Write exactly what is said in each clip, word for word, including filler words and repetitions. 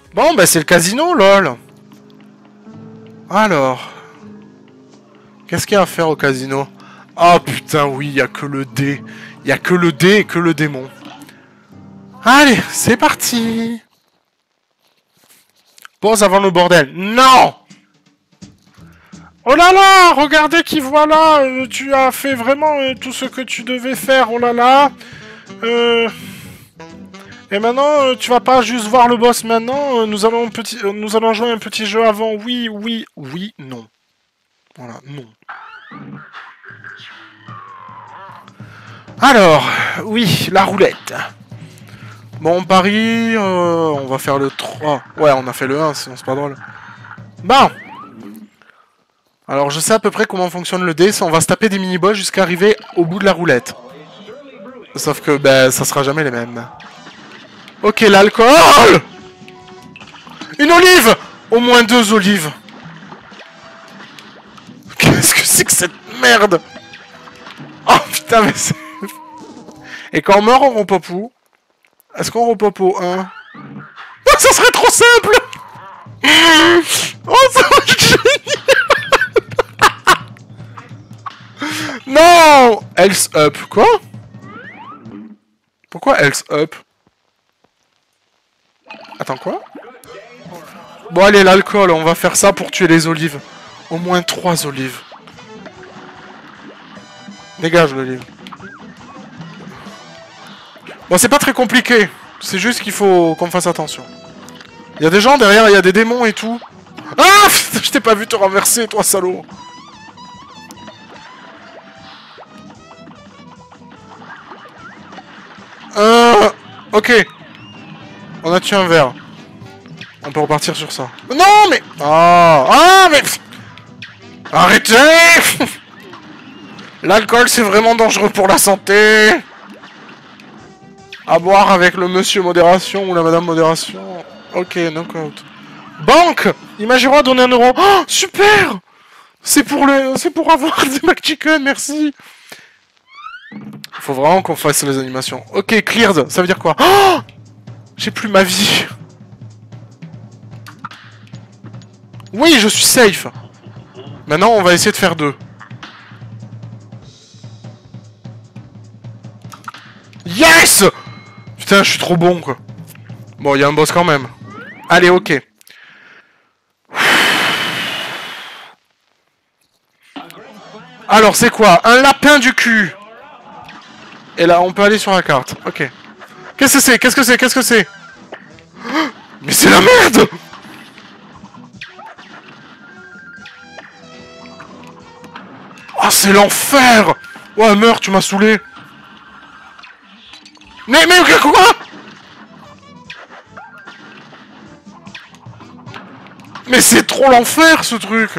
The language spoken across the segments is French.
Bon, bah c'est le casino, lol. Alors... Qu'est-ce qu'il y a à faire au casino? Oh putain, oui, il n'y a que le dé. Il n'y a que le dé et que le démon. Allez, c'est parti. Pose avant le bordel. Non! Oh là là, regardez qui voilà. Euh, tu as fait vraiment euh, tout ce que tu devais faire. Oh là là. Euh... Et maintenant, euh, tu vas pas juste voir le boss maintenant. Euh, nous allons un petit, euh, nous allons jouer un petit jeu avant. Oui, oui, oui, non. Voilà, non. Alors, oui, la roulette. Bon, Paris, euh, on va faire le trois. Ouais, on a fait le un, sinon c'est pas drôle. Bon. Alors, je sais à peu près comment fonctionne le dé. On va se taper des mini-boss jusqu'à arriver au bout de la roulette. Sauf que, ben, ça sera jamais les mêmes. Ok, l'alcool. Une olive. Au moins deux olives. Qu'est-ce que c'est que cette merde? Oh, putain, mais c'est... Et quand on meurt, on repop où? Est-ce qu'on repop au un? Oh, ça serait trop simple. Oh, ça va être génial. Non. Else up. Quoi? Pourquoi else up? Attends, quoi? Bon, allez, l'alcool, on va faire ça pour tuer les olives. Au moins trois olives. Dégage l'olive. Bon, c'est pas très compliqué. C'est juste qu'il faut qu'on fasse attention. Il y a des gens derrière, il y a des démons et tout. Ah, je t'ai pas vu te renverser, toi, salaud. Euh... Ok. On a tué un verre. On peut repartir sur ça. Non, mais... Ah, ah, mais... Arrêtez. L'alcool, c'est vraiment dangereux pour la santé. À boire avec le monsieur modération ou la madame modération. Ok, knockout. Banque. Imagine-moi donner un euro. Oh, super. C'est pour le... C'est pour avoir des McChicken, merci. Faut vraiment qu'on fasse les animations. Ok, cleared. Ça veut dire quoi? Oh, j'ai plus ma vie. Oui, je suis safe. Maintenant, on va essayer de faire deux. Yes! Putain, je suis trop bon, quoi. Bon, il y a un boss quand même. Allez, ok. Alors, c'est quoi? Un lapin du cul. Et là, on peut aller sur la carte. Ok. Qu'est-ce que c'est? Qu'est-ce que c'est? Qu'est-ce que c'est? Mais c'est la merde! Oh, c'est l'enfer! Ouais, meurs, tu m'as saoulé. Mais, mais, quoi? Mais c'est trop l'enfer, ce truc!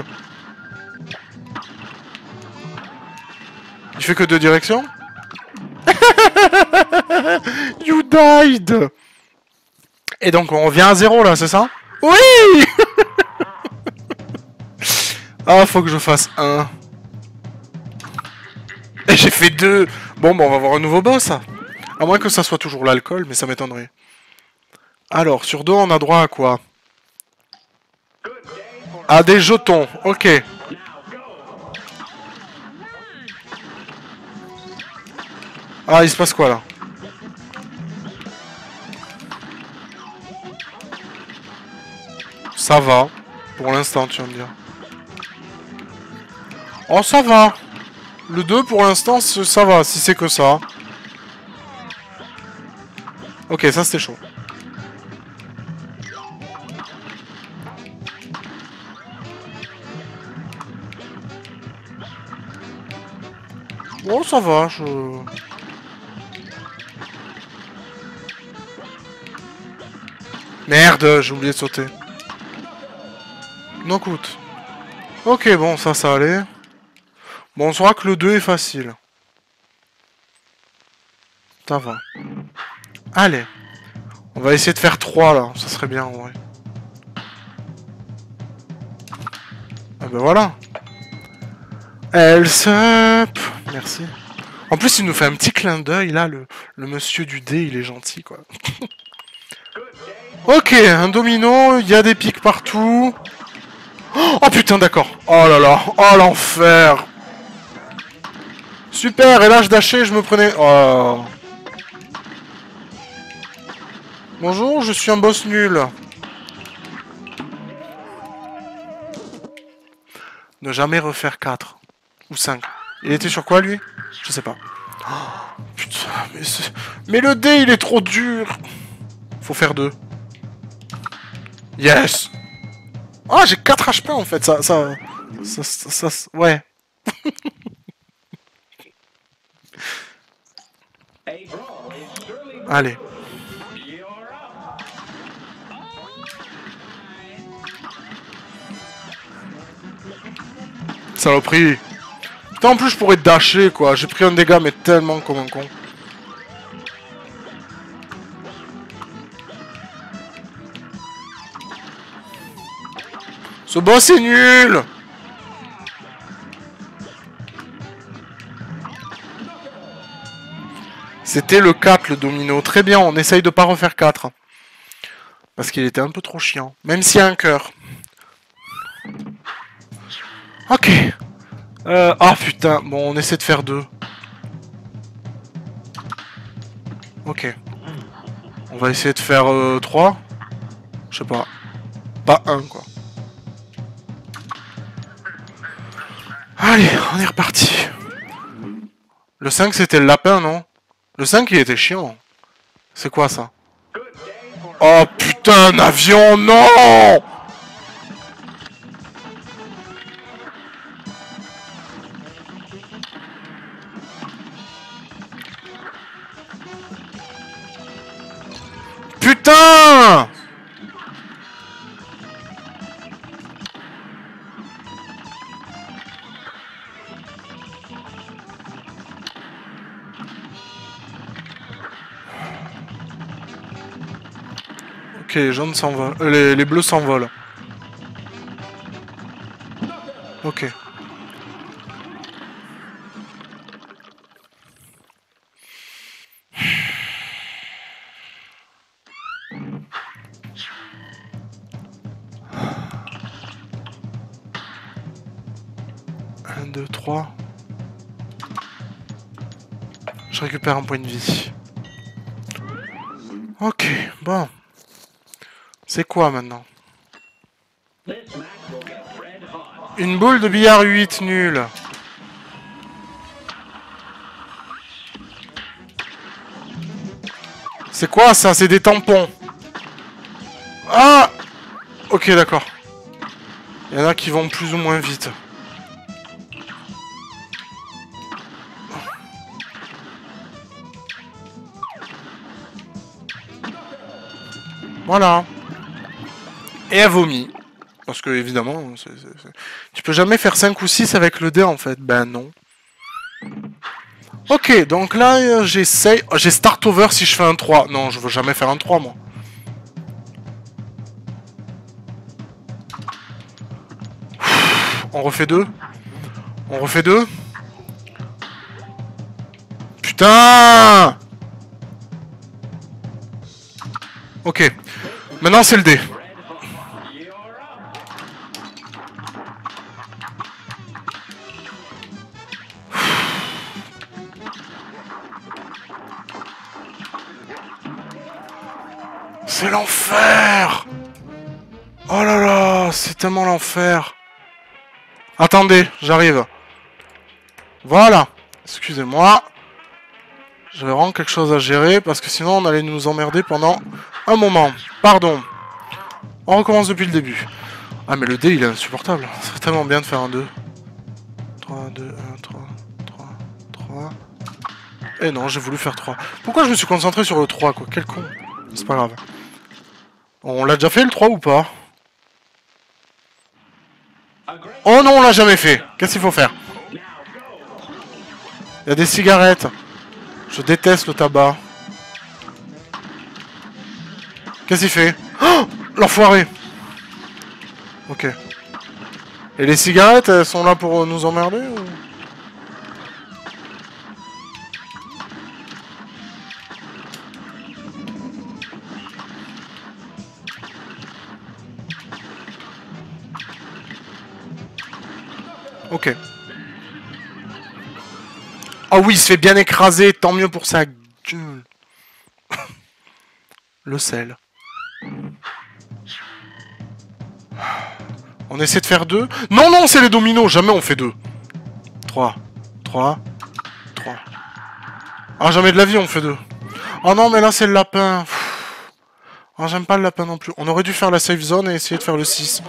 Il fait que deux directions? You died! Et donc, on revient à zéro, là, c'est ça? Oui! Ah, faut que je fasse un. Et j'ai fait deux. Bon, bon, on va voir un nouveau boss, ça. À moins que ça soit toujours l'alcool, mais ça m'étonnerait. Alors, sur deux, on a droit à quoi? À des jetons, ok. Ah, il se passe quoi, là? Ça va. Pour l'instant, tu vas me dire. Oh, ça va. Le deux, pour l'instant, ça va, si c'est que ça. Ok, ça, c'était chaud. Bon, ça va, je... Merde, j'ai oublié de sauter. Non, écoute. Ok, bon, ça, ça allait. Bon, on saura que le deux est facile. Ça va. Allez. On va essayer de faire trois, là. Ça serait bien, en vrai. Ah ben voilà. Else up. Merci. En plus, il nous fait un petit clin d'œil, là. Le, le monsieur du dé, il est gentil, quoi. Ok, un domino, il y a des pics partout. Oh putain, d'accord. Oh là là, oh l'enfer. Super, et là je dashais, je me prenais... Oh. Bonjour, je suis un boss nul. Ne jamais refaire quatre. Ou cinq. Il était sur quoi, lui? Je sais pas. Oh, putain, mais, mais le dé, il est trop dur. Faut faire deux. Yes. Ah, j'ai quatre H P, en fait. Ça... ça, ça, ça, ça ouais. Allez. Saloperie. Putain, en plus, je pourrais dasher, quoi. J'ai pris un dégât, mais tellement comme un con. Ce boss est nul. C'était le quatre, le domino. Très bien, on essaye de pas refaire quatre. Parce qu'il était un peu trop chiant. Même s'il y a un cœur. Ok. Euh, ah putain, bon, on essaie de faire deux. Ok. On va essayer de faire euh, trois. Je sais pas. Pas un, quoi. Allez, on est reparti. Le cinq, c'était le lapin, non? Le cinq, il était chiant. C'est quoi, ça? Oh putain, un avion, non! Putain! Ok, les jaunes s'envolent. Euh, les, les bleus s'envolent. Ok. un, deux, trois. Je récupère un point de vie. Ok, bon. C'est quoi maintenant? Une boule de billard huit, nul. C'est quoi ça? C'est des tampons. Ah! Ok, d'accord. Il y en a qui vont plus ou moins vite. Voilà. Et elle vomit. Parce que, évidemment, c'est, c'est, c'est... tu peux jamais faire cinq ou six avec le dé, en fait. Ben non. Ok, donc là, euh, j'essaye... Oh, j'ai start over si je fais un trois. Non, je veux jamais faire un trois, moi. On refait deux. On refait deux. Putain! Ok. Maintenant, c'est le dé. C'est l'enfer! Oh là là, c'est tellement l'enfer. Attendez, j'arrive. Voilà. Excusez-moi. J'avais vraiment quelque chose à gérer, parce que sinon on allait nous emmerder pendant un moment. Pardon. On recommence depuis le début. Ah mais le dé il est insupportable. Ça serait tellement bien de faire un deux. trois, deux, un, trois, trois, trois. Eh non, j'ai voulu faire trois. Pourquoi je me suis concentré sur le trois, quoi? Quel con. C'est pas grave. On l'a déjà fait le trois ou pas? Oh non, on l'a jamais fait. Qu'est-ce qu'il faut faire? Il y a des cigarettes. Je déteste le tabac. Qu'est-ce qu'il fait? Oh, l'enfoiré. Ok. Et les cigarettes, elles sont là pour nous emmerder ou... Ok. Ah oui, il se fait bien écraser, tant mieux pour sa gueule. Le sel. On essaie de faire deux. Non, non, c'est les dominos, jamais on fait deux. trois. trois. trois. Ah, jamais de la vie on fait deux. Oh non, mais là c'est le lapin. Ah, j'aime pas le lapin non plus. On aurait dû faire la safe zone et essayer de faire le six.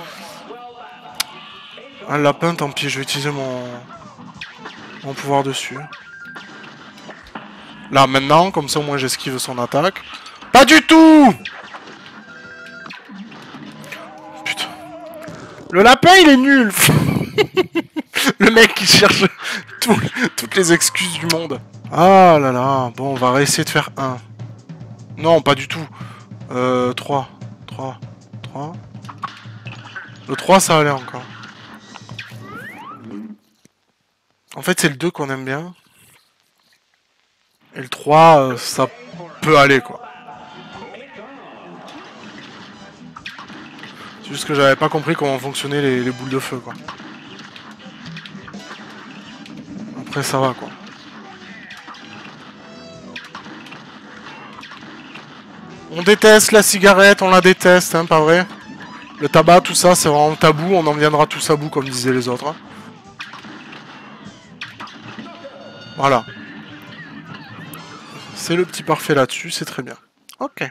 Ah, le lapin, tant pis, je vais utiliser mon... mon pouvoir dessus. Là, maintenant, comme ça au moins j'esquive son attaque. Pas du tout! Putain. Le lapin, il est nul. Le mec qui cherche tout, toutes les excuses du monde. Ah là là, bon, on va réessayer de faire un. Non, pas du tout. Euh, trois. trois. trois. Le trois, ça allait encore. En fait, c'est le deux qu'on aime bien. Et le trois, euh, ça peut aller, quoi. C'est juste que j'avais pas compris comment fonctionnaient les, les boules de feu, quoi. Après, ça va, quoi. On déteste la cigarette, on la déteste, hein, pas vrai? Le tabac, tout ça, c'est vraiment tabou, on en viendra tous à bout, comme disaient les autres. Hein. Voilà. C'est le petit parfait là-dessus, c'est très bien. Ok.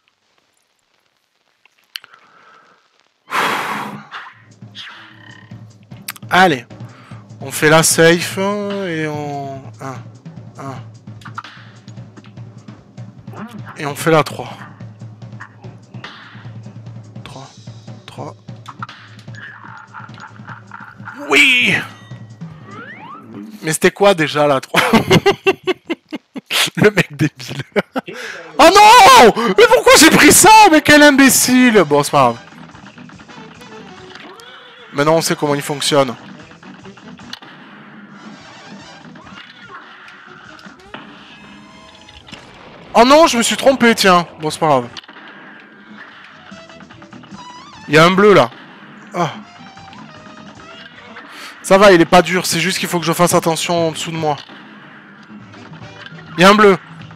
Allez. On fait la safe et on... un, un. Et on fait la trois. trois. trois. Oui! Mais c'était quoi déjà la trois? Le mec débile. Oh non! Mais pourquoi j'ai pris ça? Mais quel imbécile! Bon, c'est pas grave. Maintenant on sait comment il fonctionne. Oh non, je me suis trompé, tiens. Bon, c'est pas grave. Il y a un bleu là. Ah. Ça va, il est pas dur. C'est juste qu'il faut que je fasse attention en dessous de moi. Il y a un bleu.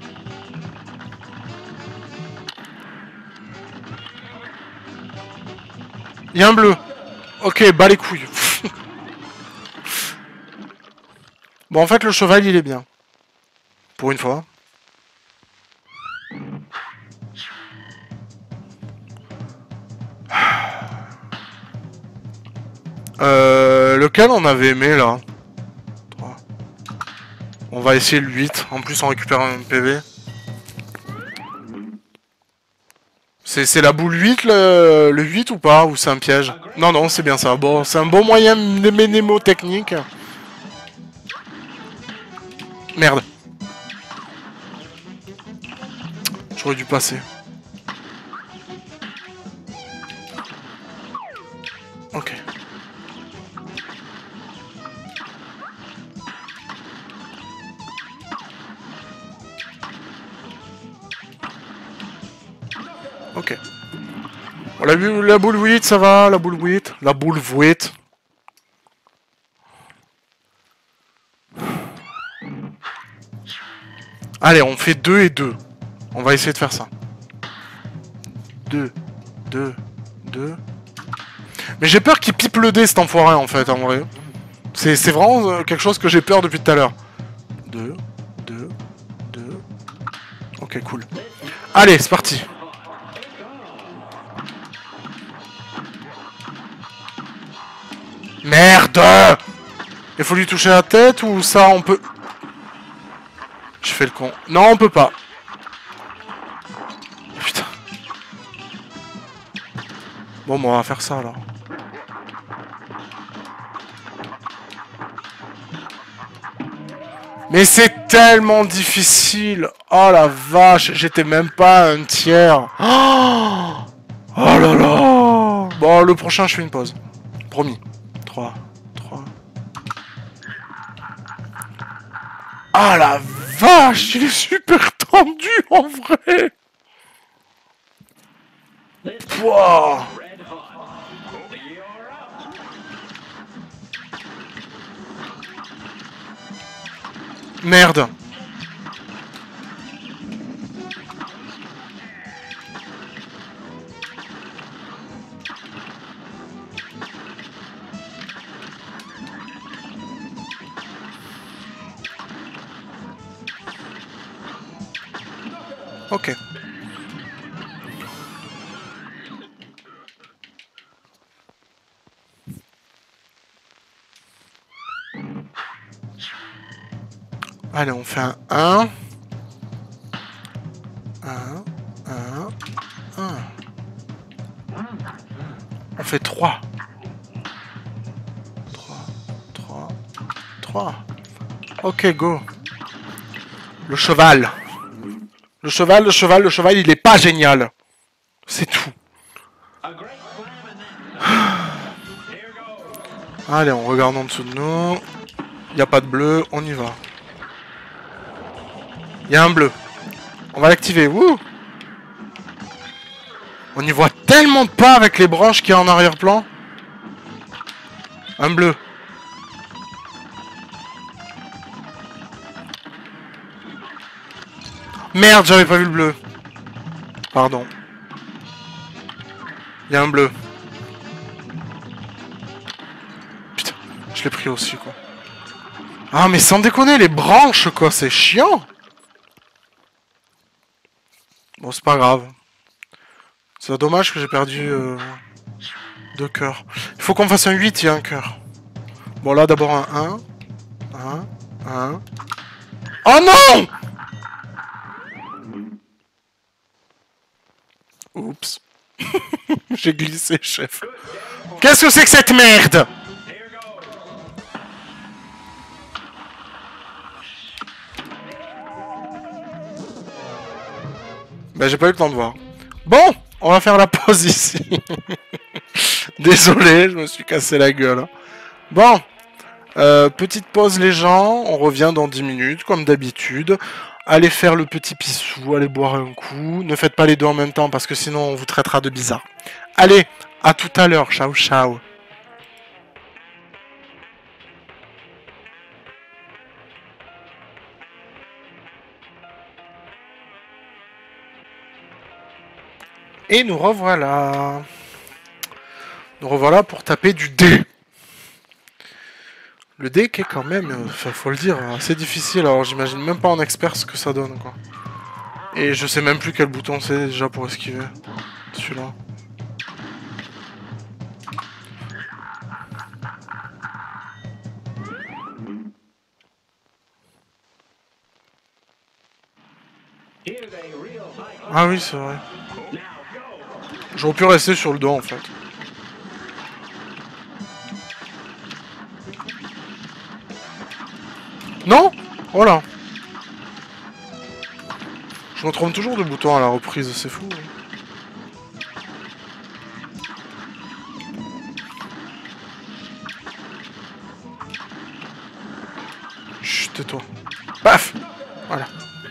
Il y a un bleu. Ok, bas les couilles. Bon, en fait, le cheval, il est bien. Pour une fois. Euh, lequel on avait aimé, là? On va essayer le huit. En plus, on récupère un P V. C'est la boule huit, le, le huit ou pas? Ou c'est un piège? Non, non, c'est bien ça. Bon, c'est un bon moyen mnémotechnique. Merde. J'aurais dû passer. Ok. Ok. On l'a vu, la boule huit, ça va, la boule huit. La boule huit. Allez, on fait deux et deux. On va essayer de faire ça. deux, deux, deux. Mais j'ai peur qu'il pipe le dé, cet enfoiré, en fait, en vrai. C'est vraiment quelque chose que j'ai peur depuis tout à l'heure. deux, deux, deux. Ok, cool. Allez, c'est parti. Merde! Il faut lui toucher la tête ou ça, on peut... Je fais le con. Non, on peut pas. Putain. Bon, bon, on va faire ça, alors. Mais c'est tellement difficile. Oh la vache, j'étais même pas un tiers. Oh, oh là là. Bon, le prochain, je fais une pause. Promis. trois, trois. Ah la vache, il est super tendu en vrai. Wow. Merde. Ok. Allez, on fait un un. un, un, un. On fait trois. trois, trois, trois. Ok, go. Le cheval. Le cheval, le cheval, le cheval, il est pas génial. C'est tout. Allez, on regarde en dessous de nous. Il n'y a pas de bleu, on y va. Il y a un bleu. On va l'activer. Wouh! On y voit tellement pas avec les branches qu'il y a en arrière-plan. Un bleu. Merde, j'avais pas vu le bleu. Pardon. Il y a un bleu. Putain, je l'ai pris aussi, quoi. Ah, mais sans déconner, les branches, quoi, c'est chiant. Bon, c'est pas grave. C'est dommage que j'ai perdu euh, deux cœurs. Il faut qu'on fasse un huit, il y a un cœur. Bon, là, d'abord un un. un, un. Oh non! Oups. J'ai glissé, chef. Qu'est-ce que c'est que cette merde? Ben, j'ai pas eu le temps de voir. Bon, on va faire la pause ici. Désolé, je me suis cassé la gueule. Bon, euh, petite pause les gens, on revient dans dix minutes, comme d'habitude. Allez faire le petit pissou, allez boire un coup. Ne faites pas les deux en même temps, parce que sinon on vous traitera de bizarre. Allez, à tout à l'heure, ciao ciao. Et nous revoilà. Nous revoilà pour taper du dé. Le dé qui est quand même, euh, faut le dire, assez difficile. Alors j'imagine même pas en expert ce que ça donne, quoi. Et je sais même plus quel bouton c'est déjà pour esquiver. Celui-là. Ah oui, c'est vrai. J'aurais pu rester sur le dos en fait. Non? Voilà. Je me trompe toujours de bouton à la reprise, c'est fou. Chut, tais-toi. Paf! Voilà.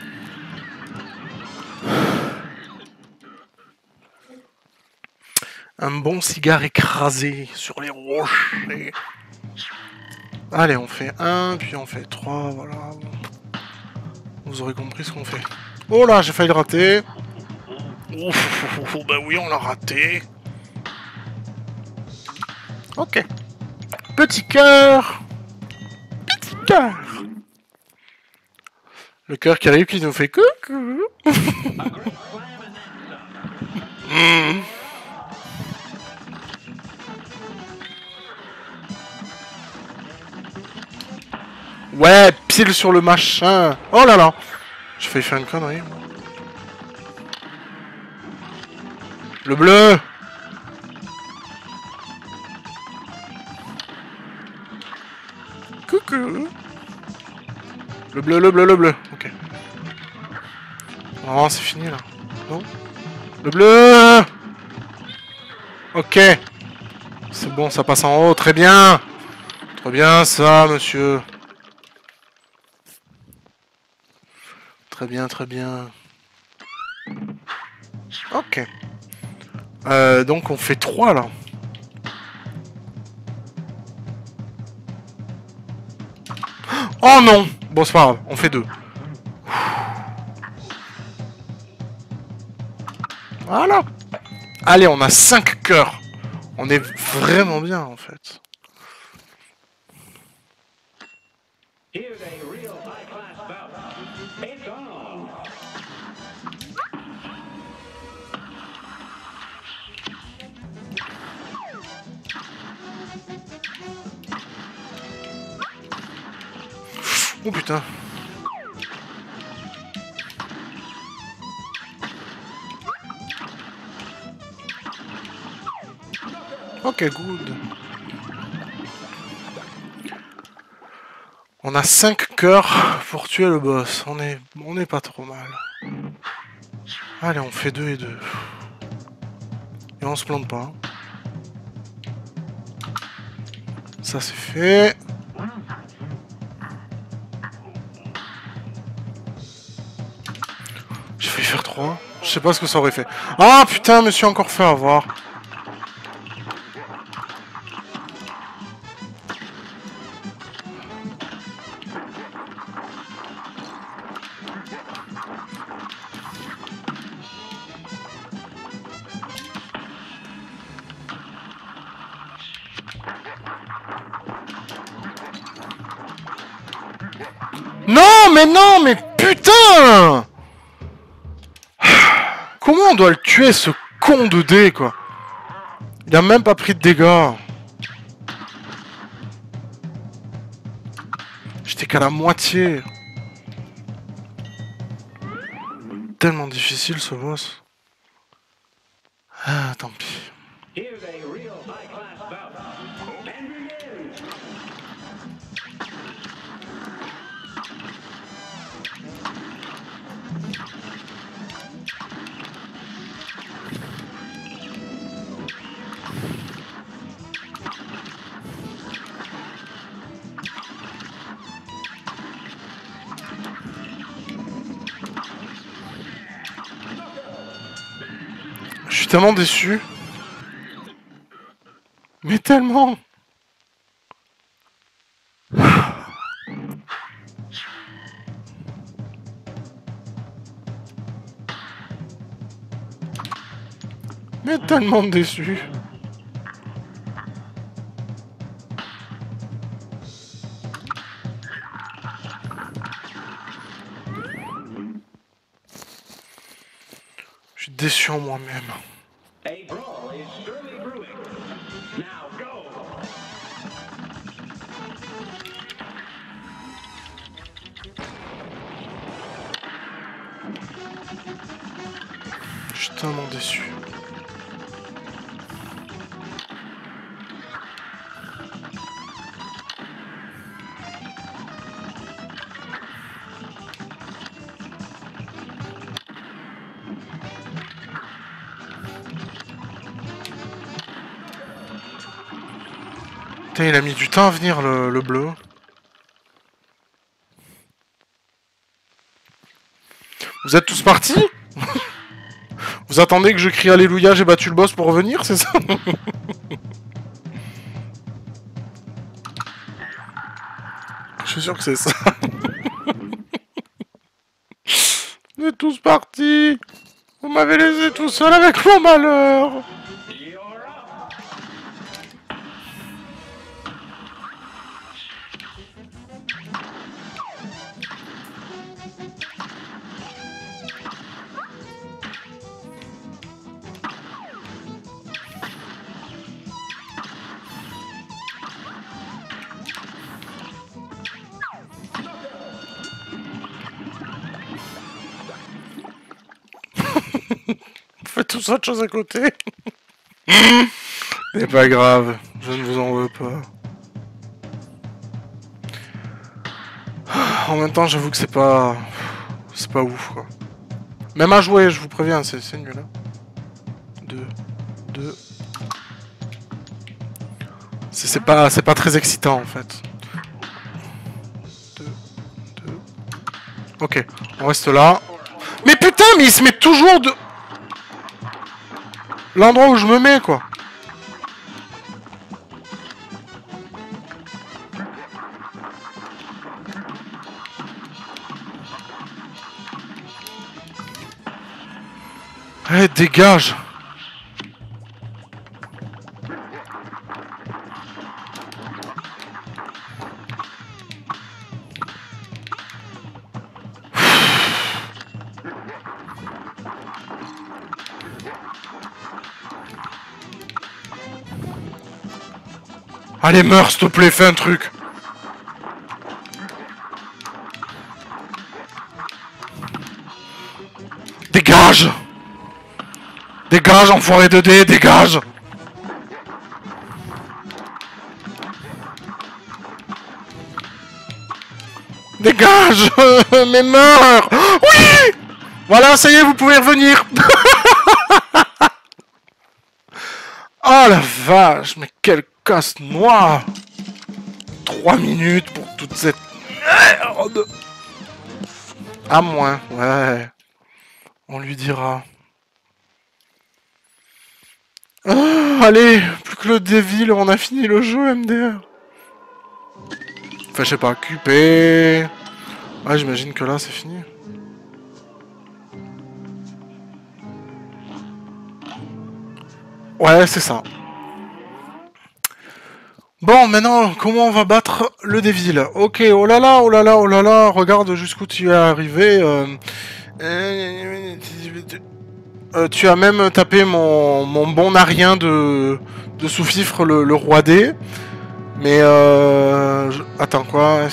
Un bon cigare écrasé sur les rochers. Allez, on fait un, puis on fait trois, voilà. Vous aurez compris ce qu'on fait. Oh là, j'ai failli le rater. Ouf, bah oui, on l'a raté. Ok. Petit cœur. Petit cœur. Le cœur qui arrive, qui nous fait coucou. mmh. Ouais, pile sur le machin. Oh là là. J'ai failli faire une connerie. Le bleu. Coucou. Le bleu, le bleu, le bleu. Ok. Oh, c'est fini là. Non? Le bleu. Ok. C'est bon, ça passe en haut. Très bien. Très bien ça, monsieur. Très bien, très bien. Ok. Euh, donc on fait trois là. Oh non! Bon, c'est pas grave, on fait deux. Voilà. Allez, on a cinq cœurs. On est vraiment bien, en fait. Oh putain. Ok, good. On a cinq cœurs pour tuer le boss. On est, on est pas trop mal. Allez, on fait deux et deux. Et on se plante pas. Ça c'est fait. J'ai failli faire trois. Je sais pas ce que ça aurait fait. Ah putain, je me suis encore fait avoir. Non, mais non, mais putain! Comment on doit le tuer, ce con de dé, quoi? Il a même pas pris de dégâts. J'étais qu'à la moitié. Tellement difficile, ce boss. Ah, tant pis. Je suis tellement déçu. Mais tellement. Mais tellement déçu. Je suis déçu en moi-même. Je suis tellement déçu. Putain, il a mis du temps à venir, le, le bleu. Vous êtes tous partis? Vous attendez que je crie Alléluia, j'ai battu le boss pour revenir, c'est ça? Je suis sûr que c'est ça. Vous êtes tous partis. Vous m'avez laissé tout seul avec mon malheur. Faites tous autre chose à côté. C'est pas grave, je ne vous en veux pas. En même temps, j'avoue que c'est pas... C'est pas ouf, quoi. Même à jouer, je vous préviens, c'est nul, hein. Deux. Deux. C'est pas, c'est pas très excitant, en fait. Deux. Deux. Ok, on reste là. Mais putain, mais il se met toujours de... L'endroit où je me mets, quoi. dégage. Allez, meurs, s'il te plaît, fais un truc. Dégage! Dégage, enfoiré de dés, dégage! Dégage! Mais meurs! Oui! Voilà, ça y est, vous pouvez revenir! Oh la vache, mais quelle casse noire! Trois minutes pour toute cette merde! À moins, ouais. On lui dira. Ah, allez, plus que le Devil, on a fini le jeu, M D R. Enfin, je sais pas, Q P. Ouais, j'imagine que là, c'est fini. Ouais, c'est ça. Bon, maintenant, comment on va battre le Devil? Ok, oh là là, oh là là, oh là là, regarde jusqu'où tu es arrivé. Euh... Euh, tu as même tapé mon, mon bon narien de, de sous-fifre, le, le roi D. Mais euh... Je... Attends, quoi?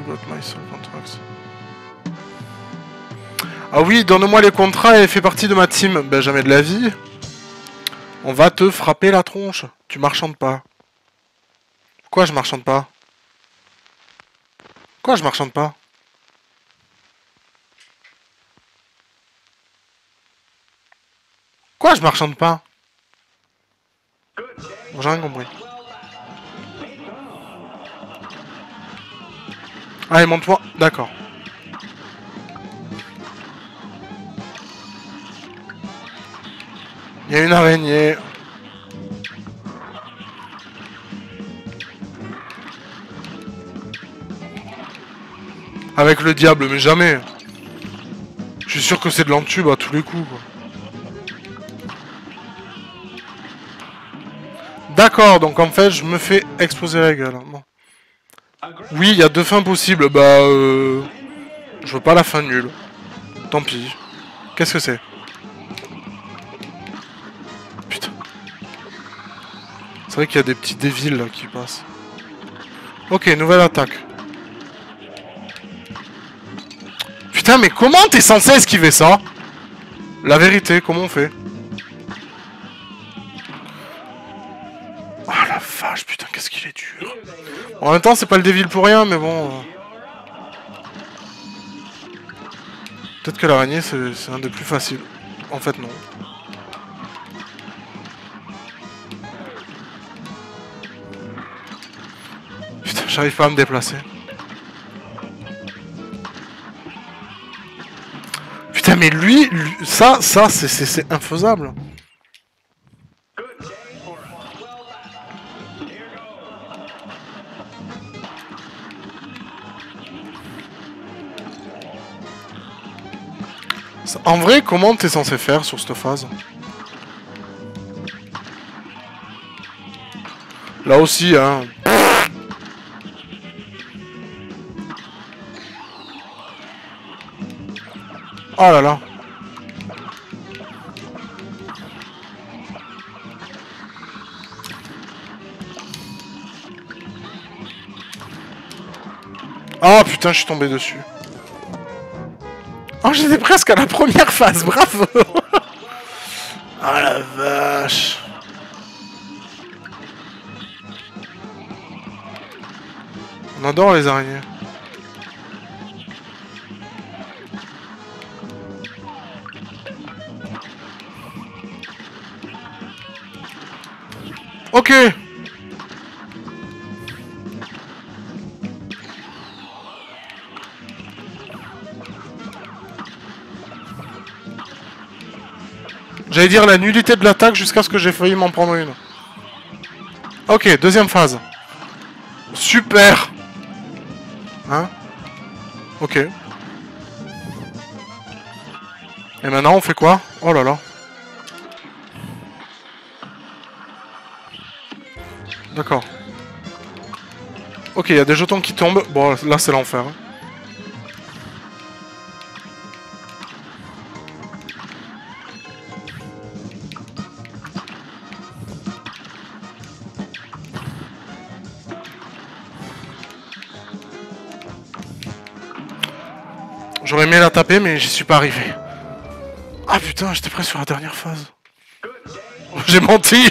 Ah oui, donne-moi les contrats et fais partie de ma team. Ben, jamais de la vie. On va te frapper la tronche. Tu marchandes pas. Quoi, je marchande pas? Quoi, je marchande pas? Quoi, je marchande pas? Bon, j'ai rien compris. Allez, monte-moi. D'accord. Il y a une araignée. Avec le diable, mais jamais. Je suis sûr que c'est de l'entube à tous les coups, quoi. D'accord, donc en fait, je me fais exploser la gueule. Bon. Oui, il y a deux fins possibles. Bah, euh... je veux pas la fin nulle. Tant pis. Qu'est-ce que c'est? Putain. C'est vrai qu'il y a des petits dévils là qui passent. Ok, nouvelle attaque. Putain, mais comment t'es censé esquiver ça? La vérité, comment on fait? Oh la vache, putain, qu'est-ce qu'il est dur. En même temps, c'est pas le Devil pour rien, mais bon... Euh... Peut-être que l'araignée, c'est un des plus faciles. En fait, non. Putain, j'arrive pas à me déplacer. Putain, mais lui, lui ça, ça, c'est infaisable. En vrai, comment t'es censé faire sur cette phase? Là aussi, hein. Oh là là. Oh putain, je suis tombé dessus. Oh, j'étais presque à la première phase, bravo. Ah la vache. On adore les araignées. Ok. J'allais dire la nullité de l'attaque jusqu'à ce que j'ai failli m'en prendre une. Ok, deuxième phase. Super. Hein? Ok. Et maintenant on fait quoi? Oh là là. D'accord. Ok, il y a des jetons qui tombent. Bon, là, c'est l'enfer. Hein. J'aurais aimé la taper, mais j'y suis pas arrivé. Ah putain, j'étais prêt sur la dernière phase. J'ai menti.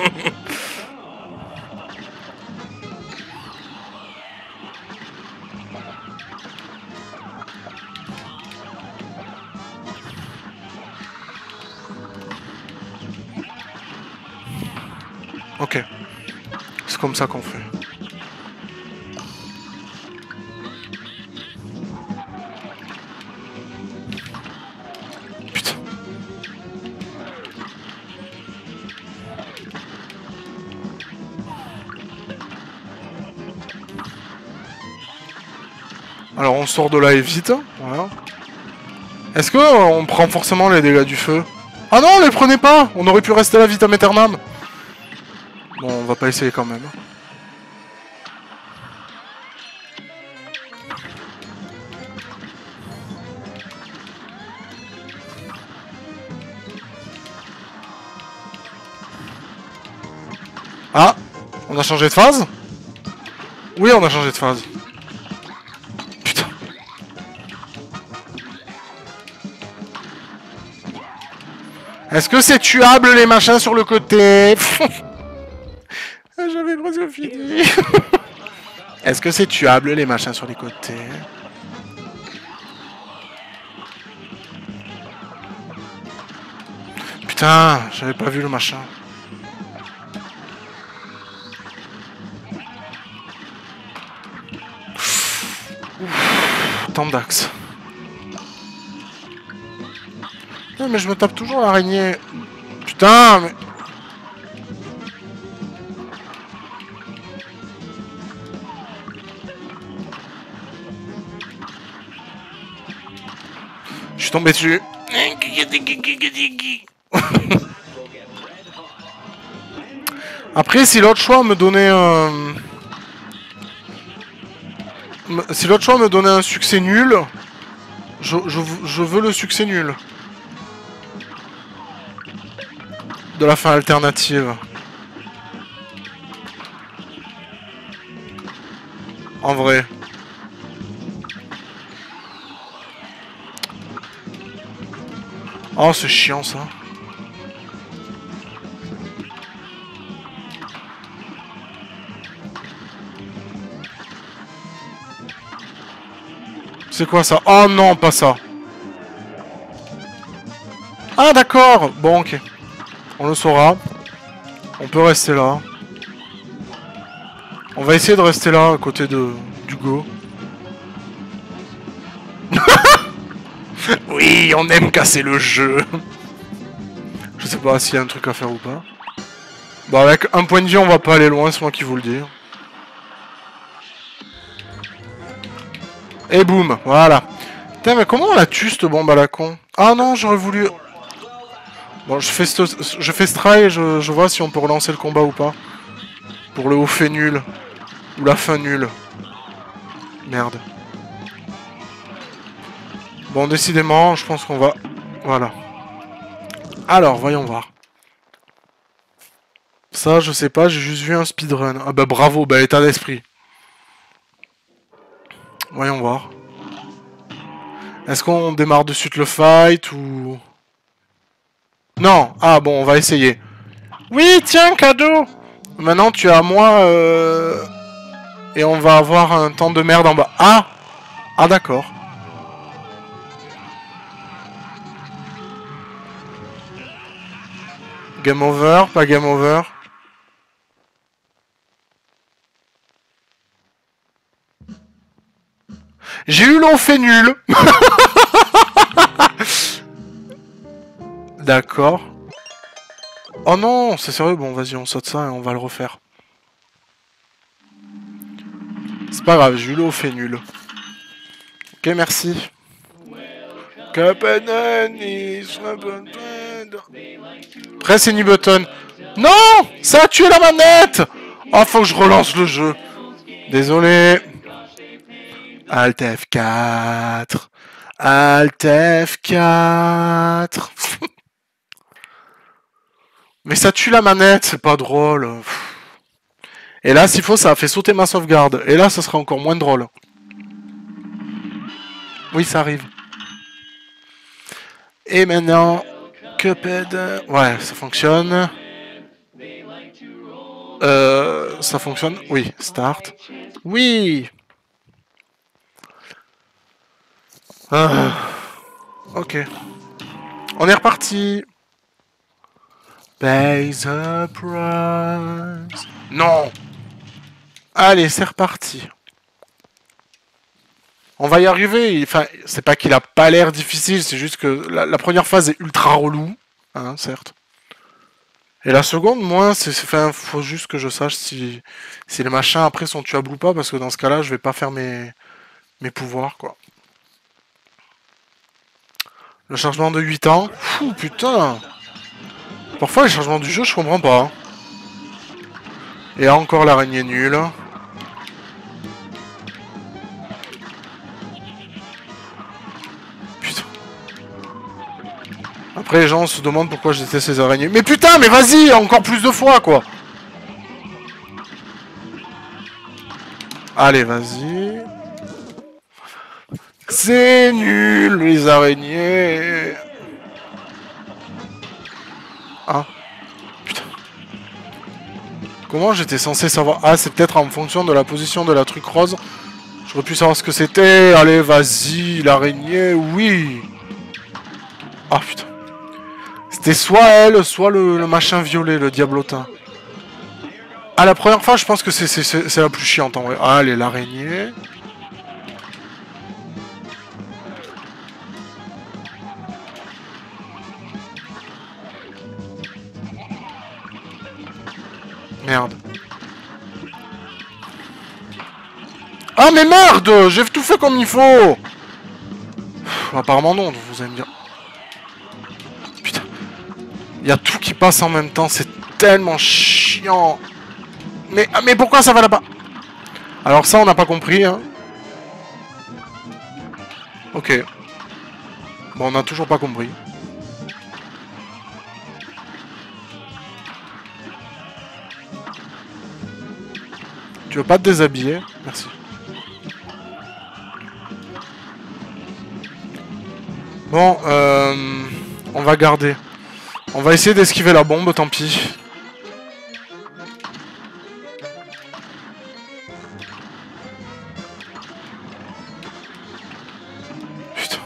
Ok. C'est comme ça qu'on fait. Putain. Alors on sort de là et vite. Voilà. Est-ce que euh, on prend forcément les dégâts du feu? Ah non, on les prenait pas. On aurait pu rester là vitam aeternam. Bon, on va pas essayer quand même. Ah, on a changé de phase? Oui, on a changé de phase. Putain. Est-ce que c'est tuable les machins sur le côté? J'avais presque fini. Est-ce que c'est tuable les machins sur les côtés? Putain, j'avais pas vu le machin. Tant d'axes. Non mais je me tape toujours l'araignée. Putain mais... Je suis tombé dessus. Après si l'autre choix me donnait un... Si l'autre choix me donnait un succès nul, je, je, je veux le succès nul. De la fin alternative. En vrai. Oh, c'est chiant ça. C'est quoi ça? Oh non, pas ça. Ah d'accord. Bon, ok. On le saura. On peut rester là. On va essayer de rester là, à côté de d'Hugo. Oui, on aime casser le jeu. Je sais pas s'il y a un truc à faire ou pas. Bon, avec un point de vie, on va pas aller loin, c'est moi qui vous le dis. Et boum, voilà. Putain, mais comment on la tue, cette bombe à la con? Ah non, j'aurais voulu... Bon, je fais, je fais ce try et je, je vois si on peut relancer le combat ou pas. Pour le haut fait nul. Ou la fin nulle. Merde. Bon, décidément, je pense qu'on va... Voilà. Alors, voyons voir. Ça, je sais pas, j'ai juste vu un speedrun. Ah bah bravo, bah état d'esprit. Voyons voir. Est-ce qu'on démarre de suite le fight ou... Non. Ah bon, on va essayer. Oui, tiens, cadeau. Maintenant, tu es à moi. Euh... Et on va avoir un temps de merde en bas. Ah. Ah d'accord. Game over, pas game over. J'ai eu l'on fait nul. D'accord. Oh non, c'est sérieux. Bon, vas-y, on saute ça et on va le refaire. C'est pas grave, j'ai eu l'on fait nul. Ok, merci. Press any button. Non, ça a tué la manette. Oh, faut que je relance le jeu. Désolé. Alt F quatre. Alt F quatre. Mais ça tue la manette, c'est pas drôle. Et là, s'il faut, ça a fait sauter ma sauvegarde. Et là, ça serait encore moins drôle. Oui, ça arrive. Et maintenant, Cuphead. Ouais, ça fonctionne. Euh, ça fonctionne. Oui, start. Oui. Ah. Ok. On est reparti. Pay the price. Non. Allez, c'est reparti. On va y arriver. Enfin, c'est pas qu'il a pas l'air difficile, c'est juste que la, la première phase est ultra relou, hein, certes. Et la seconde, moi, c'est, enfin, faut juste que je sache si, si les machins après sont tuables ou pas, parce que dans ce cas-là, je vais pas faire mes, mes pouvoirs, quoi. Le chargement de huit ans. Fou, putain. Parfois, les changements du jeu, je comprends pas. Et encore l'araignée nulle. Putain. Après, les gens se demandent pourquoi je déteste ces araignées. Mais putain, mais vas-y, encore plus de fois, quoi. Allez, vas-y. C'est nul, les araignées. Ah. Putain. Comment j'étais censé savoir... Ah, c'est peut-être en fonction de la position de la truc rose. J'aurais pu savoir ce que c'était. Allez, vas-y, l'araignée, oui. Ah, putain. C'était soit elle, soit le, le machin violet, le diablotin. Ah, la première fois, je pense que c'est la plus chiante, en vrai. Allez, l'araignée. Merde. Ah mais merde, j'ai tout fait comme il faut. Pff, apparemment non, vous allez me dire. Putain. Il y a tout qui passe en même temps, c'est tellement chiant. Mais, mais pourquoi ça va là-bas? Alors ça, on n'a pas compris, hein. Ok. Bon, on n'a toujours pas compris. Tu veux pas te déshabiller? Merci. Bon, euh, on va garder. On va essayer d'esquiver la bombe, tant pis. Putain.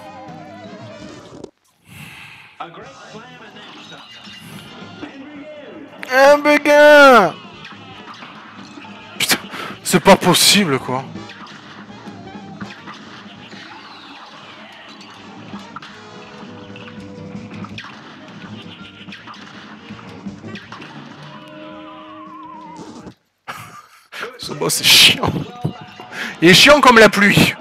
Un béguin. Putain, c'est pas possible, quoi. Ce boss est chiant. Il est chiant comme la pluie.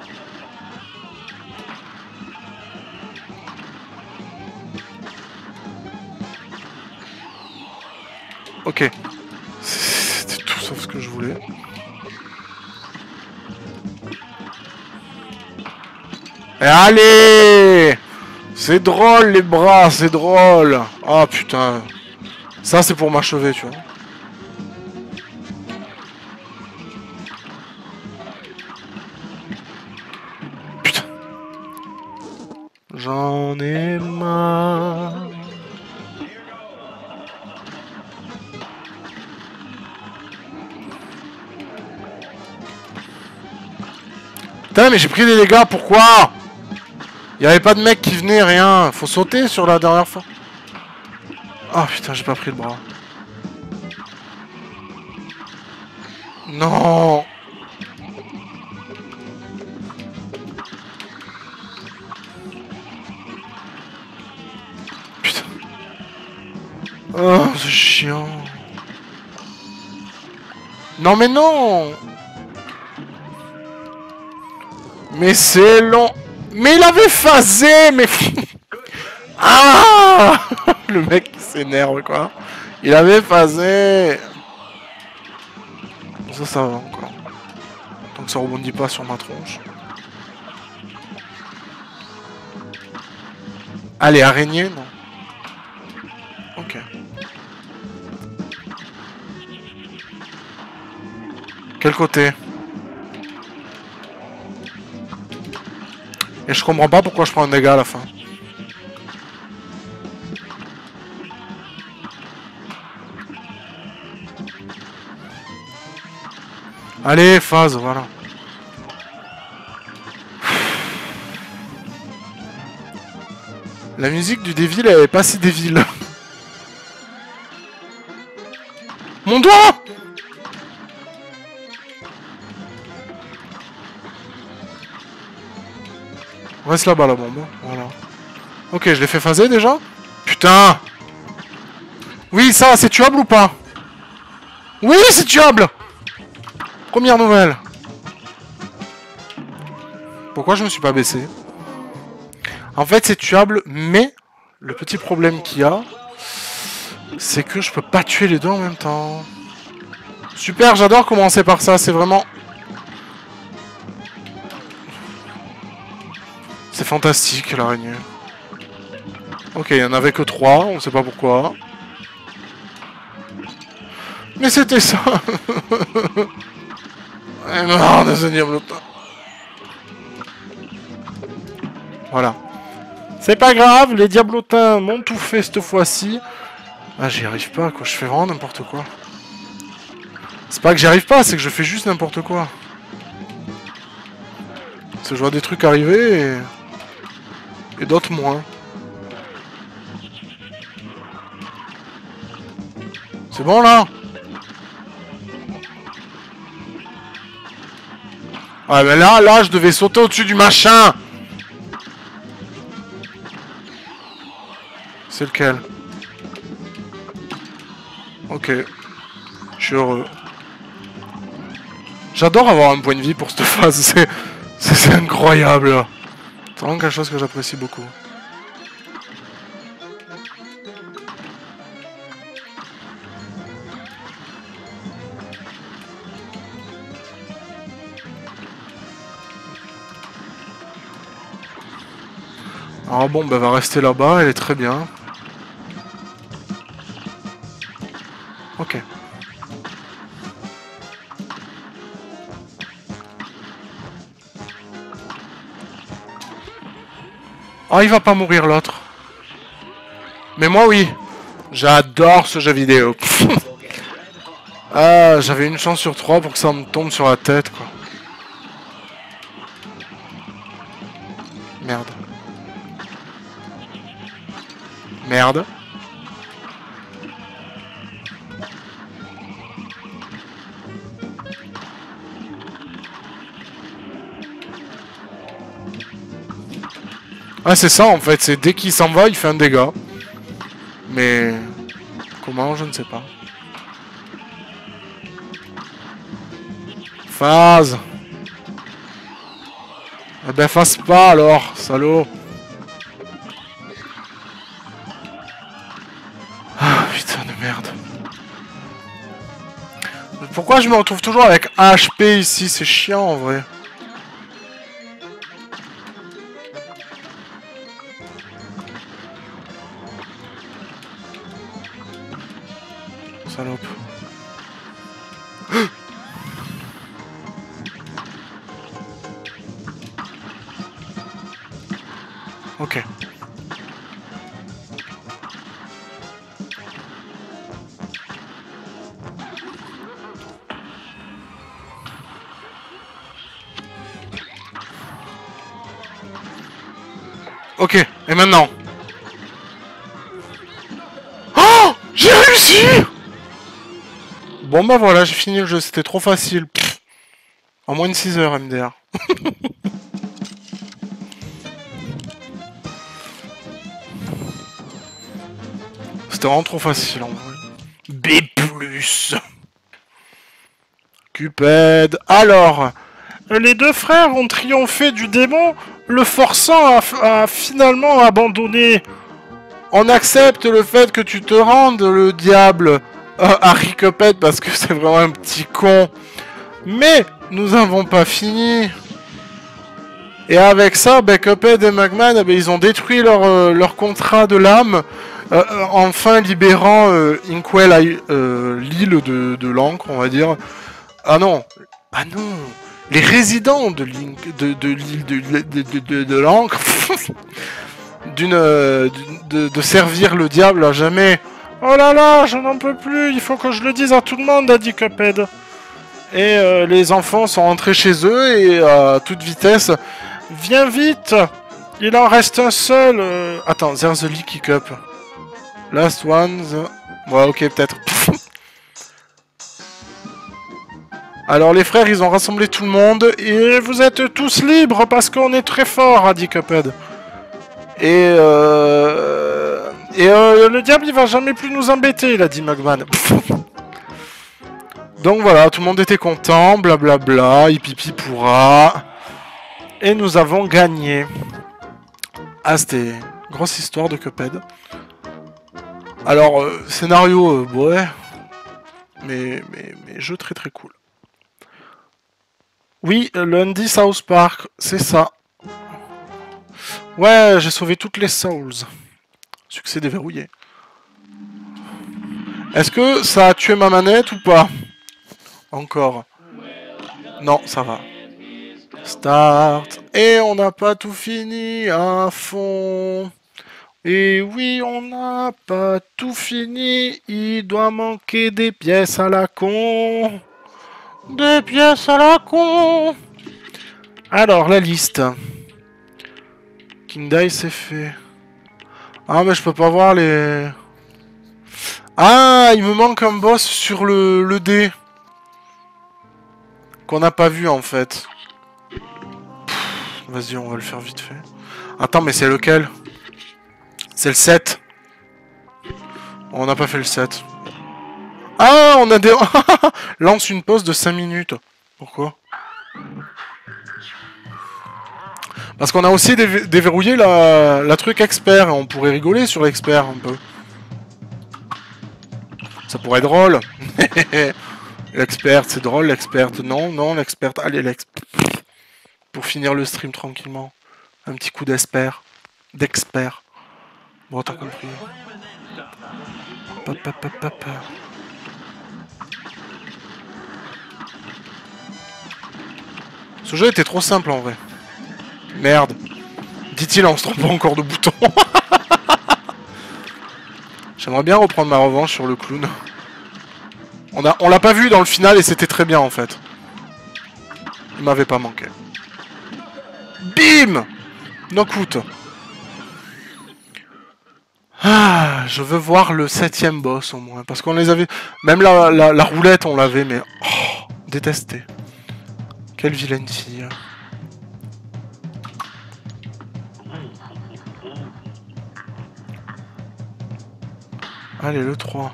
Ok. C'était tout sauf ce que je voulais. Et allez! C'est drôle les bras, c'est drôle. Ah putain. Ça c'est pour m'achever, tu vois. J'en ai marre. Putain, mais j'ai pris des dégâts, pourquoi? Il y avait pas de mec qui venait, rien. Faut sauter sur la dernière fois. Ah oh, putain, j'ai pas pris le bras. Non. Oh, c'est chiant. Non, mais non. Mais c'est long. Mais il avait phasé, mais... Ah. Le mec s'énerve, quoi. Il avait phasé. Ça, ça va encore. Tant que ça rebondit pas sur ma tronche. Allez, araignée, non. Ok. Quel côté? Et je comprends pas pourquoi je prends un dégât à la fin. Allez, phase, voilà. La musique du Devil, elle est pas si Devil. Mon doigt! Reste là-bas la bombe. Voilà. Ok, je l'ai fait phaser déjà? Putain! Oui, ça, c'est tuable ou pas? Oui, c'est tuable! Première nouvelle. Pourquoi je me suis pas baissé? En fait, c'est tuable, mais le petit problème qu'il y a, c'est que je peux pas tuer les deux en même temps. Super, j'adore commencer par ça, c'est vraiment... C'est fantastique, l'araignée. Ok, il y en avait que trois, on sait pas pourquoi. Mais c'était ça. Et mort de ce diablotin. Voilà. C'est pas grave, les diablotins m'ont tout fait cette fois-ci. Ah, j'y arrive pas, quoi. Je fais vraiment n'importe quoi. C'est pas que j'y arrive pas, c'est que je fais juste n'importe quoi. Parce que je vois des trucs arriver et... Et d'autres moins. C'est bon, là? Ouais, mais là, là, je devais sauter au-dessus du machin. C'est lequel? Ok. Je suis heureux. J'adore avoir un point de vie pour cette phase. C'est... C'est incroyable. C'est vraiment quelque chose que j'apprécie beaucoup. Alors bon, bah, elle va rester là-bas, elle est très bien. Ok. Ah, il va pas mourir l'autre. Mais moi, oui. J'adore ce jeu vidéo. Ah, j'avais une chance sur trois pour que ça me tombe sur la tête, quoi. Merde. Merde. Ah, c'est ça en fait, c'est dès qu'il s'en va, il fait un dégât. Mais... Comment, je ne sais pas. Phase. Eh ben, phase pas alors, salaud. Ah, putain de merde. Pourquoi je me retrouve toujours avec un H P ici? C'est chiant en vrai. Salope. Ok. Ok, et maintenant? Oh! J'ai réussi! Bon bah voilà, j'ai fini le jeu, c'était trop facile. Pff. En moins de six heures, M D R. C'était vraiment trop facile en vrai. B plus. Cupid. Alors, les deux frères ont triomphé du démon, le forçant à, à finalement abandonner. On accepte le fait que tu te rendes, le diable, euh, Harry Cupid, parce que c'est vraiment un petit con. Mais nous n'avons pas fini. Et avec ça, ben, Cuphead et Mugman, ben, ils ont détruit leur, euh, leur contrat de l'âme, euh, enfin libérant euh, Inkwell, euh, l'île de, de l'encre, on va dire. Ah non, ah non, les résidents de l'île de, de, de, de, de, de, de l'encre, d'une euh, de, de servir le diable à jamais. Oh là là, je n'en peux plus, il faut que je le dise à tout le monde, a dit Cuphead. Et euh, les enfants sont rentrés chez eux et à toute vitesse... Viens vite! Il en reste un seul! Euh... Attends, there's the leaky cup. Last one... The... Ouais, ok, peut-être. Alors, les frères, ils ont rassemblé tout le monde. Et vous êtes tous libres parce qu'on est très fort, a dit Cuphead. Et... Euh... Et euh, le diable, il va jamais plus nous embêter, il a dit Mugman. Donc voilà, tout le monde était content, blablabla, hipipi pourra... Et nous avons gagné. Ah, c'était une grosse histoire de Cuphead. Alors, euh, scénario, euh, ouais. Mais, mais, mais jeu très très cool. Oui, le Andy South Park, c'est ça. Ouais, j'ai sauvé toutes les Souls. Succès déverrouillé. Est-ce que ça a tué ma manette ou pas? Encore. Non, ça va. Start. Et on n'a pas tout fini à fond. Et oui, on n'a pas tout fini. Il doit manquer des pièces à la con. Des pièces à la con. Alors, la liste. King Die, c'est fait. Ah, mais je peux pas voir les... Ah, il me manque un boss sur le, le dé. Qu'on n'a pas vu, en fait. Vas-y, on va le faire vite fait. Attends, mais c'est lequel? C'est le sept. On n'a pas fait le sept. Ah, on a des... Lance une pause de cinq minutes. Pourquoi? Parce qu'on a aussi dév déverrouillé la... la truc expert. Et on pourrait rigoler sur l'expert un peu. Ça pourrait être drôle. L'expert, c'est drôle. L'expert, non, non, l'expert. Allez, l'expert. Pour finir le stream tranquillement. Un petit coup d'expert. D'expert. Bon, t'as compris. Papa, papa, papa. Ce jeu était trop simple en vrai. Merde. Dit-il en se trompant encore de bouton. J'aimerais bien reprendre ma revanche sur le clown. On a, on l'a pas vu dans le final et c'était très bien en fait. Il m'avait pas manqué. Bim! Knockout. Ah, je veux voir le septième boss au moins. Parce qu'on les avait... Même la, la, la roulette on l'avait mais... Oh, détesté. Quelle vilaine fille. Allez, le trois.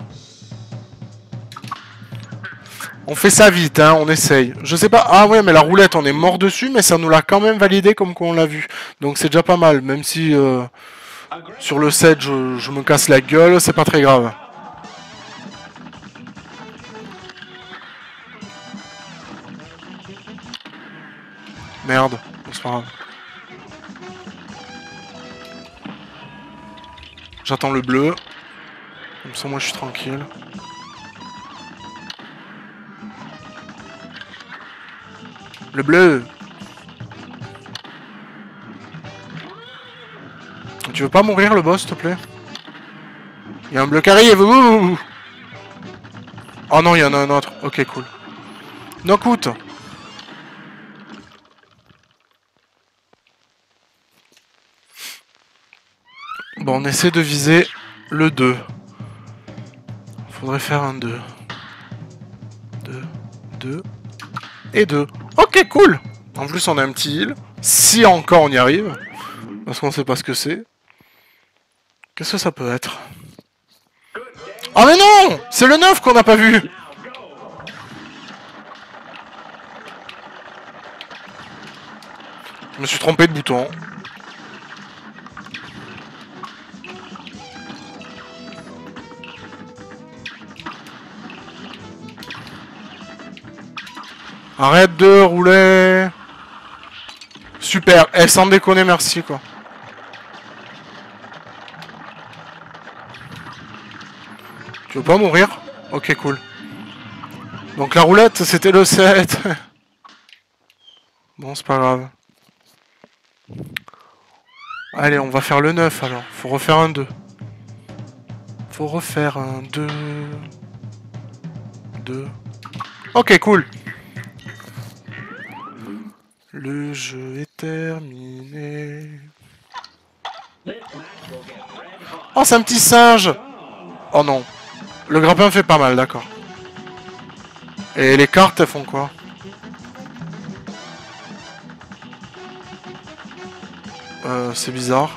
On fait ça vite, hein, on essaye. Je sais pas... Ah ouais, mais la roulette, on est mort dessus, mais ça nous l'a quand même validé comme qu'on l'a vu. Donc c'est déjà pas mal, même si... Euh, sur le sept, je, je me casse la gueule, c'est pas très grave. Merde, c'est pas grave. J'attends le bleu. Comme ça, moi, je suis tranquille. Le bleu. Tu veux pas mourir, le boss, s'il te plaît? Il y a un bleu qui arrive. Ouh. Oh non, il y en a un autre. Ok, cool. Knockout. Bon, on essaie de viser le deux. Faudrait faire un deux. deux, deux et deux. Ok, cool. En plus, on a un petit heal. Si encore on y arrive. Parce qu'on sait pas ce que c'est. Qu'est-ce que ça peut être? Oh mais non! C'est le neuf qu'on n'a pas vu! Je me suis trompé de bouton. Arrête de rouler. Super. Eh, sans déconner, merci, quoi. Tu veux pas mourir? Ok, cool. Donc la roulette, c'était le sept. Bon, c'est pas grave. Allez, on va faire le neuf, alors. Faut refaire un deux. Faut refaire un deux. deux. Ok, cool. Le jeu est terminé. Oh, c'est un petit singe. Oh non. Le grappin fait pas mal, d'accord. Et les cartes, elles font quoi? Euh, c'est bizarre.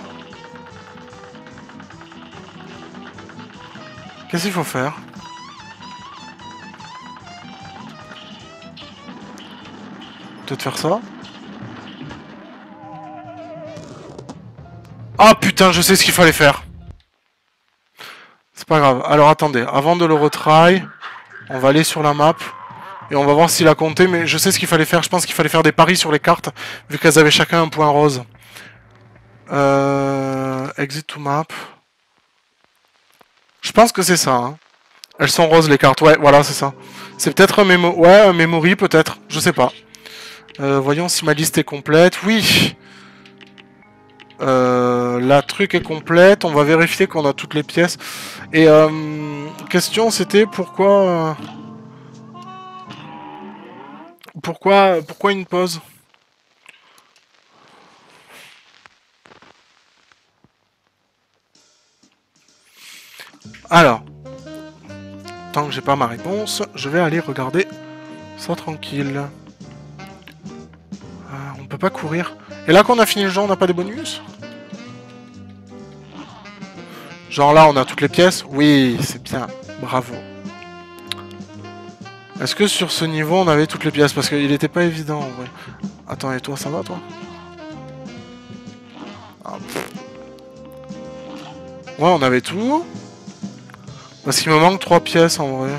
Qu'est-ce qu'il faut faire? Peut-être faire ça? Ah putain, je sais ce qu'il fallait faire. C'est pas grave. Alors attendez, avant de le retry, on va aller sur la map. Et on va voir s'il a compté, mais je sais ce qu'il fallait faire. Je pense qu'il fallait faire des paris sur les cartes, vu qu'elles avaient chacun un point rose. Euh... Exit to map. Je pense que c'est ça. Hein. Elles sont roses les cartes. Ouais, voilà, c'est ça. C'est peut-être un mémo... Ouais, un memory peut-être. Je sais pas. Euh, voyons si ma liste est complète. Oui. Euh, la truc est complète. On va vérifier qu'on a toutes les pièces. Et euh, question, c'était pourquoi... Euh... Pourquoi, pourquoi une pause? Alors, tant que j'ai pas ma réponse, je vais aller regarder ça tranquille. Ah, on peut pas courir. Et là qu'on a fini le jeu, on n'a pas des bonus? Genre là, on a toutes les pièces? Oui, c'est bien. Bravo. Est-ce que sur ce niveau, on avait toutes les pièces? Parce qu'il était pas évident, en vrai. Attends, et toi, ça va, toi? Ah, ouais, on avait tout. Parce qu'il me manque trois pièces, en vrai.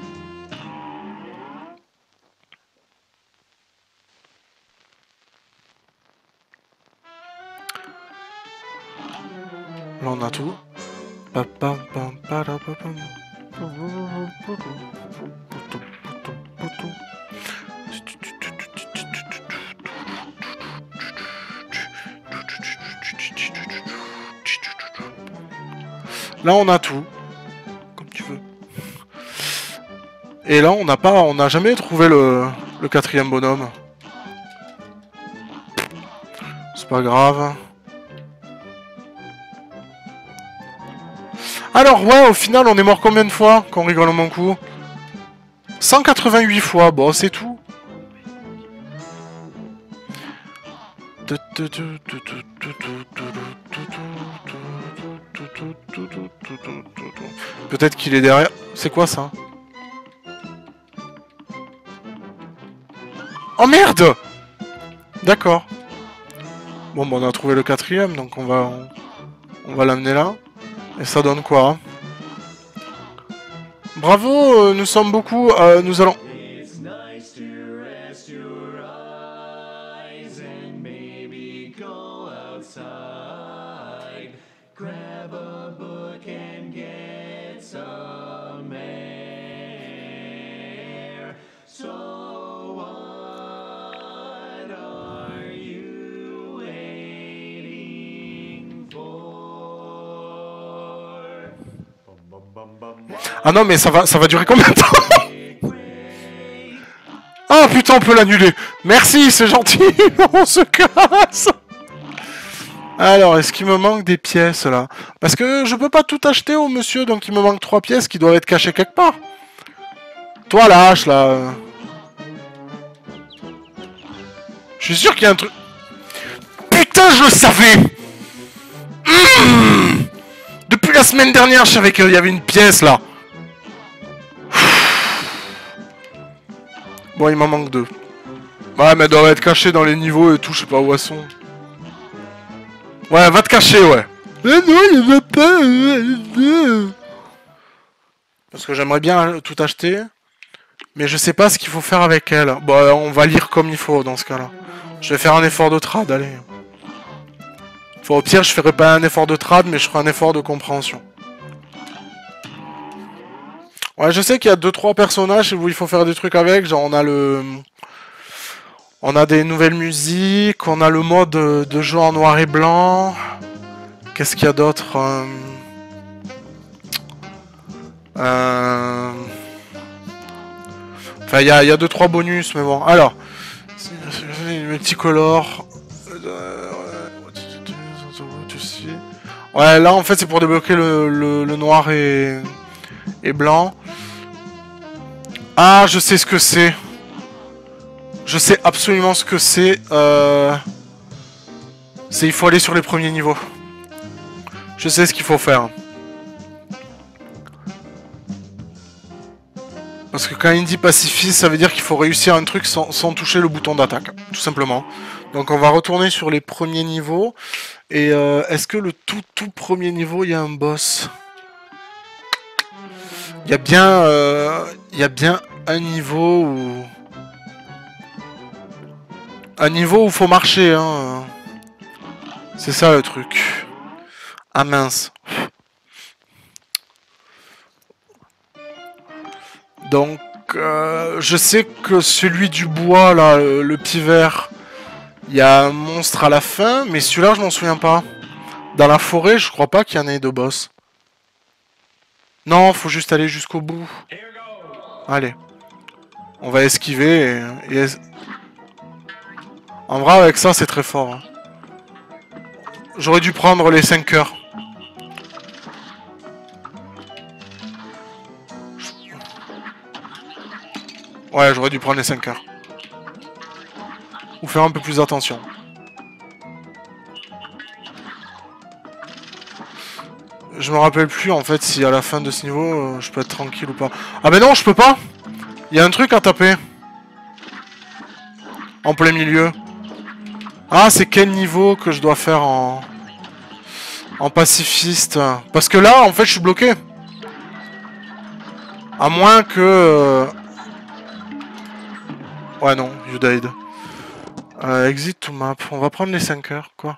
Là, on a tout. Là, on a tout. Comme tu veux. Et là, on n'a pas, on n'a jamais trouvé le, le quatrième bonhomme. C'est pas grave. Alors, ouais, au final, on est mort combien de fois qu'on rigole mon coup? cent quatre-vingt-huit fois, bon, c'est tout. Peut-être qu'il est derrière. C'est quoi ça? Oh merde! D'accord. Bon, bah, on a trouvé le quatrième, donc on va, on, on va l'amener là. Et ça donne quoi? Bravo, euh, nous sommes beaucoup. Euh, nous allons. Ah non, mais ça va, ça va durer combien de temps? Ah putain, on peut l'annuler. Merci, c'est gentil. On se casse. Alors, est-ce qu'il me manque des pièces là? Parce que je peux pas tout acheter au monsieur, donc il me manque trois pièces qui doivent être cachées quelque part. Toi, la hache là. Je suis sûr qu'il y a un truc. Putain, je le savais. Mmh. Depuis la semaine dernière, je savais qu'il y avait une pièce là. Bon, il m'en manque deux. Ouais, mais elles doivent être cachées dans les niveaux et tout, je sais pas où elles sont. Ouais, va te cacher, ouais. Mais non, il va pas. Parce que j'aimerais bien tout acheter. Mais je sais pas ce qu'il faut faire avec elle. Bon, on va lire comme il faut dans ce cas-là. Je vais faire un effort de trad, allez. Enfin, au pire, je ferai pas un effort de trad, mais je ferai un effort de compréhension. Ouais, je sais qu'il y a deux trois personnages où il faut faire des trucs avec. Genre, on a le... On a des nouvelles musiques, on a le mode de jeu en noir et blanc. Qu'est-ce qu'il y a d'autre euh... Euh... Enfin, il y a, y a deux trois bonus, mais bon. Alors, multicolore. Ouais, là, en fait, c'est pour débloquer le, le, le noir et, et blanc. Ah, je sais ce que c'est. Je sais absolument ce que c'est. Euh... C'est il faut aller sur les premiers niveaux. Je sais ce qu'il faut faire. Parce que quand il dit pacifiste, ça veut dire qu'il faut réussir un truc sans, sans toucher le bouton d'attaque. Tout simplement. Donc on va retourner sur les premiers niveaux. Et euh, est-ce que le tout tout premier niveau, il y a un boss? Il y a bien... Euh, il y a bien un niveau où... Un niveau où faut marcher, hein. C'est ça le truc. Ah mince. Donc, euh, je sais que celui du bois, là, le, le petit vert, il y a un monstre à la fin, mais celui-là, je m'en souviens pas. Dans la forêt, je crois pas qu'il y en ait de boss. Non, faut juste aller jusqu'au bout. Allez. On va esquiver et... et es... En vrai, avec ça, c'est très fort. Hein. J'aurais dû prendre les cinq heures. Ouais, j'aurais dû prendre les cinq heures. Ou faire un peu plus attention. Je me rappelle plus en fait si à la fin de ce niveau euh, je peux être tranquille ou pas. Ah mais non, je peux pas. Il y a un truc à taper. En plein milieu. Ah, c'est quel niveau que je dois faire en... En pacifiste. Parce que là, en fait, je suis bloqué. À moins que... Euh... Ouais, non, you died. Euh, exit to map. On va prendre les cinq heures, quoi.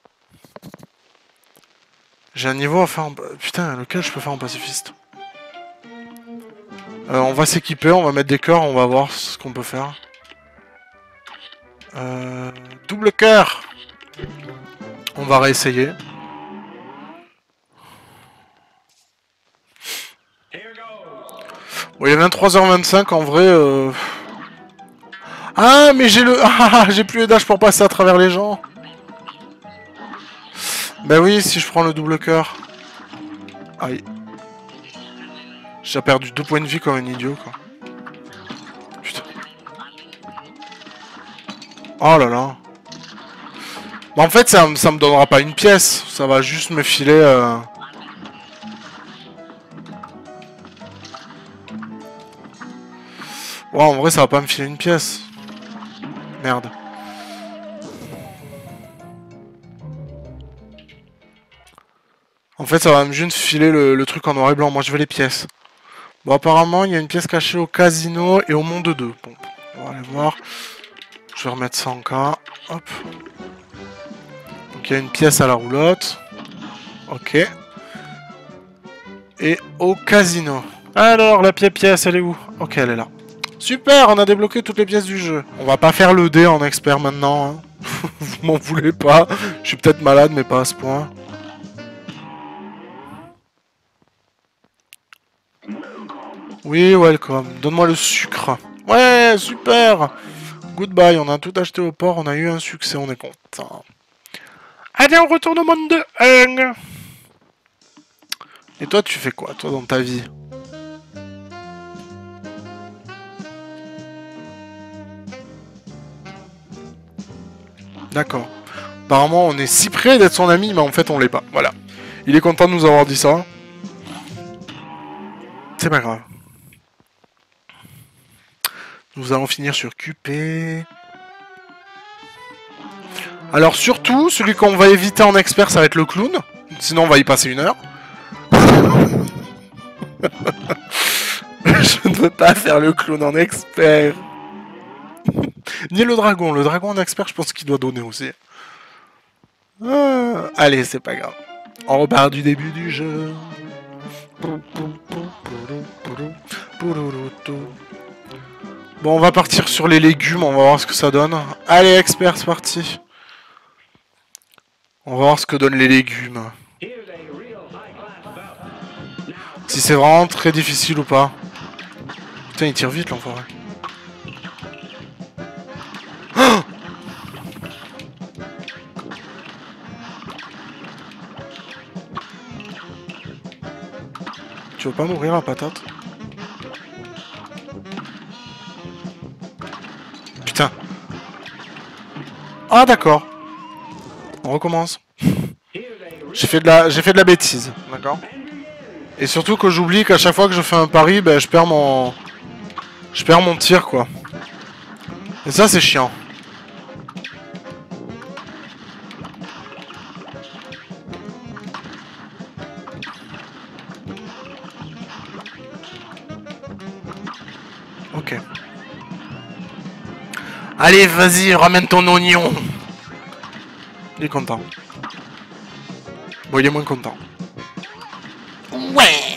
J'ai un niveau à faire en... Putain, lequel je peux faire en pacifiste? euh, On va s'équiper, on va mettre des cœurs, on va voir ce qu'on peut faire. Euh... Double cœur. On va réessayer. Bon, il est vingt-trois heures vingt-cinq, en vrai... Euh... Ah, mais j'ai le... Ah, j'ai plus les dash pour passer à travers les gens. Bah oui, si je prends le double cœur. Aïe. J'ai perdu deux points de vie comme un idiot, quoi. Putain. Oh là là. Bah en fait, ça, ça me donnera pas une pièce. Ça va juste me filer... Euh... Ouais, en vrai, ça va pas me filer une pièce. Merde. En fait, ça va me juste filer le, le truc en noir et blanc. Moi, je veux les pièces. Bon, apparemment, il y a une pièce cachée au casino et au monde deux. Bon, on va aller voir. Je vais remettre ça en cas. Hop. Donc, il y a une pièce à la roulotte. Ok. Et au casino. Alors, la pièce, elle est où? Ok, elle est là. Super, on a débloqué toutes les pièces du jeu. On va pas faire le dé en expert maintenant. Hein. Vous m'en voulez pas. Je suis peut-être malade, mais pas à ce point. Oui, welcome. Donne-moi le sucre. Ouais, super. Goodbye, on a tout acheté au port, on a eu un succès, on est content. Allez, on retourne au monde de Hung. Et toi, tu fais quoi, toi, dans ta vie? D'accord. Apparemment, on est si près d'être son ami, mais en fait, on l'est pas. Voilà. Il est content de nous avoir dit ça. C'est pas grave. Nous allons finir sur Q P. Alors surtout, celui qu'on va éviter en expert, ça va être le clown. Sinon, on va y passer une heure. Je ne peut pas faire le clown en expert. Ni le dragon. Le dragon en expert, je pense qu'il doit donner aussi. Ah, allez, c'est pas grave. On repart du début du jeu. Bon, on va partir sur les légumes, on va voir ce que ça donne. Allez, expert, c'est parti. On va voir ce que donnent les légumes. Si c'est vraiment très difficile ou pas. Putain, il tire vite, l'enfoiré. Oh, tu veux pas mourir, la patate? Putain. Ah, d'accord. On recommence. J'ai fait de la, j'ai fait de la bêtise, d'accord. Et surtout que j'oublie qu'à chaque fois que je fais un pari, ben je perds mon, je perds mon tir, quoi. Et ça, c'est chiant. Ok. Allez, vas-y, ramène ton oignon. Il est content. Bon, il est moins content. Ouais.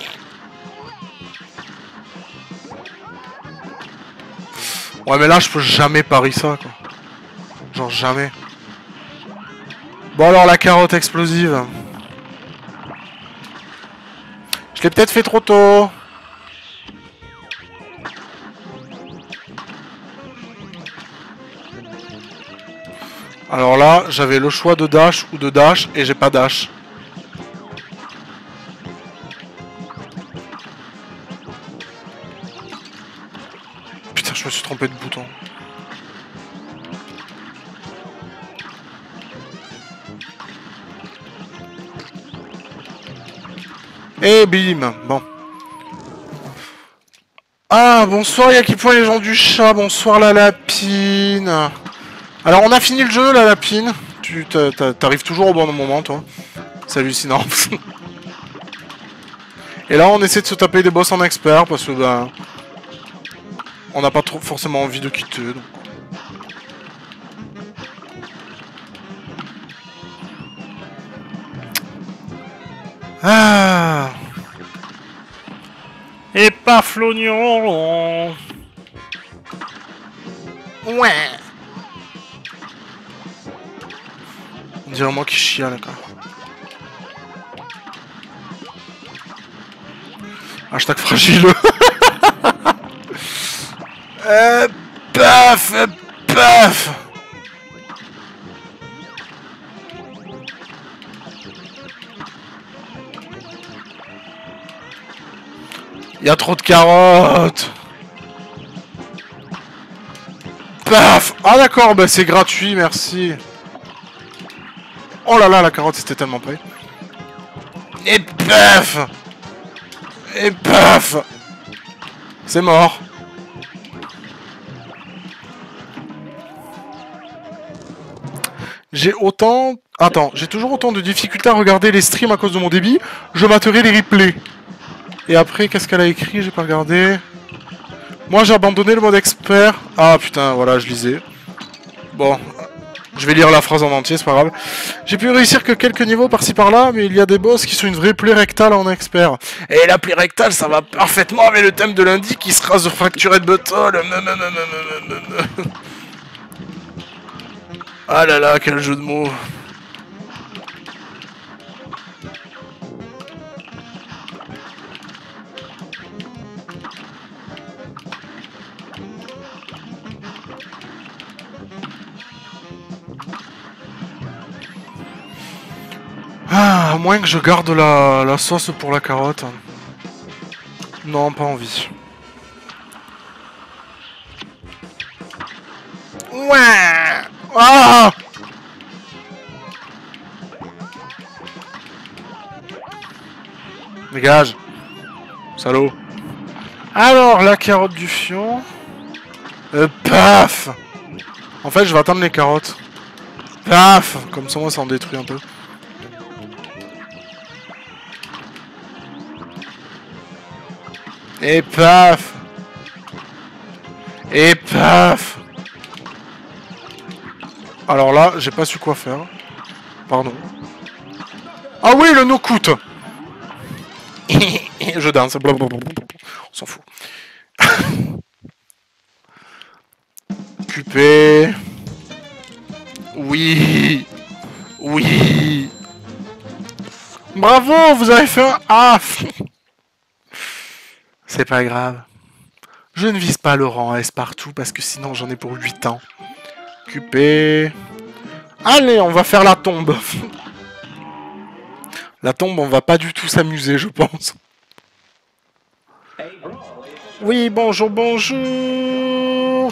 Ouais, mais là, je peux jamais parier ça, quoi. Genre, jamais. Bon, alors, la carotte explosive. Je l'ai peut-être fait trop tôt. Alors là, j'avais le choix de dash ou de dash, et j'ai pas dash. Putain, je me suis trompé de bouton. Et bim. Bon. Ah, bonsoir, y'a qui point les gens du chat. Bonsoir, la lapine. Alors, on a fini le jeu, la lapine. Tu t'arrives toujours au bon moment, toi. C'est hallucinant. Et là, on essaie de se taper des boss en expert, parce que, ben... on n'a pas trop forcément envie de quitter, donc... Ah. Et paf l'oignon. Ouais. On dirait moi qui chiale, quoi. Hashtag fragile. euh, paf, paf. Il y a trop de carottes. Paf. Ah d'accord, bah c'est gratuit, merci. Oh là là, la carotte c'était tellement près. Et paf. Et paf. C'est mort. J'ai autant... Attends, j'ai toujours autant de difficultés à regarder les streams à cause de mon débit. Je materai les replays. Et après, qu'est-ce qu'elle a écrit? J'ai pas regardé. Moi, j'ai abandonné le mode expert. Ah, putain, voilà, je lisais. Bon, je vais lire la phrase en entier, c'est pas grave. J'ai pu réussir que quelques niveaux par-ci par-là, mais il y a des boss qui sont une vraie plaie rectale en expert. Et la plaie rectale, ça va parfaitement avec le thème de lundi qui sera The Fractured Bottle. Ah là là, quel jeu de mots. Ah, à moins que je garde la, la sauce pour la carotte. Non, pas envie. Ouais. Ah. Dégage. Salaud. Alors, la carotte du fion. Euh, paf. En fait, je vais attendre les carottes. Paf. Comme ça, moi, ça en détruit un peu. Et paf. Et paf. Alors là, j'ai pas su quoi faire. Pardon. Ah oui, le no-coute. Je danse. On s'en fout. Q P. Oui. Oui. Bravo, vous avez fait un... Ah. C'est pas grave. Je ne vise pas le rang S partout parce que sinon j'en ai pour huit ans. Q P. Allez, on va faire la tombe. La tombe, on va pas du tout s'amuser, je pense. Oui, bonjour, bonjour.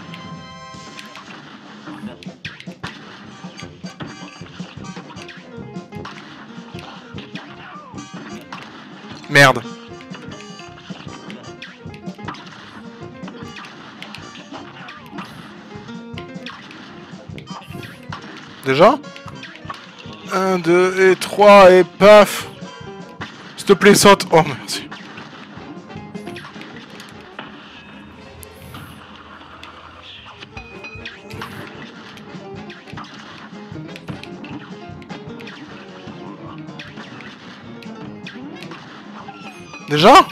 Merde. Déjà un, deux et trois et paf. S'il te plaît, saute. Oh, merci. Déjà?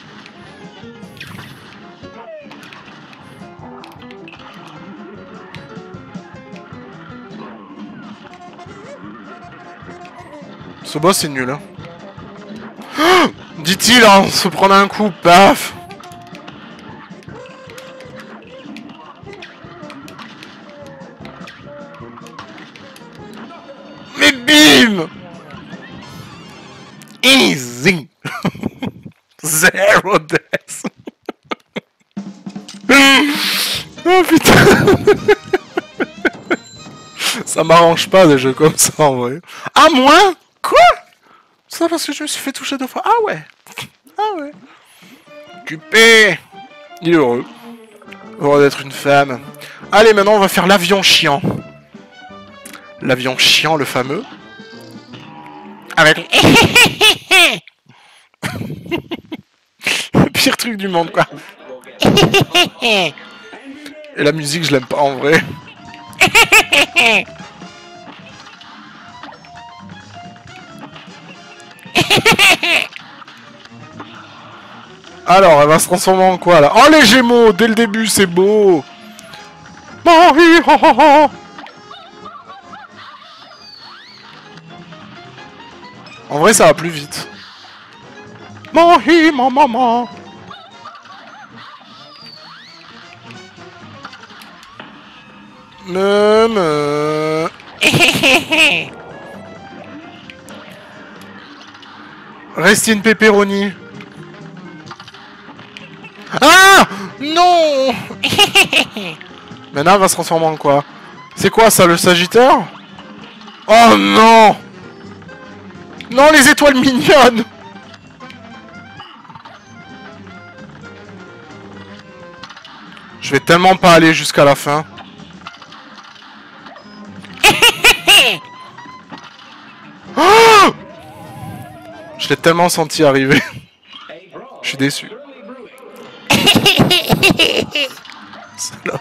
Ce boss c'est nul, hein. Oh, dit-il en se prenant un coup, paf. Mais bim. Easy. Zero death. Oh putain. Ça m'arrange pas des jeux comme ça en vrai. Ah moins? Quoi? Ça parce que je me suis fait toucher deux fois. Ah ouais. Ah ouais. Q P. Il est heureux. Heureux d'être une femme. Allez, maintenant on va faire l'avion chiant. L'avion chiant, le fameux. Avec... Le pire truc du monde, quoi. Et la musique, je l'aime pas en vrai. Alors, elle va se transformer en quoi, là? Oh, les Gémeaux! Dès le début, c'est beau! En vrai, ça va plus vite. Mahi, ma maman. Me, me. Reste une pepperoni. Ah non. Maintenant, elle va se transformer en quoi? C'est quoi ça, le Sagittaire? Oh non. Non, les étoiles mignonnes. Je vais tellement pas aller jusqu'à la fin. Oh, je l'ai tellement senti arriver. Je suis déçu. Salope.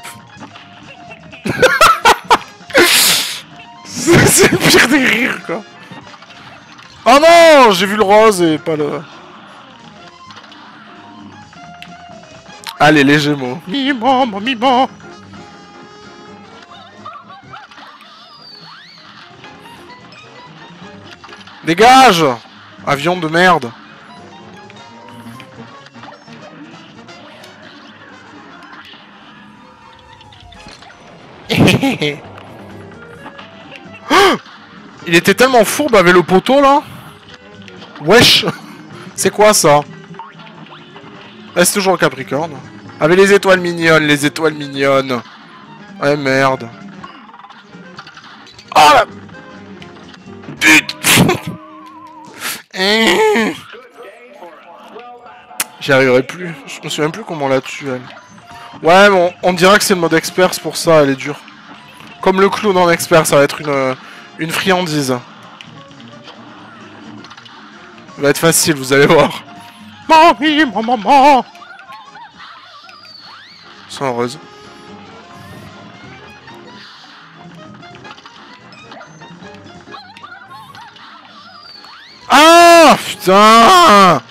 C'est le pire des rires, quoi. Oh non, j'ai vu le rose et pas le... Allez, les Gémeaux. Mimon, mon mimon. Dégage! Avion de merde. Il était tellement fourbe avec le poteau là. Wesh. C'est quoi ça? Reste toujours le Capricorne. Avec les étoiles mignonnes, les étoiles mignonnes. Ouais merde. Oh la... Putain. J'y arriverai plus. Je me souviens plus comment on l'a tue elle. Ouais bon, on dirait que c'est le mode expert, c'est pour ça, elle est dure. Comme le clown en expert, ça va être une, une friandise. Ça va être facile, vous allez voir. Mamie, maman. sont heureuses. Ah putain!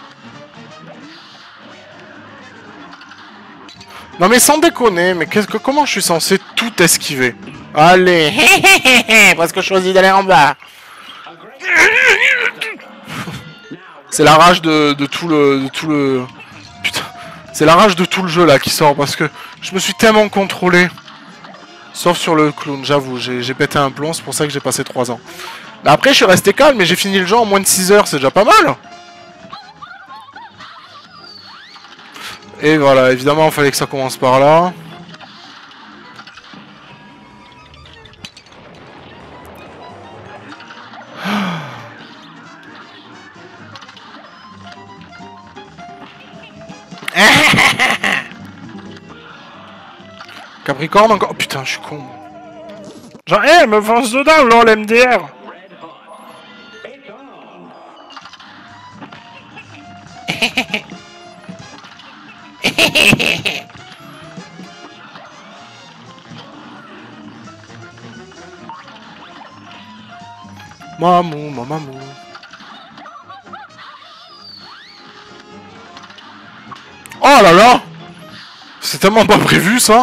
Non mais sans déconner, mais qu'est-ce que comment je suis censé tout esquiver? Allez, parce que je choisis d'aller en bas. C'est la rage de, de tout le, de tout le, putain, c'est la rage de tout le jeu là qui sort parce que je me suis tellement contrôlé. Sauf sur le clown, j'avoue, j'ai pété un plomb, c'est pour ça que j'ai passé trois ans. Mais après, je suis resté calme, mais j'ai fini le jeu en moins de six heures, c'est déjà pas mal. Et voilà, évidemment, il fallait que ça commence par là. Capricorne encore. Oh, putain, je suis con. Genre, hé, hey, me fonce dedans, lol, M D R. Mamou, mamou. Oh là là! C'est tellement pas prévu ça!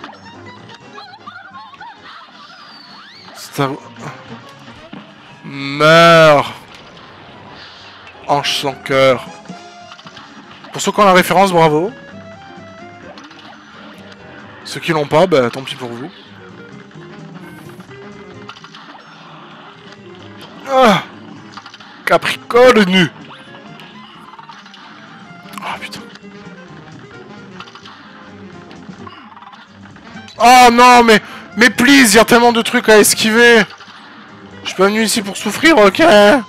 C'est un... Meurs! Hanche sans cœur. Pour ceux qui ont la référence, bravo. Ceux qui l'ont pas, bah tant pis pour vous. Ah! Capricorne! Ah putain. Oh non, mais... Mais please, il y a tellement de trucs à esquiver. Je suis pas venu ici pour souffrir, ok?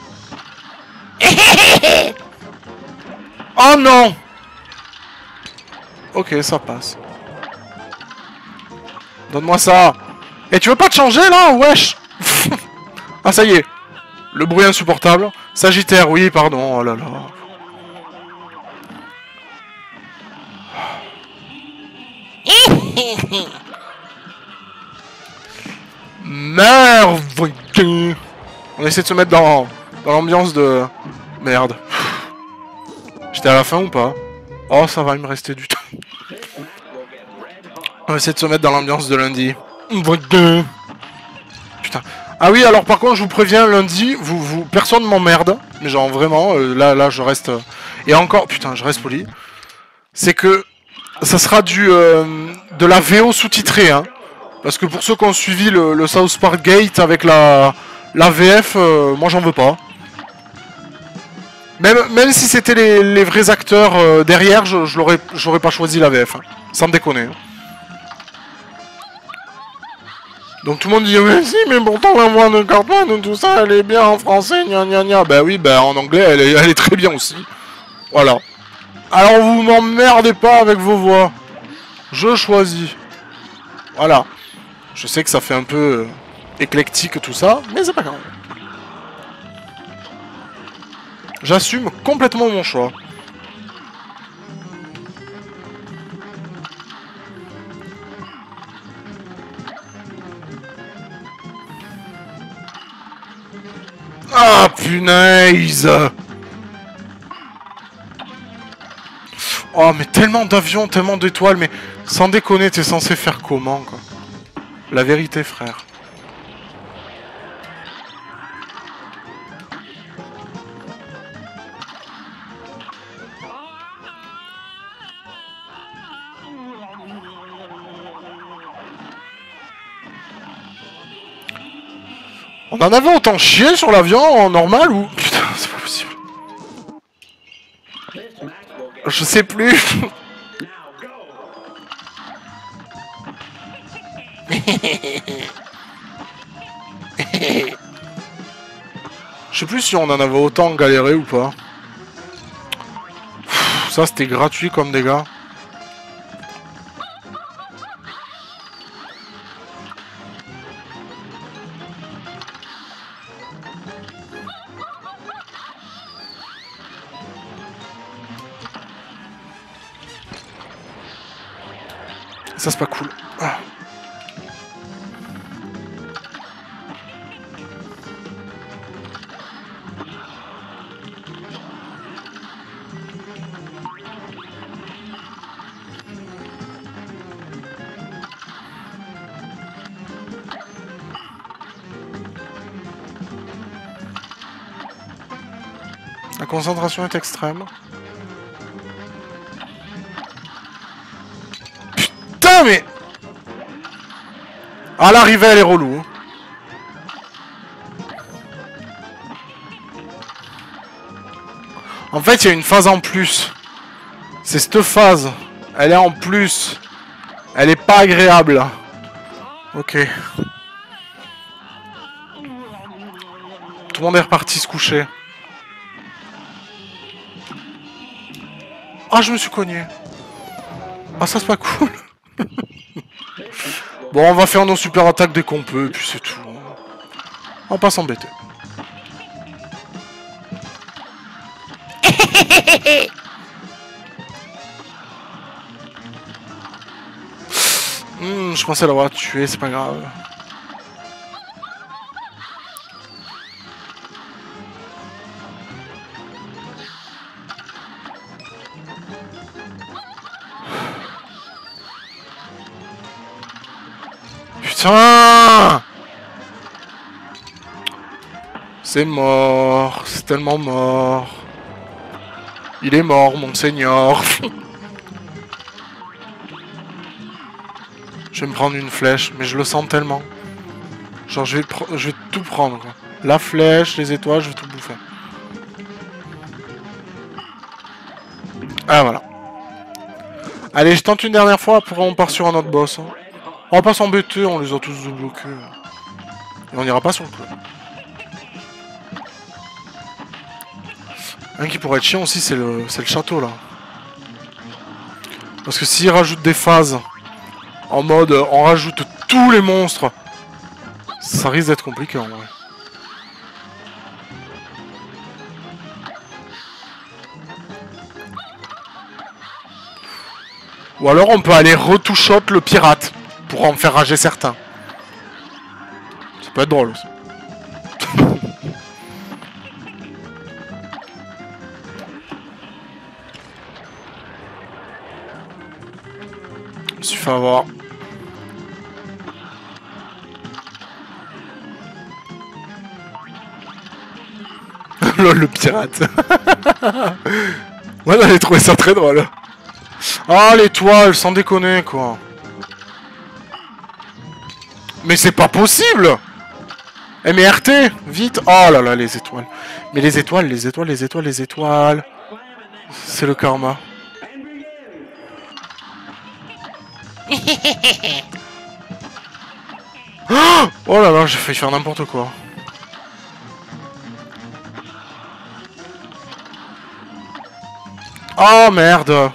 Oh non! Ok, ça passe. Donne-moi ça. Et tu veux pas te changer, là? Wesh. Ah, ça y est. Le bruit insupportable. Sagittaire, oui, pardon. Oh là là. Merde. On essaie de se mettre dans, dans l'ambiance de... Merde. J'étais à la fin ou pas? Oh, ça va, il me restait du temps. On essaie de se mettre dans l'ambiance de lundi. Putain. Ah oui, alors par contre, je vous préviens, lundi, vous, vous, personne m'emmerde. Mais genre, vraiment, euh, là, là, je reste... Euh, et encore, putain, je reste poli. C'est que ça sera du euh, de la V O sous-titrée, hein. Parce que pour ceux qui ont suivi le, le South Park Gate avec la, la V F, euh, moi, j'en veux pas. Même, même si c'était les, les vrais acteurs euh, derrière, je, je l'aurais, j'aurais pas choisi la V F. Hein. Sans déconner. Hein. Donc tout le monde dit mais si, mais pourtant la voix de Cartman, tout ça, elle est bien en français, gna gna gna. Bah oui, bah en anglais, elle est, elle est très bien aussi. Voilà. Alors vous m'emmerdez pas avec vos voix. Je choisis. Voilà. Je sais que ça fait un peu euh, éclectique tout ça, mais c'est pas grave. J'assume complètement mon choix. Ah, punaise! Oh, mais tellement d'avions, tellement d'étoiles, mais sans déconner, t'es censé faire comment, quoi? La vérité, frère. On en avait autant chié sur l'avion en normal ou... Putain, c'est pas possible. Je sais plus. Je sais plus si on en avait autant galéré ou pas. Ça c'était gratuit comme dégâts. Ça, c'est pas cool. Ah. La concentration est extrême. Putain, mais... À l'arrivée, elle est relou. En fait, il y a une phase en plus. C'est cette phase. Elle est en plus. Elle est pas agréable. Ok. Tout le monde est reparti se coucher. Ah, je me suis cogné. Ah, ça c'est pas cool. Bon, on va faire nos super attaques dès qu'on peut, et puis c'est tout. On va pas s'embêter. hmm, je pensais l'avoir tué, c'est pas grave. Putain! C'est mort, c'est tellement mort. Il est mort, monseigneur. Je vais me prendre une flèche, mais je le sens tellement. Genre, je vais, je vais tout prendre, quoi. La flèche, les étoiles, je vais tout bouffer. Ah, voilà. Allez, je tente une dernière fois, après on part sur un autre boss. Hein. On va pas s'embêter, on les a tous débloqués. Et on ira pas sur le coup. Un qui pourrait être chiant aussi, c'est le, c'est le château, là. Parce que s'ils rajoutent des phases, en mode, on rajoute tous les monstres, ça risque d'être compliqué, en vrai. Ou alors on peut aller retouchot le pirate, pour en faire rager certains. Ça peut être drôle aussi. Je me suis fait avoir. Lol, le pirate. Ouais, j'avais trouvé ça très drôle. Ah, l'étoile, sans déconner, quoi. Mais c'est pas possible. Eh mais R T, vite. Oh là là, les étoiles. Mais les étoiles, les étoiles, les étoiles, les étoiles. C'est le karma. Oh là là, j'ai failli faire n'importe quoi. Oh merde.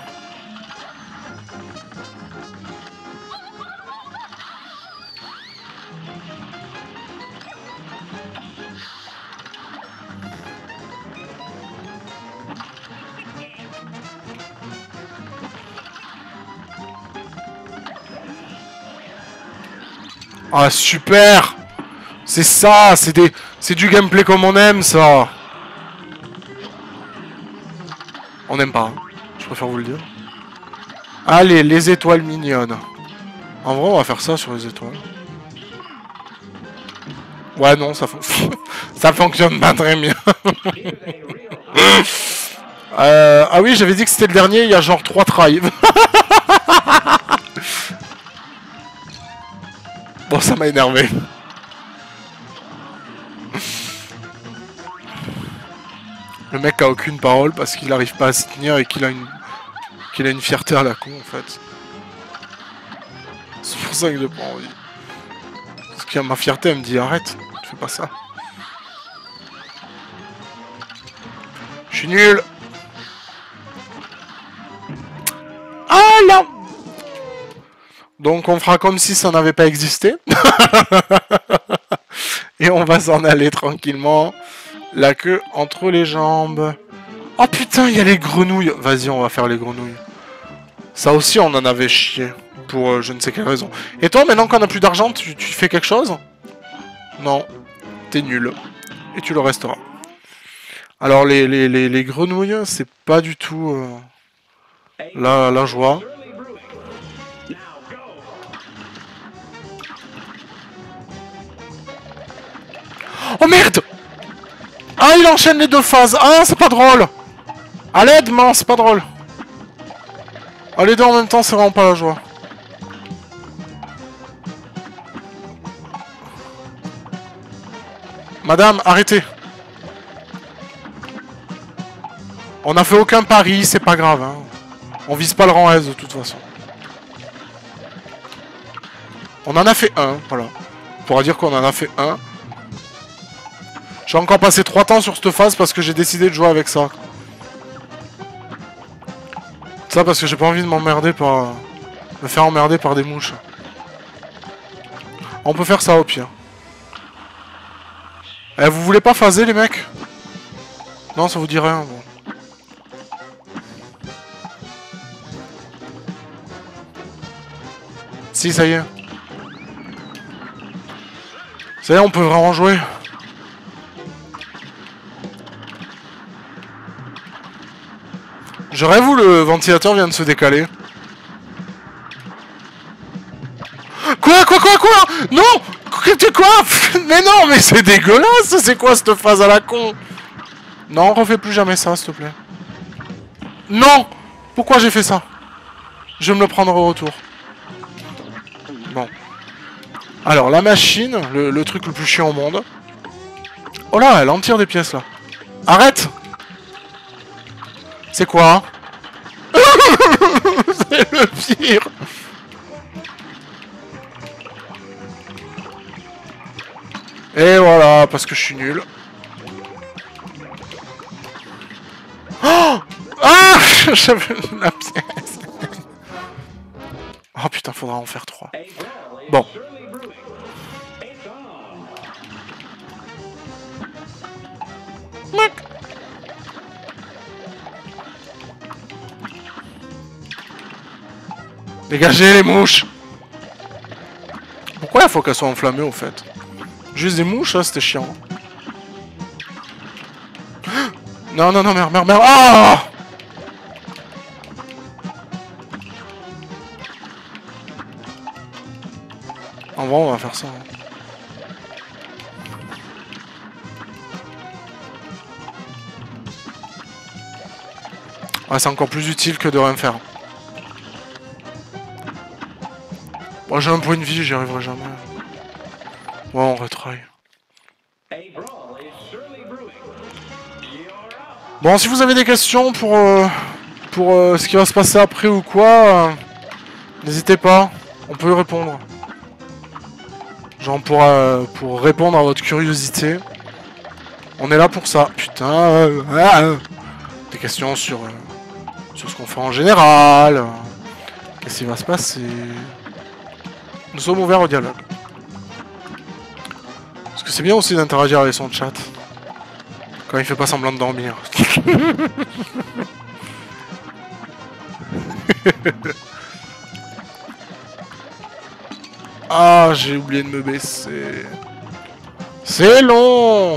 Ah super. C'est ça, c'est des c'est du gameplay comme on aime ça. On n'aime pas, hein. Je préfère vous le dire. Allez, les étoiles mignonnes. En vrai, on va faire ça sur les étoiles. Ouais, non, ça, fon... ça fonctionne pas très bien. euh... Ah oui, j'avais dit que c'était le dernier, il y a genre trois tries. Bon, ça m'a énervé. Le mec a aucune parole parce qu'il n'arrive pas à se tenir et qu'il a une qu'il a une fierté à la con en fait. C'est pour ça que j'ai pas envie. Parce que ma fierté elle me dit arrête, tu fais pas ça. Je suis nul. Ah là. Donc on fera comme si ça n'avait pas existé. Et on va s'en aller tranquillement. La queue entre les jambes. Oh putain, il y a les grenouilles. Vas-y, on va faire les grenouilles. Ça aussi, on en avait chié. Pour euh, je ne sais quelle raison. Et toi, maintenant qu'on a plus d'argent, tu, tu fais quelque chose? Non. T'es nul. Et tu le resteras. Alors, les, les, les, les grenouilles, c'est pas du tout euh, la, la joie. Oh merde! Ah, il enchaîne les deux phases. Ah, c'est pas drôle. À l'aide, mince, c'est pas drôle. Ah, les deux en même temps, c'est vraiment pas la joie. Madame, arrêtez. On n'a fait aucun pari, c'est pas grave. Hein. On vise pas le rang S de toute façon. On en a fait un, voilà. On pourra dire qu'on en a fait un. J'ai encore passé trois temps sur cette phase parce que j'ai décidé de jouer avec ça. Ça parce que j'ai pas envie de m'emmerder par... me faire emmerder par des mouches. On peut faire ça au pire. Eh, vous voulez pas phaser les mecs? Non, ça vous dit rien, bon. Si, ça y est. Ça y est, on peut vraiment jouer. Je rêve où le ventilateur vient de se décaler. Quoi, quoi, quoi, quoi? Non! Quoi? Mais non, mais c'est dégueulasse! C'est quoi cette phase à la con? Non, refais plus jamais ça, s'il te plaît. Non! Pourquoi j'ai fait ça? Je vais me le prendre au retour. Bon. Alors, la machine, le, le truc le plus chiant au monde. Oh là, elle en tire des pièces, là. Arrête! C'est quoi? C'est le pire! Et voilà, parce que je suis nul. Oh! Ah! J'avais la pièce. Oh putain, faudra en faire trois. Bon. Dégagez les mouches! Pourquoi il faut qu'elles soient enflammées au fait? Juste des mouches, hein, c'était chiant. Non, non, non, merde, merde, merde. Ah! En vrai, on va faire ça. Ah, c'est encore plus utile que de rien faire. Moi, j'ai un point de vie, j'y arriverai jamais. Ouais, on retry. Bon, si vous avez des questions pour, euh, pour euh, ce qui va se passer après ou quoi, euh, n'hésitez pas, on peut y répondre. Genre pour, euh, pour répondre à votre curiosité. On est là pour ça. Putain. Euh, euh, des questions sur, euh, sur ce qu'on fait en général. Euh, Qu'est-ce qui va se passer? Nous sommes ouverts au dialogue. Parce que c'est bien aussi d'interagir avec son chat. Quand il fait pas semblant de dormir. Ah, j'ai oublié de me baisser. C'est long.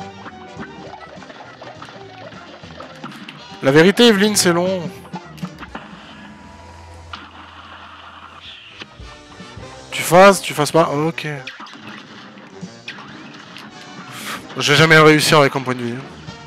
La vérité, Evelyne, c'est long. Tu fasses, tu fasses pas. Oh, ok. Je vais jamais réussir avec un point de vie.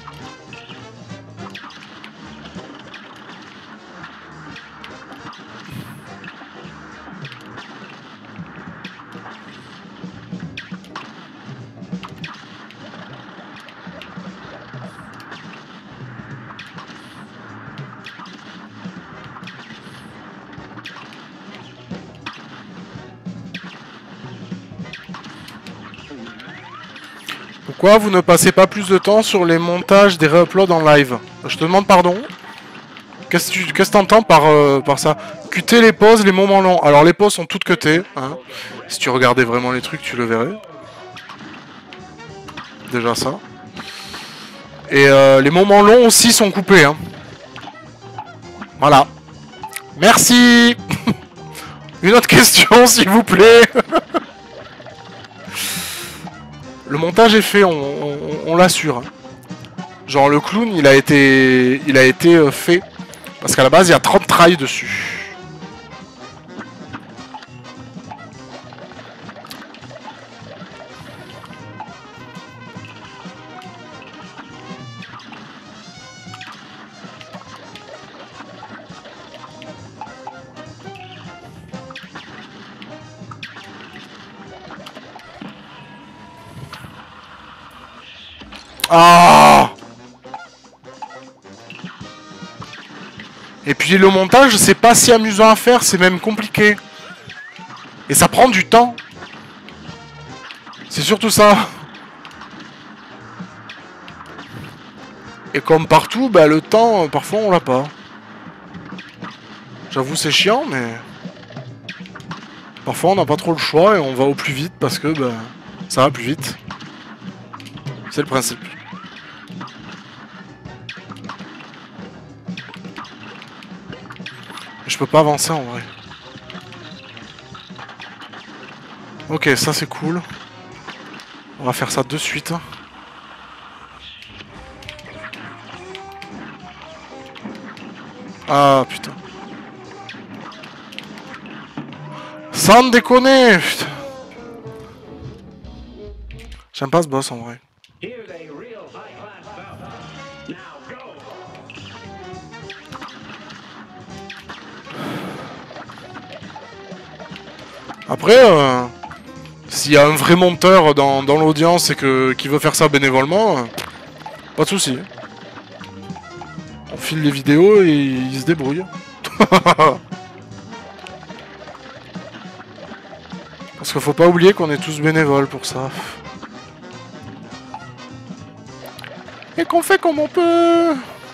Pourquoi vous ne passez pas plus de temps sur les montages des réuploads en live? Je te demande pardon. Qu'est-ce que tu qu'est-ce que t'entends par, euh, par ça? Cuter les pauses, les moments longs. Alors les pauses sont toutes cutées. Hein. Si tu regardais vraiment les trucs, tu le verrais. Déjà ça. Et euh, les moments longs aussi sont coupés. Hein. Voilà. Merci. Une autre question, s'il vous plaît. Le montage est fait, on, on, on l'assure. Genre le clown, il a été, il a été euh, fait. Parce qu'à la base, il y a trente trails dessus. Ah! Et puis le montage, c'est pas si amusant à faire, c'est même compliqué. Et ça prend du temps. C'est surtout ça. Et comme partout, bah le temps, parfois on l'a pas. J'avoue c'est chiant, mais... Parfois on n'a pas trop le choix et on va au plus vite parce que bah, ça va plus vite. C'est le principe. Je peux pas avancer en vrai. Ok, ça c'est cool. On va faire ça de suite. Ah putain. Sans déconner, putain. J'aime pas ce boss en vrai. Après, euh, s'il y a un vrai monteur dans, dans l'audience et que qui veut faire ça bénévolement, euh, pas de souci. On file les vidéos et il se débrouille. Parce qu'il faut pas oublier qu'on est tous bénévoles pour ça. Et qu'on fait comme on peut.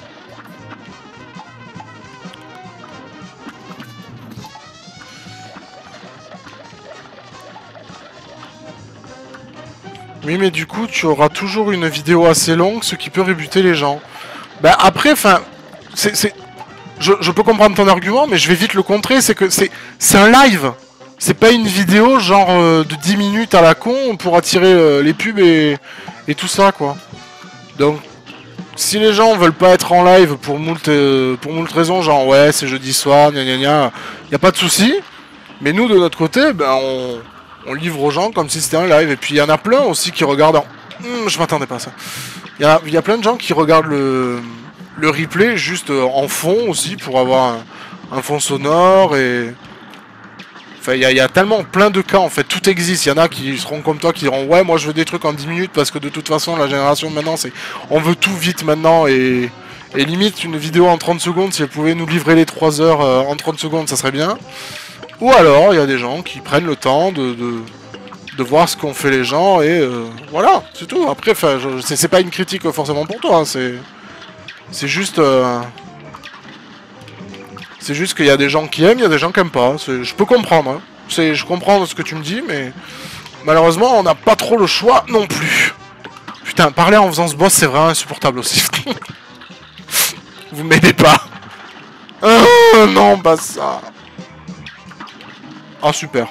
Oui, mais du coup, tu auras toujours une vidéo assez longue, ce qui peut rebuter les gens. Bah après, enfin, c'est... Je, je peux comprendre ton argument, mais je vais vite le contrer, c'est que c'est c'est un live. C'est pas une vidéo genre euh, de dix minutes à la con pour attirer euh, les pubs et, et tout ça, quoi. Donc, si les gens veulent pas être en live pour moult, euh, pour moult raisons, genre ouais, c'est jeudi soir, gna gna gna, y a pas de souci. Mais nous, de notre côté, ben on... On livre aux gens comme si c'était un live. Et puis il y en a plein aussi qui regardent en... Hum, je m'attendais pas à ça. Il y a, y a plein de gens qui regardent le, le replay juste en fond aussi pour avoir un, un fond sonore et... Enfin, il y, y a tellement plein de cas en fait. Tout existe. Il y en a qui seront comme toi qui diront ouais, moi je veux des trucs en dix minutes parce que de toute façon la génération de maintenant c'est... On veut tout vite maintenant et... Et limite une vidéo en trente secondes, si elle pouvait nous livrer les trois heures euh, en trente secondes, ça serait bien. Ou alors, il y a des gens qui prennent le temps de, de, de voir ce qu'ont fait les gens, et euh, voilà, c'est tout. Après, c'est pas une critique forcément pour toi, hein, c'est c'est juste... Euh, c'est juste qu'il y a des gens qui aiment, il y a des gens qui aiment pas. Je peux comprendre, hein. Je comprends ce que tu me dis, mais malheureusement, on n'a pas trop le choix non plus. Putain, parler en faisant ce boss, c'est vraiment insupportable aussi. Vous m'aidez pas. Oh, non, pas ça. Ah super.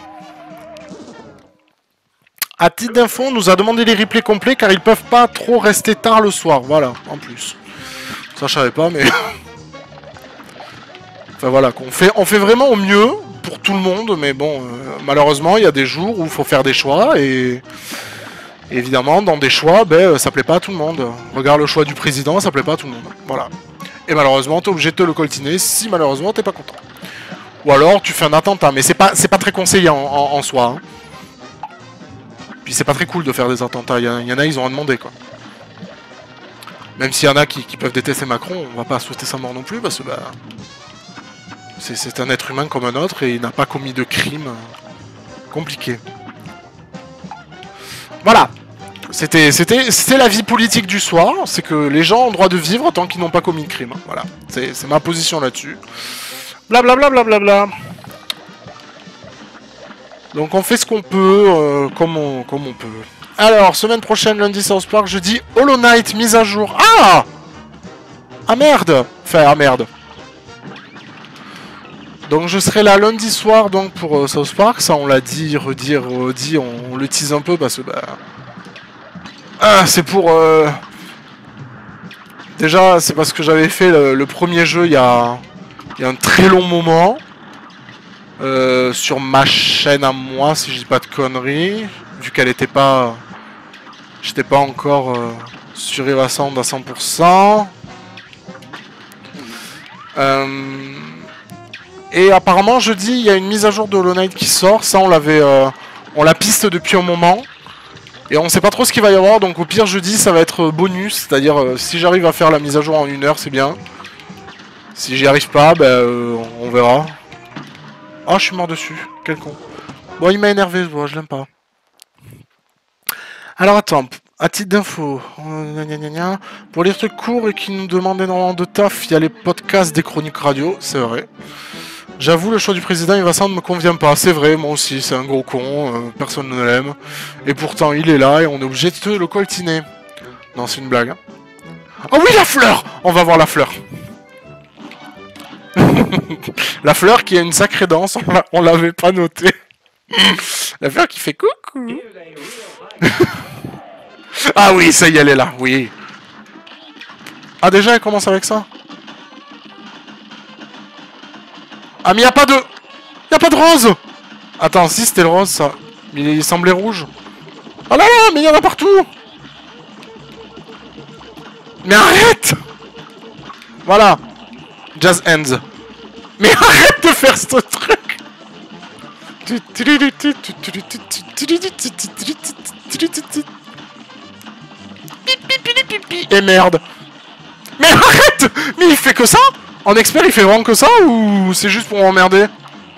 À titre d'info, on nous a demandé les replays complets car ils peuvent pas trop rester tard le soir. Voilà, en plus. Ça je savais pas, mais... enfin voilà, on fait, on fait vraiment au mieux pour tout le monde, mais bon, euh, malheureusement, il y a des jours où il faut faire des choix et... évidemment, dans des choix, ben, ça plaît pas à tout le monde. Regarde le choix du président, ça plaît pas à tout le monde. Voilà. Et malheureusement, t'es obligé de te le coltiner si malheureusement t'es pas content. Ou alors tu fais un attentat, mais c'est pas c'est pas très conseillé en, en, en soi. Hein. Puis c'est pas très cool de faire des attentats, il y, y en a, ils ont à demander quoi. Même s'il y en a qui, qui peuvent détester Macron, on va pas souhaiter sa mort non plus, parce que bah... c'est un être humain comme un autre et il n'a pas commis de crime compliqué. Voilà. C'était la vie politique du soir, c'est que les gens ont le droit de vivre tant qu'ils n'ont pas commis de crime. Voilà, c'est ma position là-dessus. Blablabla, blablabla. Donc on fait ce qu'on peut, euh, comme, on, comme on peut. Alors, semaine prochaine, lundi South Park, jeudi Hollow Knight, mise à jour. Ah Ah merde. Enfin, ah merde. Donc je serai là lundi soir donc pour euh, South Park, ça on l'a dit, redit, redit, on, on le tease un peu parce que bah... Ah, c'est pour... Euh... Déjà c'est parce que j'avais fait le, le premier jeu il y a... il y a un très long moment. Euh, sur ma chaîne à moi si je dis pas de conneries. Vu qu'elle était pas... J'étais pas encore euh, sur Eva Sound à cent pour cent. Euh... Et apparemment jeudi il y a une mise à jour de Hollow Knight qui sort. Ça on l'avait euh, on la piste depuis un moment. Et on sait pas trop ce qu'il va y avoir. Donc au pire jeudi ça va être bonus. C'est à dire euh, si j'arrive à faire la mise à jour en une heure c'est bien. Si j'y arrive pas ben euh, on verra. Ah je suis mort dessus. Quel con. Bon il m'a énervé ce bois, je l'aime pas. Alors attends, à titre d'info, euh, pour les trucs courts et qui nous demandent énormément de taf, il y a les podcasts des chroniques radio, c'est vrai. J'avoue, le choix du président Ivasan ne me convient pas, c'est vrai, moi aussi, c'est un gros con, euh, personne ne l'aime. Et pourtant, il est là et on est obligé de le coltiner. Non, c'est une blague. Hein. Oh oui, la fleur! On va voir la fleur. La fleur qui a une sacrée danse, on l'avait pas noté. La fleur qui fait coucou. Ah oui, ça y est, elle est là, oui. Ah déjà, elle commence avec ça. Ah mais y a pas de... Y a pas de rose. Attends, si c'était le rose, ça. Mais il semblait rouge. Oh là là, mais il y en a partout. Mais arrête. Voilà. Jazz Hands. Mais arrête de faire ce truc. Et merde. Mais arrête. Mais il fait que ça. En expert il fait vraiment que ça ou c'est juste pour m'emmerder?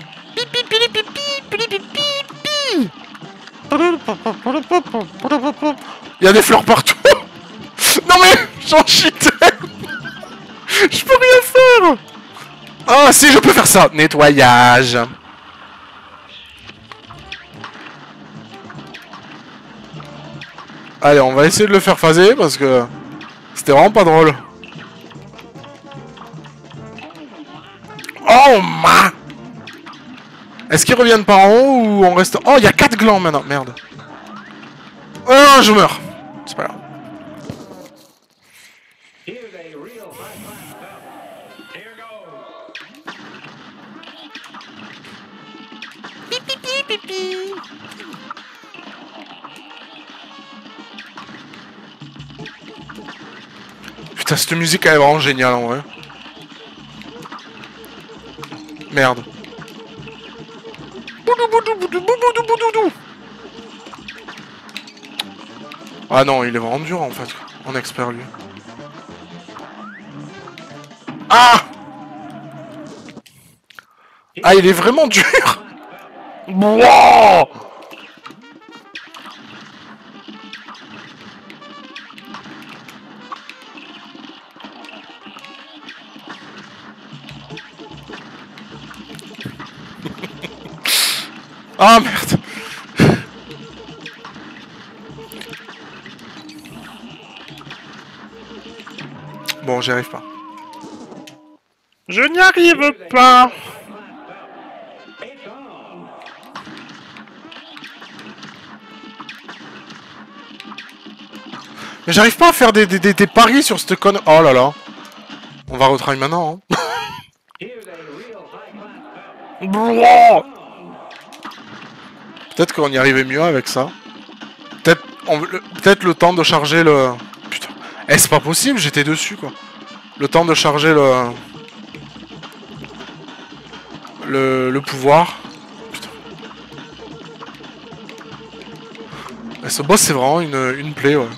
Il y a des fleurs partout. Non mais j'en chie tellement. Je peux rien faire. Ah si je peux faire ça. Nettoyage. Allez, on va essayer de le faire phaser parce que c'était vraiment pas drôle. Oh ma. Est-ce qu'ils reviennent par en haut ou on reste... Oh, il y a quatre glands maintenant, merde. Oh, je meurs. C'est pas grave. Pipi, pipi. Putain, cette musique elle est vraiment géniale en vrai. Merde. Ah non, il est vraiment dur en fait, en expert lui. Ah. Ah, il est vraiment dur. Wow. Ah merde. Bon, j'y arrive pas. Je n'y arrive pas. Mais j'arrive pas à faire des, des, des, des paris sur cette conne... Oh là là. On va retravailler maintenant. Hein. Peut-être qu'on y arrivait mieux avec ça. Peut-être le, peut-être le temps de charger le... Putain. Eh, c'est pas possible, j'étais dessus, quoi. Le temps de charger le... Le, le pouvoir. Putain. Et ce boss, c'est vraiment une, une plaie, ouais.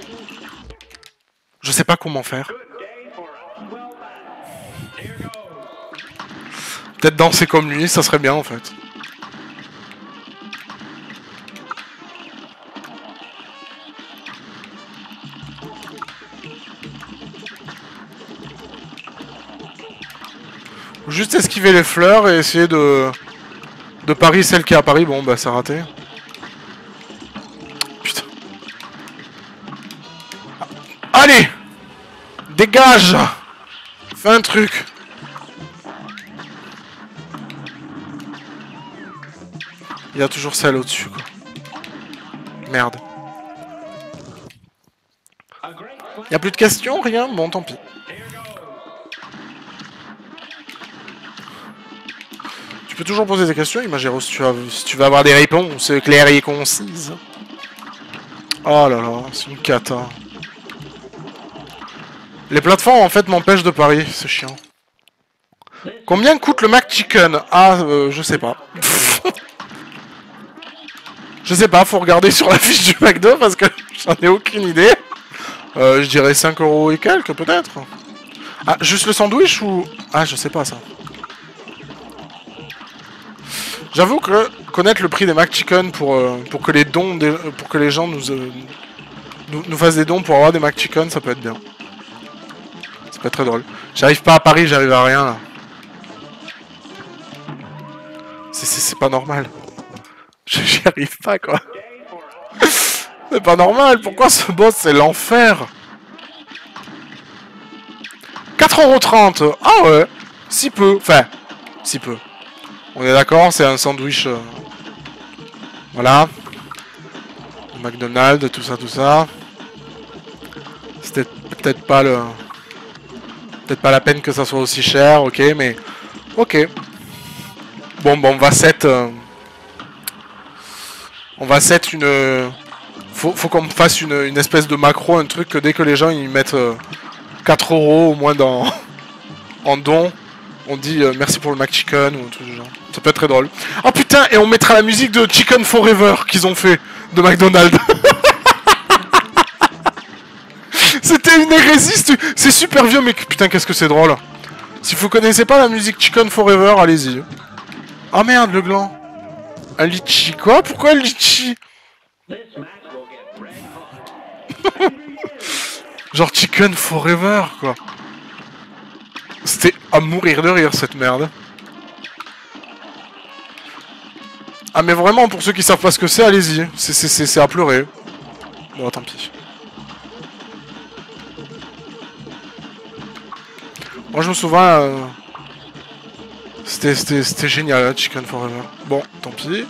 Je sais pas comment faire. Peut-être danser comme lui, ça serait bien, en fait. Juste esquiver les fleurs et essayer de... De parier celle qui est à Paris. Bon, bah, c'est raté. Putain. Allez! Dégage! Fais un truc. Il y a toujours celle au-dessus, quoi. Merde. Y a plus de questions, rien? Bon, tant pis. Tu peux toujours poser des questions, Imagero, si tu, as, si tu veux avoir des réponses claires et concises. Oh là là, c'est une cata. Les plateformes, en fait, m'empêchent de parier, c'est chiant. Combien coûte le McChicken? Ah, euh, je sais pas. Je sais pas, faut regarder sur la fiche du McDo parce que j'en ai aucune idée. Euh, je dirais cinq euros et quelques, peut-être. Ah, juste le sandwich ou... Ah, je sais pas, ça. J'avoue que connaître le prix des McChicken pour, euh, pour que les dons... Des... pour que les gens nous, euh, nous, nous fassent des dons pour avoir des McChicken, ça peut être bien. Ça peut être très drôle. J'arrive pas à Paris, j'arrive à rien, là. C'est pas normal. J'y arrive pas, quoi. C'est pas normal, pourquoi ce boss, c'est l'enfer? quatre euros trente. Ah ouais, si peu. Enfin, si peu. On est d'accord, c'est un sandwich... Euh... Voilà. McDonald's, tout ça, tout ça. C'était peut-être pas le... Peut-être pas la peine que ça soit aussi cher, ok, mais... Ok. Bon, bon, on va set... Euh... On va set une... Faut, faut qu'on me fasse une, une espèce de macro, un truc que dès que les gens ils mettent euh, quatre euros au moins dans... en don, on dit euh, merci pour le McChicken ou un truc du genre. Ça peut être très drôle. Oh putain, et on mettra la musique de Chicken Forever qu'ils ont fait de McDonald's. C'était une hérésie, c'est super vieux, mais putain, qu'est-ce que c'est drôle. Si vous connaissez pas la musique Chicken Forever, allez-y. Ah merde, le gland. Un litchi, quoi? Pourquoi un litchi? Genre Chicken Forever, quoi. C'était à mourir de rire, cette merde. Ah mais vraiment, pour ceux qui savent pas ce que c'est, allez-y. C'est à pleurer. Bon, tant pis. Moi, je me souviens... Euh... C'était génial, hein, Chicken Forever. Bon, tant pis.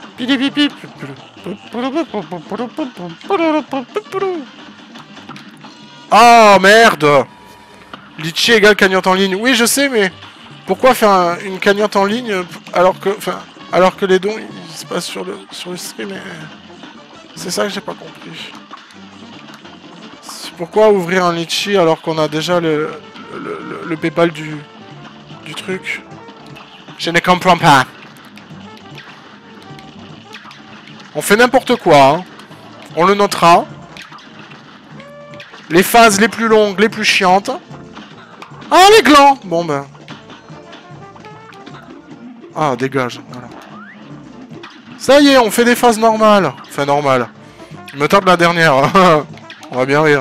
Oh, merde! Litchi égale cagnotte en ligne. Oui, je sais, mais... Pourquoi faire un, une cagnotte en ligne alors que... Enfin, alors que les dons, ils se passent sur le, sur le stream et... C'est ça que j'ai pas compris. Pourquoi ouvrir un Litchi alors qu'on a déjà le, le, le, le PayPal du, du truc? Je ne comprends pas. On fait n'importe quoi, hein. On le notera. Les phases les plus longues, les plus chiantes. Ah, les glands! Bon, ben... Ah, dégage, voilà. Ça y est, on fait des phases normales. Enfin, normales. Il me tarde la dernière. On va bien rire.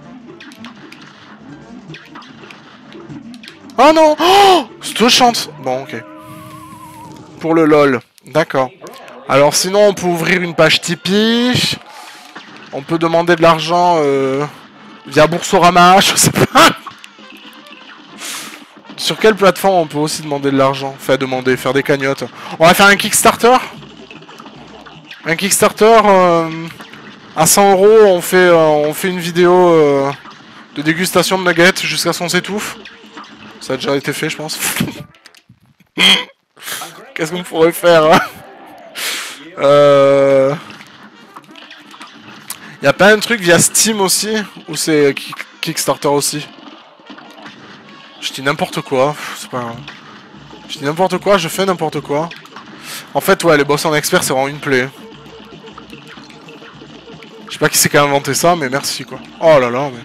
Oh non! Oh, c'est chante. Bon, ok. Pour le lol. D'accord. Alors, sinon, on peut ouvrir une page Tipeee. On peut demander de l'argent euh, via Boursorama, je sais pas. Sur quelle plateforme on peut aussi demander de l'argent? Enfin, demander, faire des cagnottes. On va faire un Kickstarter. Un Kickstarter euh, à cent euros, on fait, euh, on fait une vidéo euh, de dégustation de nuggets jusqu'à ce qu'on s'étouffe. Ça a déjà été fait, je pense. Qu'est-ce qu'on pourrait faire, hein? euh... Y'a pas un truc via Steam aussi? Ou c'est Kickstarter aussi? Je dis n'importe quoi, c'est pas grave. Je dis n'importe quoi, je fais n'importe quoi. En fait, ouais, les boss en expert, c'est vraiment une plaie. Je sais pas qui c'est qui a inventé ça, mais merci, quoi. Oh là là, mais...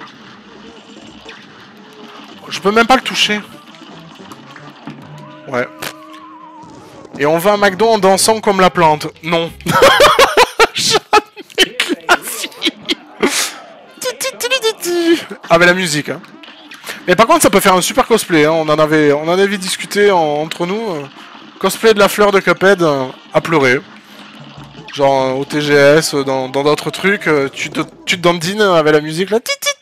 Je peux même pas le toucher. Ouais. Et on va à McDo en dansant comme la plante. Non. Jamais que la vie. Ah, mais la musique, hein. Mais par contre, ça peut faire un super cosplay, hein. On en avait, on en avait discuté en, entre nous. Euh, cosplay de la fleur de Cuphead euh, à pleurer. Genre euh, au T G S, euh, dans d'autres trucs, euh, tu, te, tu te dandines avec la musique là.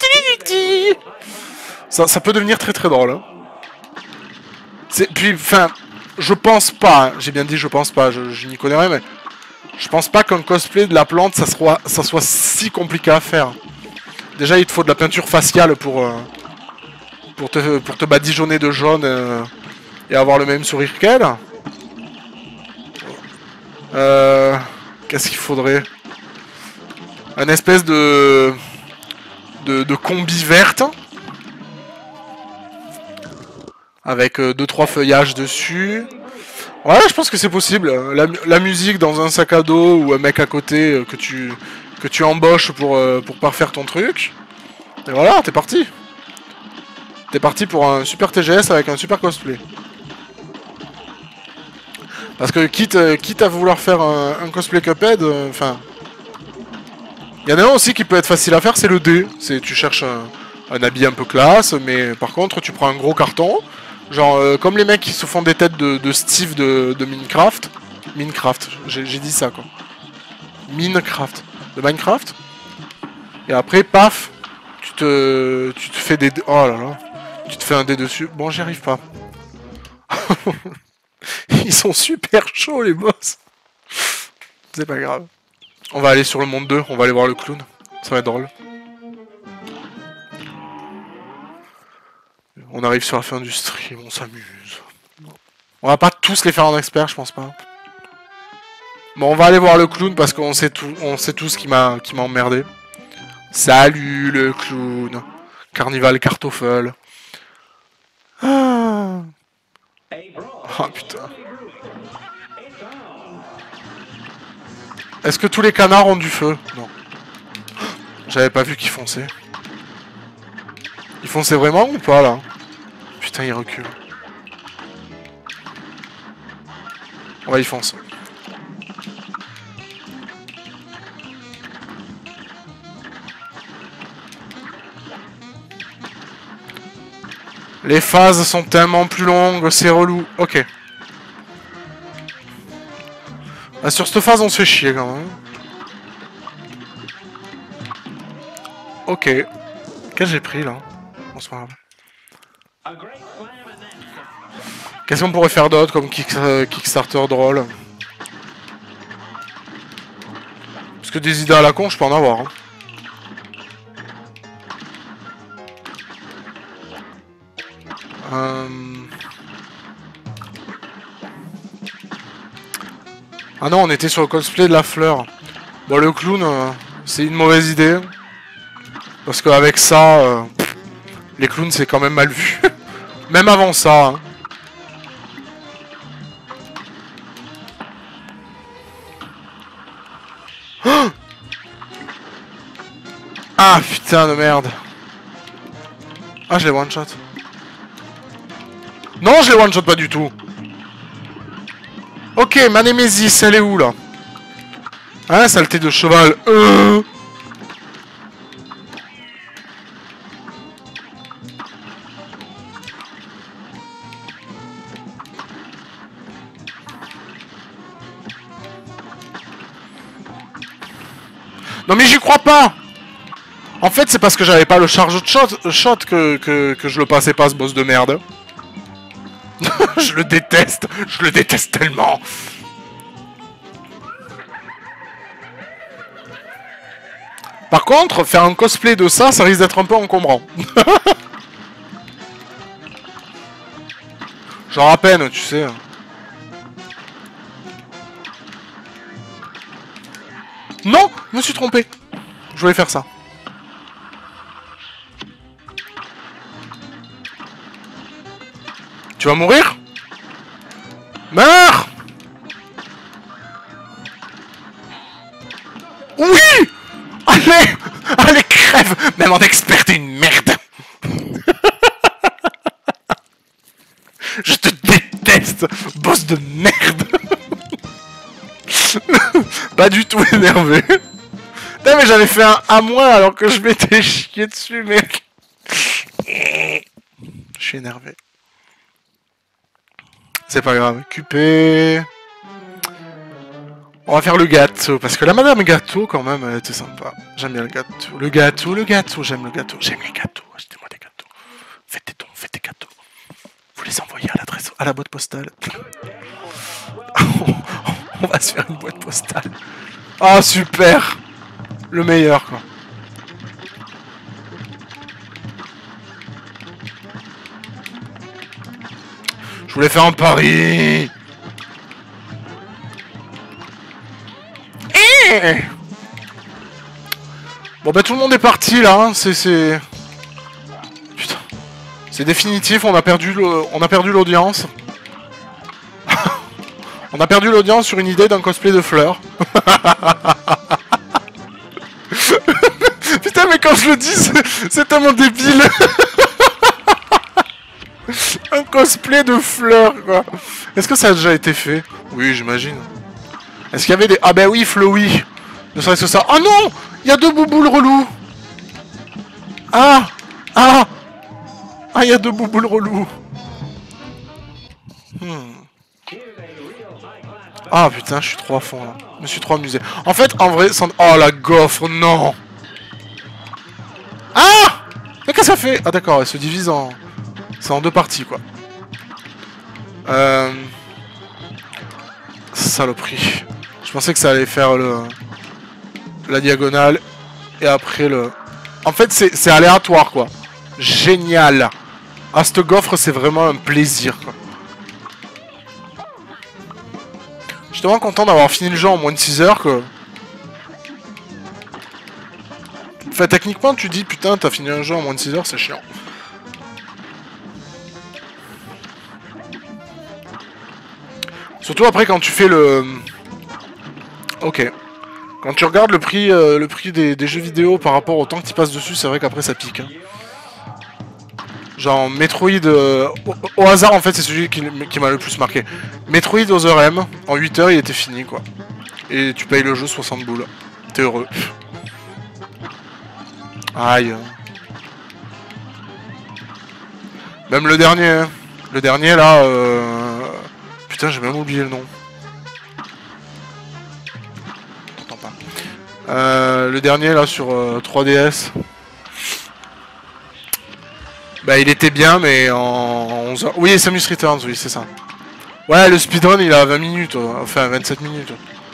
Ça, ça peut devenir très très drôle. Hein. Puis, enfin, je pense pas, hein. J'ai bien dit je pense pas, je, je n'y connais rien, mais Je pense pas qu'un cosplay de la plante, ça soit, ça soit si compliqué à faire. Déjà, il te faut de la peinture faciale pour, euh, pour, te, pour te badigeonner de jaune euh, et avoir le même sourire qu'elle. Euh, Qu'est-ce qu'il faudrait? Un espèce de, de, de combi verte. Avec deux trois feuillages dessus. Ouais, je pense que c'est possible. La, la musique dans un sac à dos ou un mec à côté euh, que tu que tu embauches pour, euh, pour parfaire ton truc. Et voilà, t'es parti. T'es parti pour un super T G S avec un super cosplay. Parce que quitte, euh, quitte à vouloir faire un, un cosplay Cuphead, enfin... Euh, il y en a un aussi qui peut être facile à faire, c'est le D. C'est tu cherches un, un habit un peu classe, mais par contre tu prends un gros carton. Genre, euh, comme les mecs qui se font des têtes de, de Steve de, de Minecraft. Minecraft, j'ai dit ça quoi. Minecraft. De Minecraft. Et après, paf, tu te, tu te fais des... Oh là là. Tu te fais un dé dessus. Bon, j'y arrive pas. Ils sont super chauds les boss. C'est pas grave. On va aller sur le monde deux, on va aller voir le clown. Ça va être drôle. On arrive sur la fin du stream, on s'amuse. On va pas tous les faire en expert, je pense pas. Bon, on va aller voir le clown parce qu'on sait tout, on sait tout ce qui m'a qui m'a emmerdé. Salut le clown. Carnival Kartoffel. Ah. Oh putain. Est-ce que tous les canards ont du feu? Non. J'avais pas vu qu'ils fonçaient. Ils fonçaient vraiment ou pas là? Putain, ils reculent. Ouais, ils foncent. Les phases sont tellement plus longues, c'est relou. Ok. Ah, sur cette phase, on se fait chier quand même. Ok. Qu'est-ce que j'ai pris là? On se parle. Qu'est-ce qu'on pourrait faire d'autre comme kick euh, Kickstarter drôle? Parce que des idées à la con, je peux en avoir. Hein. Euh... Ah non, on était sur le cosplay de la fleur. Bon, le clown, euh, c'est une mauvaise idée. Parce qu'avec ça, euh, pff, les clowns, c'est quand même mal vu. Même avant ça. Hein. Oh ah, putain de merde. Ah, je l'ai one-shot. Non, je l'ai one-shot pas du tout. Ok, ma Némésis, elle est où, là? Hein, saleté de cheval. Euh... Non mais j'y crois pas. En fait, c'est parce que j'avais pas le charge de shot, shot que, que, que je le passais pas, ce boss de merde. Je le déteste. Je le déteste tellement. Par contre, faire un cosplay de ça, ça risque d'être un peu encombrant. Genre à peine, tu sais. Non, je me suis trompé. Je voulais faire ça. Tu vas mourir? Meurs! Oui! Allez! Allez, crève! Même en expert, t'es une merde! Je te déteste! Boss de merde! Pas du tout énervé. Putain, mais j'avais fait un à moi alors que je m'étais chié dessus, mec. Je suis énervé. C'est pas grave. Q P. On va faire le gâteau, parce que la madame gâteau, quand même, elle était sympa. J'aime bien le gâteau. Le gâteau, le gâteau, j'aime le gâteau. J'aime les gâteaux. Achetez-moi des gâteaux. Faites des dons, faites des gâteaux. Vous les envoyez à l'adresse, à la boîte postale. On va se faire une boîte postale. Ah, super. Le meilleur, quoi. Je voulais faire un pari. Eh bon, bah tout le monde est parti, là. Hein. C'est... Putain. C'est définitif, on a perdu le... on a perdu l'audience. On a perdu l'audience sur une idée d'un cosplay de fleurs. Putain, mais quand je le dis, c'est tellement débile. Un cosplay de fleurs, quoi. Est-ce que ça a déjà été fait? Oui, j'imagine. Est-ce qu'il y avait des... Ah ben oui, Flowey. Ne serait-ce que ça. Oh non, il y a deux bouboules relous. Ah. Ah. Ah, il y a deux bouboules relous. Hmm. Ah putain, je suis trop à fond là. Je me suis trop amusé. En fait, en vrai, sans... Oh la gaufre, non. Ah. Mais qu'est-ce que ça fait? Ah d'accord, elle se divise en... C'est en deux parties, quoi. Euh... Saloperie. Je pensais que ça allait faire le... la diagonale. Et après le... En fait, c'est aléatoire, quoi. Génial. Ah, cette gaufre, c'est vraiment un plaisir, quoi. Je suis tellement content d'avoir fini le jeu en moins de six heures que... Enfin, techniquement, tu dis, putain, t'as fini un jeu en moins de six heures, c'est chiant. Surtout après, quand tu fais le... Ok. Quand tu regardes le prix, euh, le prix des, des jeux vidéo par rapport au temps que tu passes dessus, c'est vrai qu'après, ça pique. Hein. Genre, Metroid... Euh, au, au hasard, en fait, c'est celui qui, qui m'a le plus marqué. Metroid Other M, en huit heures, il était fini, quoi. Et tu payes le jeu soixante boules. T'es heureux. Aïe. Même le dernier, hein. Le dernier, là... Euh... Putain, j'ai même oublié le nom. T'entends pas. Euh, le dernier, là, sur euh, trois D S... Bah il était bien mais en onze heures... Oui, Samus Returns, oui c'est ça. Ouais, le speedrun il a vingt minutes, enfin vingt-sept minutes.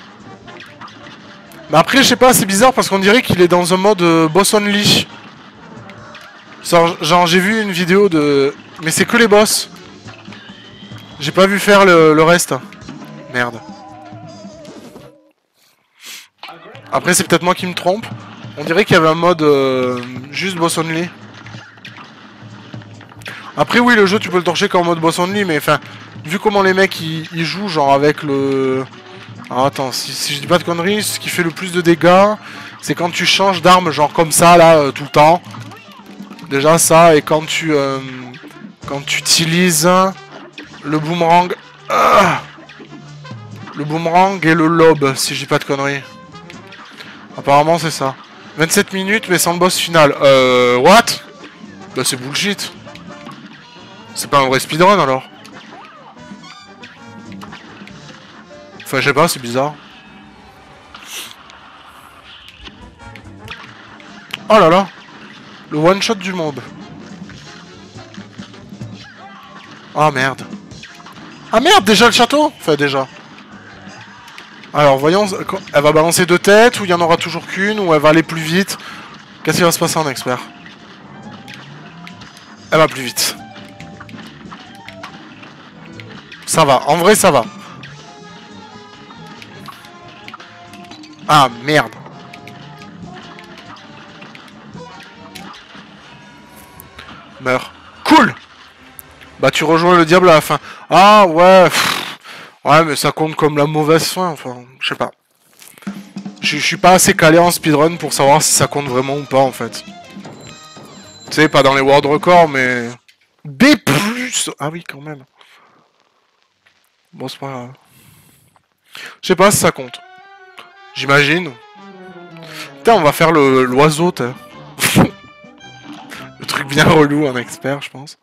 Mais après je sais pas, c'est bizarre parce qu'on dirait qu'il est dans un mode euh, boss only. Genre, genre j'ai vu une vidéo de... Mais c'est que les boss. J'ai pas vu faire le, le reste. Merde. Après c'est peut-être moi qui me trompe. On dirait qu'il y avait un mode euh, juste boss only. Après oui le jeu tu peux le torcher qu'en mode boss only mais enfin vu comment les mecs ils, ils jouent genre avec le... Alors attends si, si je dis pas de conneries, ce qui fait le plus de dégâts c'est quand tu changes d'arme genre comme ça là euh, tout le temps. Déjà ça et quand tu euh, quand tu utilises le boomerang euh, le boomerang et le lob si je dis pas de conneries. Apparemment c'est ça. vingt-sept minutes mais sans le boss final. Euh what? Bah c'est bullshit. C'est pas un vrai speedrun alors. Enfin je sais pas, c'est bizarre. Oh là là. Le one shot du mob. Ah merde. Ah merde, déjà le château. Enfin déjà. Alors voyons, elle va balancer deux têtes ou il y en aura toujours qu'une ou elle va aller plus vite. Qu'est-ce qui va se passer en expert? Elle va plus vite. Ça va, en vrai ça va. Ah merde. Meurs. Cool. Bah tu rejoins le diable à la fin. Ah ouais. Pff. Ouais mais ça compte comme la mauvaise fin. Enfin, je sais pas. Je suis pas assez calé en speedrun pour savoir si ça compte vraiment ou pas en fait. Tu sais, pas dans les world records mais... B plus. Ah oui quand même. Bon, c'est pas grave. Je sais pas si ça compte. J'imagine. Putain, on va faire le l'oiseau, t'as. Le truc bien relou, un expert, je pense.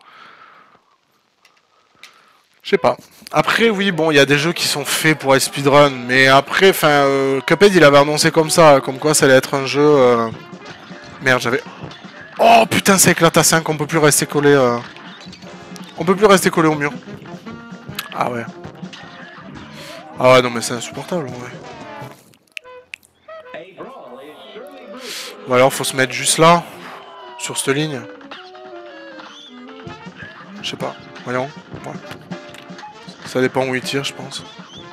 Je sais pas. Après, oui, bon, il y a des jeux qui sont faits pour être speedrun, mais après, enfin, euh, Cuphead, il avait annoncé comme ça, comme quoi ça allait être un jeu... Euh... Merde, j'avais... Oh, putain, c'est éclate à cinq, on peut plus rester collé... Euh... On peut plus rester collé au mur. Ah ouais. Ah ouais, non mais c'est insupportable en vrai. Ou alors faut se mettre juste là, sur cette ligne. Je sais pas, voyons. Ouais. Ça dépend où il tire, je pense.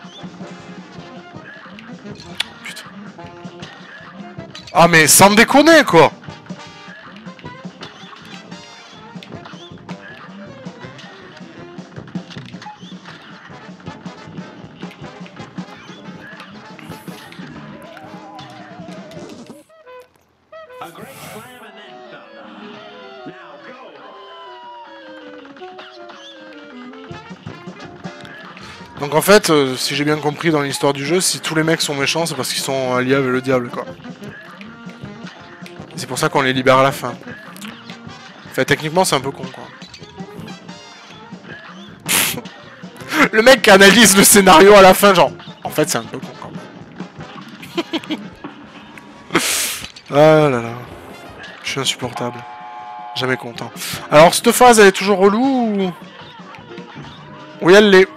Putain. Ah mais sans me déconner quoi. Donc en fait, euh, si j'ai bien compris dans l'histoire du jeu, si tous les mecs sont méchants, c'est parce qu'ils sont alliés avec le diable, quoi. C'est pour ça qu'on les libère à la fin. Enfin, techniquement, c'est un peu con, quoi. Le mec qui analyse le scénario à la fin, genre... En fait, c'est un peu con, quand même. Ah là là. Je suis insupportable. Jamais content. Alors, cette phase, elle est toujours relou ou... Oui, elle l'est.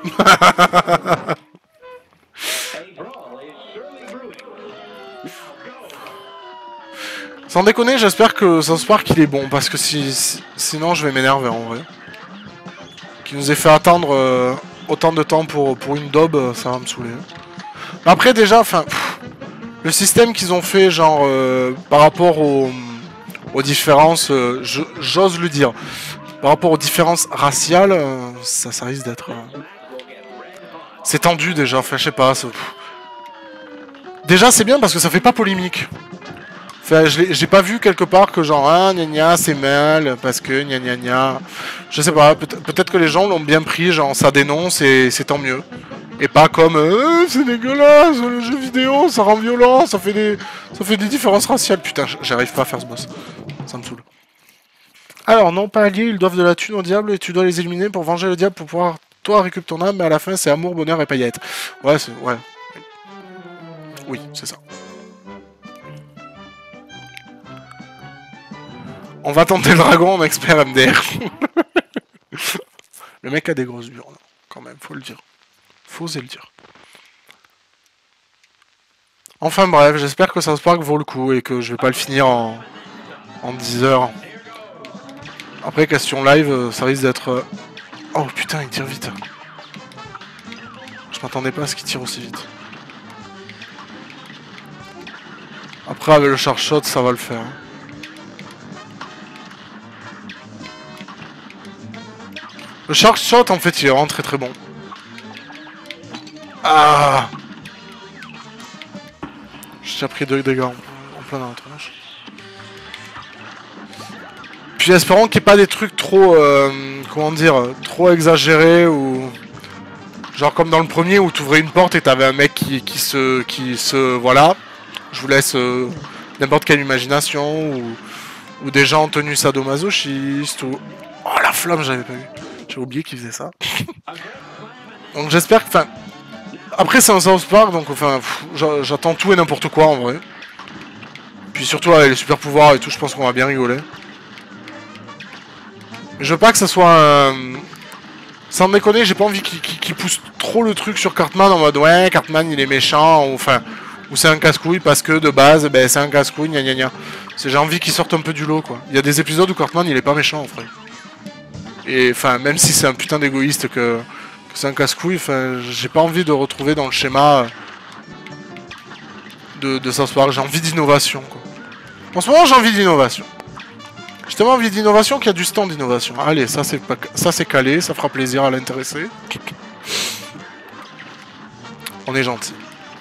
Sans déconner, j'espère que South Park il est bon, parce que si, si sinon je vais m'énerver en vrai. Qu'il nous ait fait attendre euh, autant de temps pour, pour une daube, ça va me saouler. Après déjà, enfin, le système qu'ils ont fait, genre, euh, par rapport aux, aux différences, euh, j'ose le dire, par rapport aux différences raciales, euh, ça, ça risque d'être... Euh... C'est tendu déjà, enfin je sais pas. Déjà c'est bien parce que ça fait pas polémique. Enfin, j'ai pas vu quelque part que genre, ah, gna gna, c'est mal, parce que gna gna gna. Je sais pas, peut-être peut que les gens l'ont bien pris, genre, ça dénonce et c'est tant mieux. Et pas comme, euh, c'est dégueulasse, le jeu vidéo, ça rend violent, ça fait des, ça fait des différences raciales. Putain, j'arrive pas à faire ce boss. Ça me saoule. Alors, non, pas alliés, ils doivent de la thune au diable et tu dois les éliminer pour venger le diable pour pouvoir, toi, récupérer ton âme, mais à la fin, c'est amour, bonheur et paillettes. Ouais, c'est, ouais. Oui, c'est ça. On va tenter le dragon en expert M D R. Le mec a des grosses burnes, quand même, faut le dire. Faut oser le dire. Enfin bref, j'espère que South Park vaut le coup et que je vais pas le finir en, en dix heures. Après, question live, ça risque d'être... Oh putain, il tire vite. Je m'attendais pas à ce qu'il tire aussi vite. Après, avec le charge shot, ça va le faire. Le charge shot, en fait, il est vraiment très très bon. Ah! J'ai déjà pris deux dégâts en, en plein dans la tronche. Puis espérons qu'il n'y ait pas des trucs trop... Euh, comment dire? Trop exagérés ou... Genre comme dans le premier où tu ouvrais une porte et t'avais un mec qui, qui se... qui se... Voilà. Je vous laisse euh, n'importe quelle imagination ou... Ou des gens en tenue sadomasochiste ou... Oh la flamme, j'avais pas vu. J'ai oublié qu'ils faisaient ça. Donc j'espère que... Enfin... Après c'est un South Park, donc enfin... J'attends tout et n'importe quoi en vrai. Puis surtout avec les super pouvoirs et tout, je pense qu'on va bien rigoler. Mais je veux pas que ça soit un... Sans me déconner, j'ai pas envie qu'il qu'il, qu'il pousse trop le truc sur Cartman en mode ouais, Cartman il est méchant, ou enfin... Ou c'est un casse-couille parce que de base, ben c'est un casse-couille, gna gna gna. J'ai envie qu'il sorte un peu du lot, quoi. Il y a des épisodes où Cartman il est pas méchant en vrai. Et enfin, même si c'est un putain d'égoïste que, que c'est un casse-couille, enfin, j'ai pas envie de retrouver dans le schéma de, de South Park. J'ai envie d'innovation, quoi. En ce moment, j'ai envie d'innovation. J'ai tellement envie d'innovation qu'il y a du stand d'innovation. Allez, ça c'est pas... ça c'est calé, ça fera plaisir à l'intéressé. On est gentil.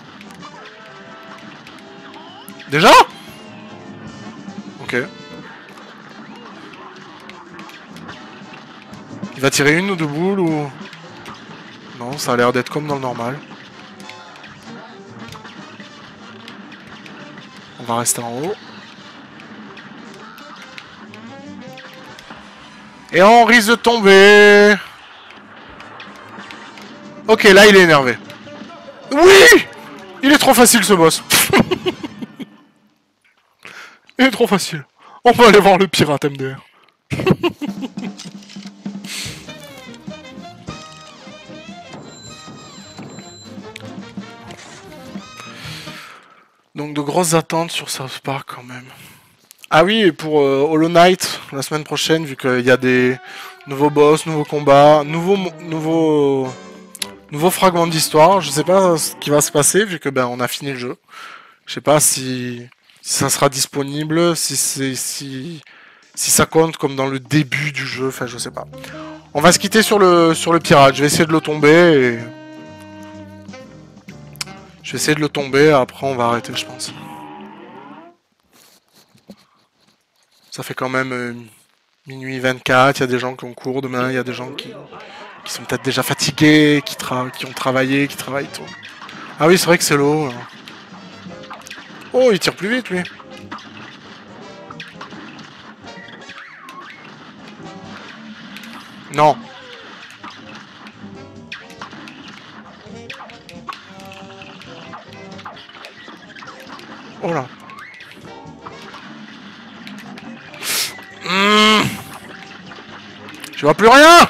Déjà ? Ok. Il va tirer une ou deux boules ou... Non, ça a l'air d'être comme dans le normal. On va rester en haut. Et on risque de tomber. Ok, là il est énervé. Oui! Il est trop facile ce boss. Il est trop facile. On va aller voir le pirate M D R. Donc de grosses attentes sur South Park quand même. Ah oui, et pour euh, Hollow Knight, la semaine prochaine, vu qu'il y a des nouveaux boss, nouveaux combats, nouveaux, nouveaux, nouveaux fragments d'histoire, je sais pas ce qui va se passer, vu que ben on a fini le jeu. Je sais pas si, si ça sera disponible, si c'est si, si ça compte comme dans le début du jeu, enfin je sais pas. On va se quitter sur le, sur le pirate, je vais essayer de le tomber et... Je vais essayer de le tomber, après on va arrêter je pense. Ça fait quand même euh, minuit vingt-quatre, il y a des gens qui ont cours demain, il y a des gens qui, qui sont peut-être déjà fatigués, qui, tra qui ont travaillé, qui travaillent tout. Ah oui, c'est vrai que c'est l'eau. Oh, il tire plus vite lui. Non. Oh là. Mmh. Je vois plus rien.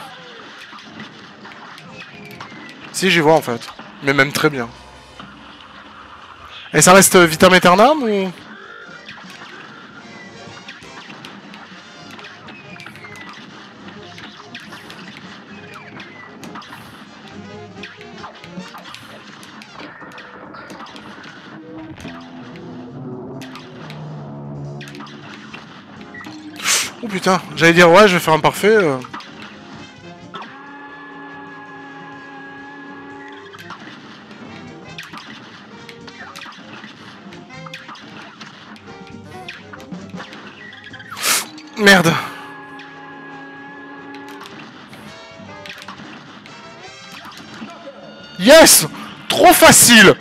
Si, j'y vois en fait. Mais même très bien. Et ça reste Vitam Aeternam ou... Oh putain, j'allais dire ouais, je vais faire un parfait. Euh... Merde. Yes! Trop facile.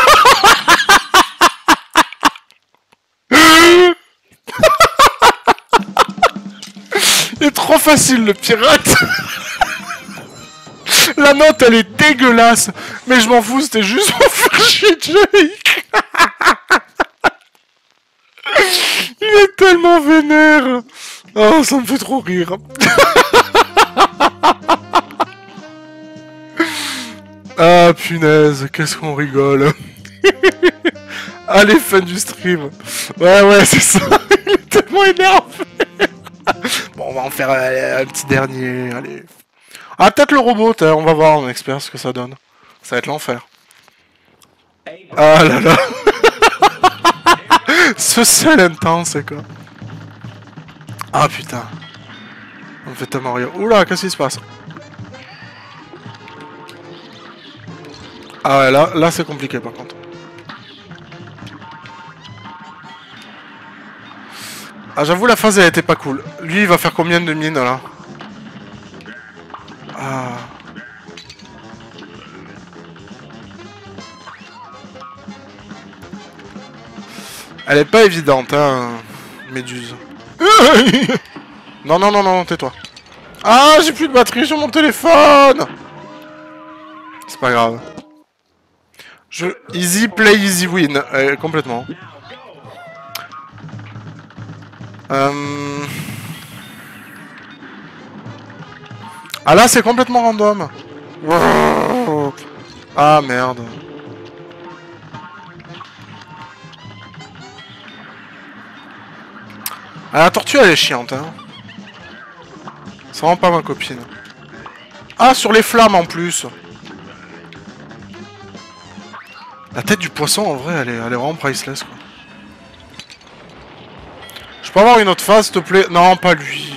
Il est trop facile le pirate. La note elle est dégueulasse. Mais je m'en fous, c'était juste pour faire chier Jake. Il est tellement vénère. Oh, ça me fait trop rire. Ah punaise, qu'est-ce qu'on rigole. Allez, fin du stream. Ouais, ouais, c'est ça. Il est tellement énervé. Bon, on va en faire euh, un petit dernier. Allez. Ah, peut-être le robot, on va voir en expert ce que ça donne. Ça va être l'enfer. Ah là là. Ce seul intense, quoi. Ah putain. On me fait tellement rire. Oula, qu'est-ce qui se passe? Ah ouais, là, là c'est compliqué par contre. Ah, j'avoue, la phase elle était pas cool. Lui, il va faire combien de mines là? Ah. Elle est pas évidente, hein, Méduse. Non, non, non, non, tais-toi. Ah, j'ai plus de batterie sur mon téléphone. C'est pas grave. Je... Easy play, easy win. Euh, complètement. Euh... Ah là, c'est complètement random. Ah, merde. Ah, la tortue, elle est chiante, hein. C'est vraiment pas ma copine. Ah, sur les flammes, en plus. La tête du poisson, en vrai, elle est, elle est vraiment priceless, quoi. Je peux avoir une autre phase, s'il te plaît? Non, pas lui.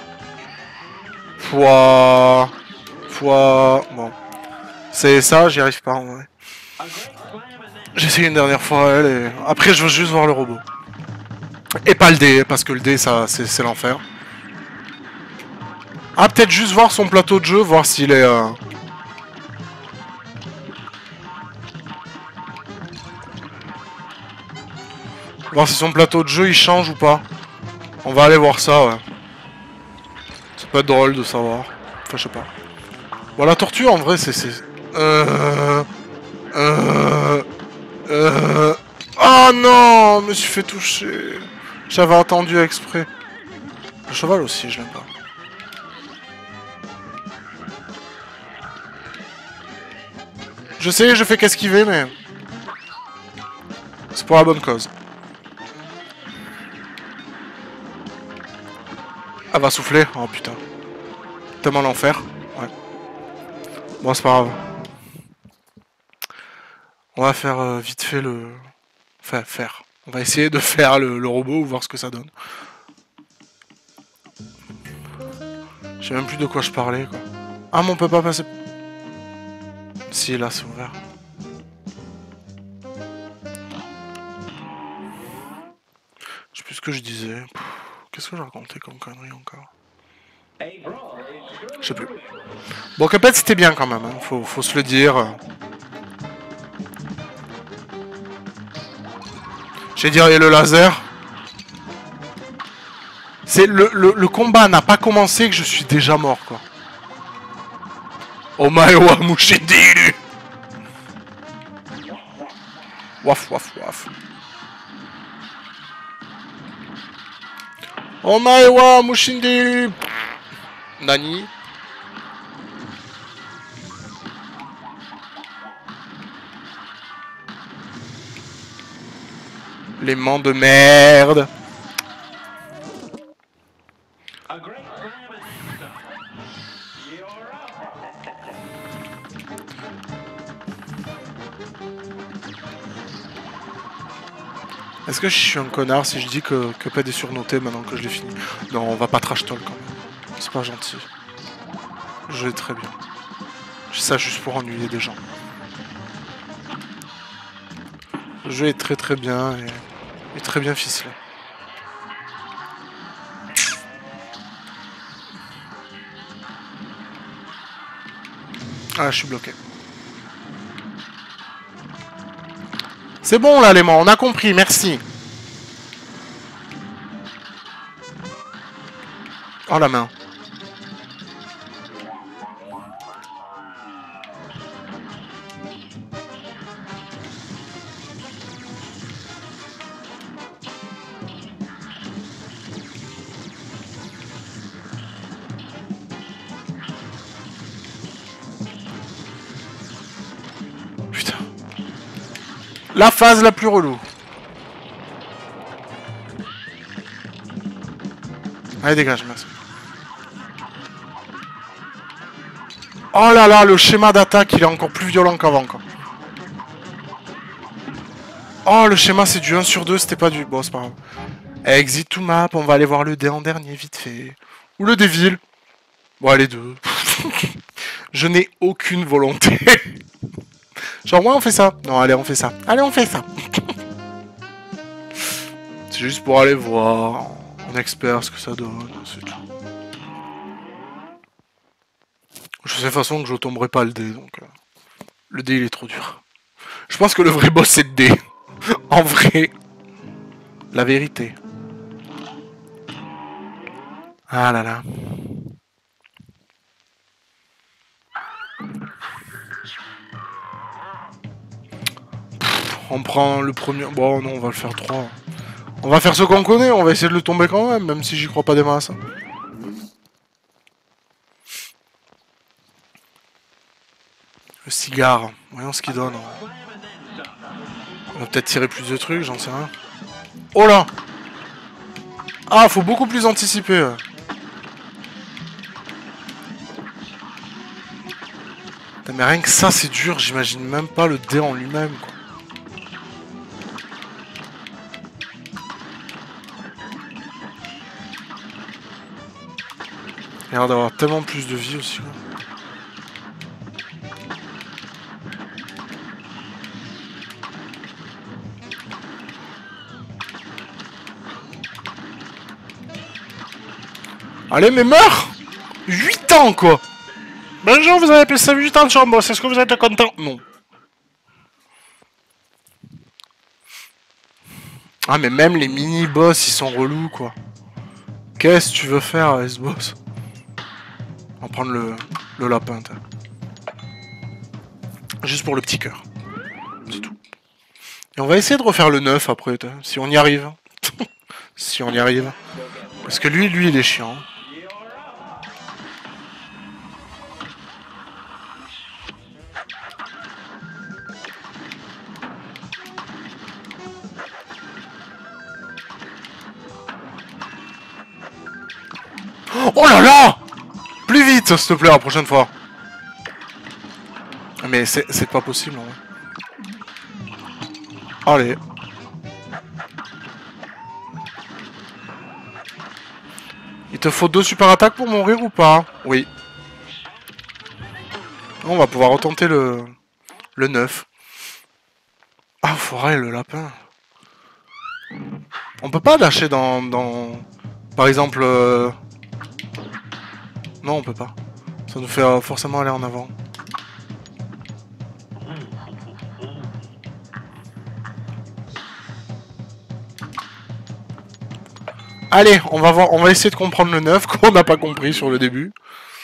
Pouah. Pouah. Bon. C'est ça, j'y arrive pas, en vrai. J'ai essayé une dernière fois, elle, et... Après, je veux juste voir le robot. Et pas le dé, parce que le dé, ça, c'est l'enfer. Ah, peut-être juste voir son plateau de jeu, voir s'il est... Euh... Voir si son plateau de jeu, il change ou pas. On va aller voir ça, ouais. Ça peut être drôle de savoir. Enfin, je sais pas. Bon, la tortue, en vrai, c'est... Euh... Euh... Euh... Oh non, je me suis fait toucher. J'avais entendu exprès. Le cheval aussi, je l'aime pas. Je sais, je fais qu'esquiver, mais... C'est pour la bonne cause. Elle va souffler. Oh putain. Tellement l'enfer. Ouais. Bon, c'est pas grave. On va faire euh, vite fait le... Enfin, faire. On va essayer de faire le, le robot ou voir ce que ça donne. Je sais même plus de quoi je parlais, quoi. Ah, mais on peut pas passer... Si, là, c'est ouvert. Je sais plus ce que je disais. Qu'est-ce que j'ai raconté comme connerie encore? Je sais plus. Bon, Cuphead, c'était bien quand même, hein. Faut, faut se le dire. J'ai dit, et le laser. C'est le, le, le combat n'a pas commencé que je suis déjà mort, quoi. Omae wa Mushindiru. Waf, waf, waf. Omae wa Mushindiru. Nani? L'aimant de merde. Est-ce que je suis un connard si je dis que Cuphead est surnoté maintenant que je l'ai fini? Non, on va pas trash talk quand même. C'est pas gentil. Je vais très bien. Je fais ça juste pour ennuyer des gens. Le jeu est très très bien et, et très bien ficelé. Ah, je suis bloqué. C'est bon là, Léman, on a compris, merci. Oh la main. Putain. La phase la plus relou. Allez, dégage, merci. Oh là là, le schéma d'attaque, il est encore plus violent qu'avant, quoi. Oh, le schéma, c'est du un sur deux, c'était pas du... Bon, c'est pas grave. Exit to map, on va aller voir le dé en dernier, vite fait. Ou le Devil. Bon, les deux. Je n'ai aucune volonté. Genre, ouais, on fait ça. Non, allez, on fait ça. Allez, on fait ça. C'est juste pour aller voir en expert ce que ça donne, c'est tout. Je sais de toute façon que je tomberai pas le dé, donc... Euh, le dé, il est trop dur. Je pense que le vrai boss, c'est le dé. En vrai. La vérité. Ah là là. Pff, on prend le premier... Bon, non, on va le faire trois. On va faire ce qu'on connaît, on va essayer de le tomber quand même, même si j'y crois pas des masses. Le cigare, voyons ce qu'il donne. On va peut-être tirer plus de trucs, j'en sais rien. Oh là! Ah, faut beaucoup plus anticiper. Ouais. Mais rien que ça, c'est dur, j'imagine même pas le dé en lui-même, quoi. Il a l'air d'avoir tellement plus de vie aussi, quoi. Allez, mais meurs! huit ans, quoi! Bonjour, vous avez appelé ça huit ans de chambre, est-ce que vous êtes content? Non. Ah, mais même les mini-boss, ils sont relous, quoi. Qu'est-ce que tu veux faire avec ce boss? On va prendre le, le lapin, t'as. Juste pour le petit cœur. C'est tout. Et on va essayer de refaire le neuf après, t'as. Si on y arrive. Si on y arrive. Parce que lui, lui, il est chiant. Oh là là! Plus vite, s'il te plaît, la prochaine fois. Mais c'est pas possible, en vrai. Allez. Il te faut deux super attaques pour mourir ou pas? Oui. On va pouvoir retenter le... le neuf. Ah, forêt, le lapin. On peut pas lâcher dans... dans... Par exemple... Euh... Non, on peut pas. Ça nous fait euh, forcément aller en avant. Allez, on va voir, on va essayer de comprendre le neuf qu'on n'a pas compris sur le début.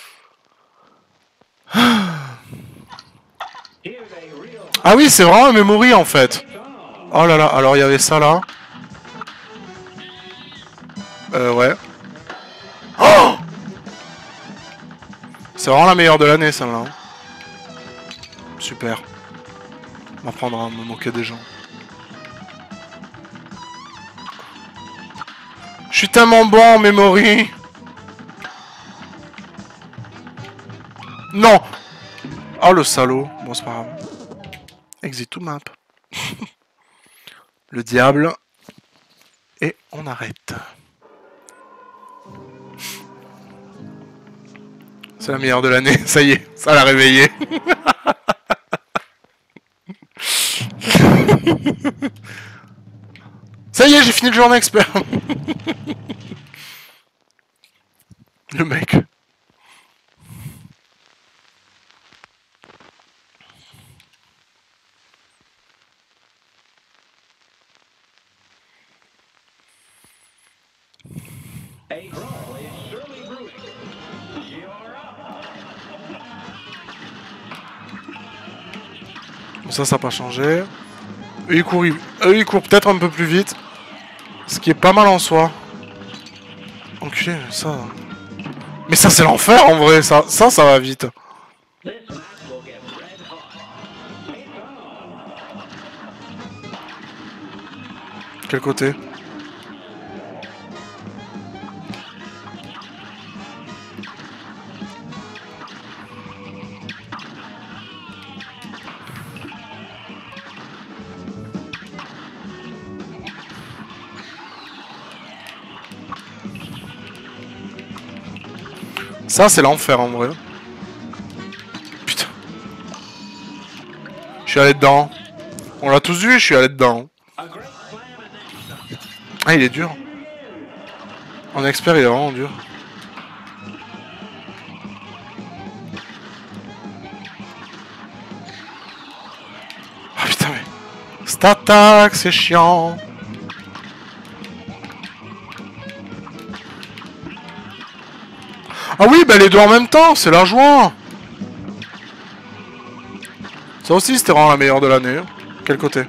Ah oui, c'est vraiment un memory en fait. Oh là là, alors il y avait ça là. Euh, ouais. Oh, c'est vraiment la meilleure de l'année, celle-là. Super. On va apprendre à me moquer des gens. Je suis tellement bon en memory. Non. Oh le salaud. Bon, c'est pas grave. Exit to map. Le diable. Et on arrête. C'est la meilleure de l'année. Ça y est, ça l'a réveillé. Ça y est, j'ai fini le journée expert. Le mec. Ça, ça n'a pas changé. Eux, ils courent, ils... Eux, ils courent peut-être un peu plus vite. Ce qui est pas mal en soi. Enculé, ça... Mais ça, c'est l'enfer, en vrai. Ça, ça, ça va vite. Quel côté? Ça, c'est l'enfer en vrai. Putain. Je suis allé dedans. On l'a tous vu, je suis allé dedans. Ah, il est dur. En expert, il est vraiment dur. Ah putain, mais... Cette attaque, c'est chiant. Ah oui, bah les deux en même temps, c'est la joie. Ça aussi, c'était vraiment la meilleure de l'année. Quel côté?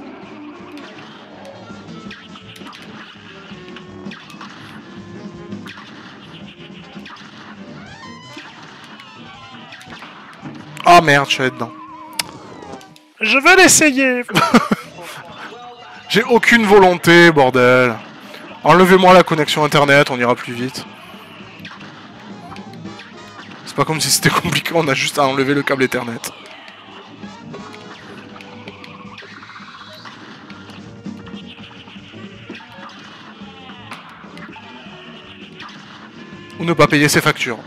Ah merde, je suis allé dedans. Je vais l'essayer. J'ai aucune volonté, bordel. Enlevez-moi la connexion internet, on ira plus vite. C'est pas comme si c'était compliqué, on a juste à enlever le câble Ethernet. Ou ne pas payer ses factures.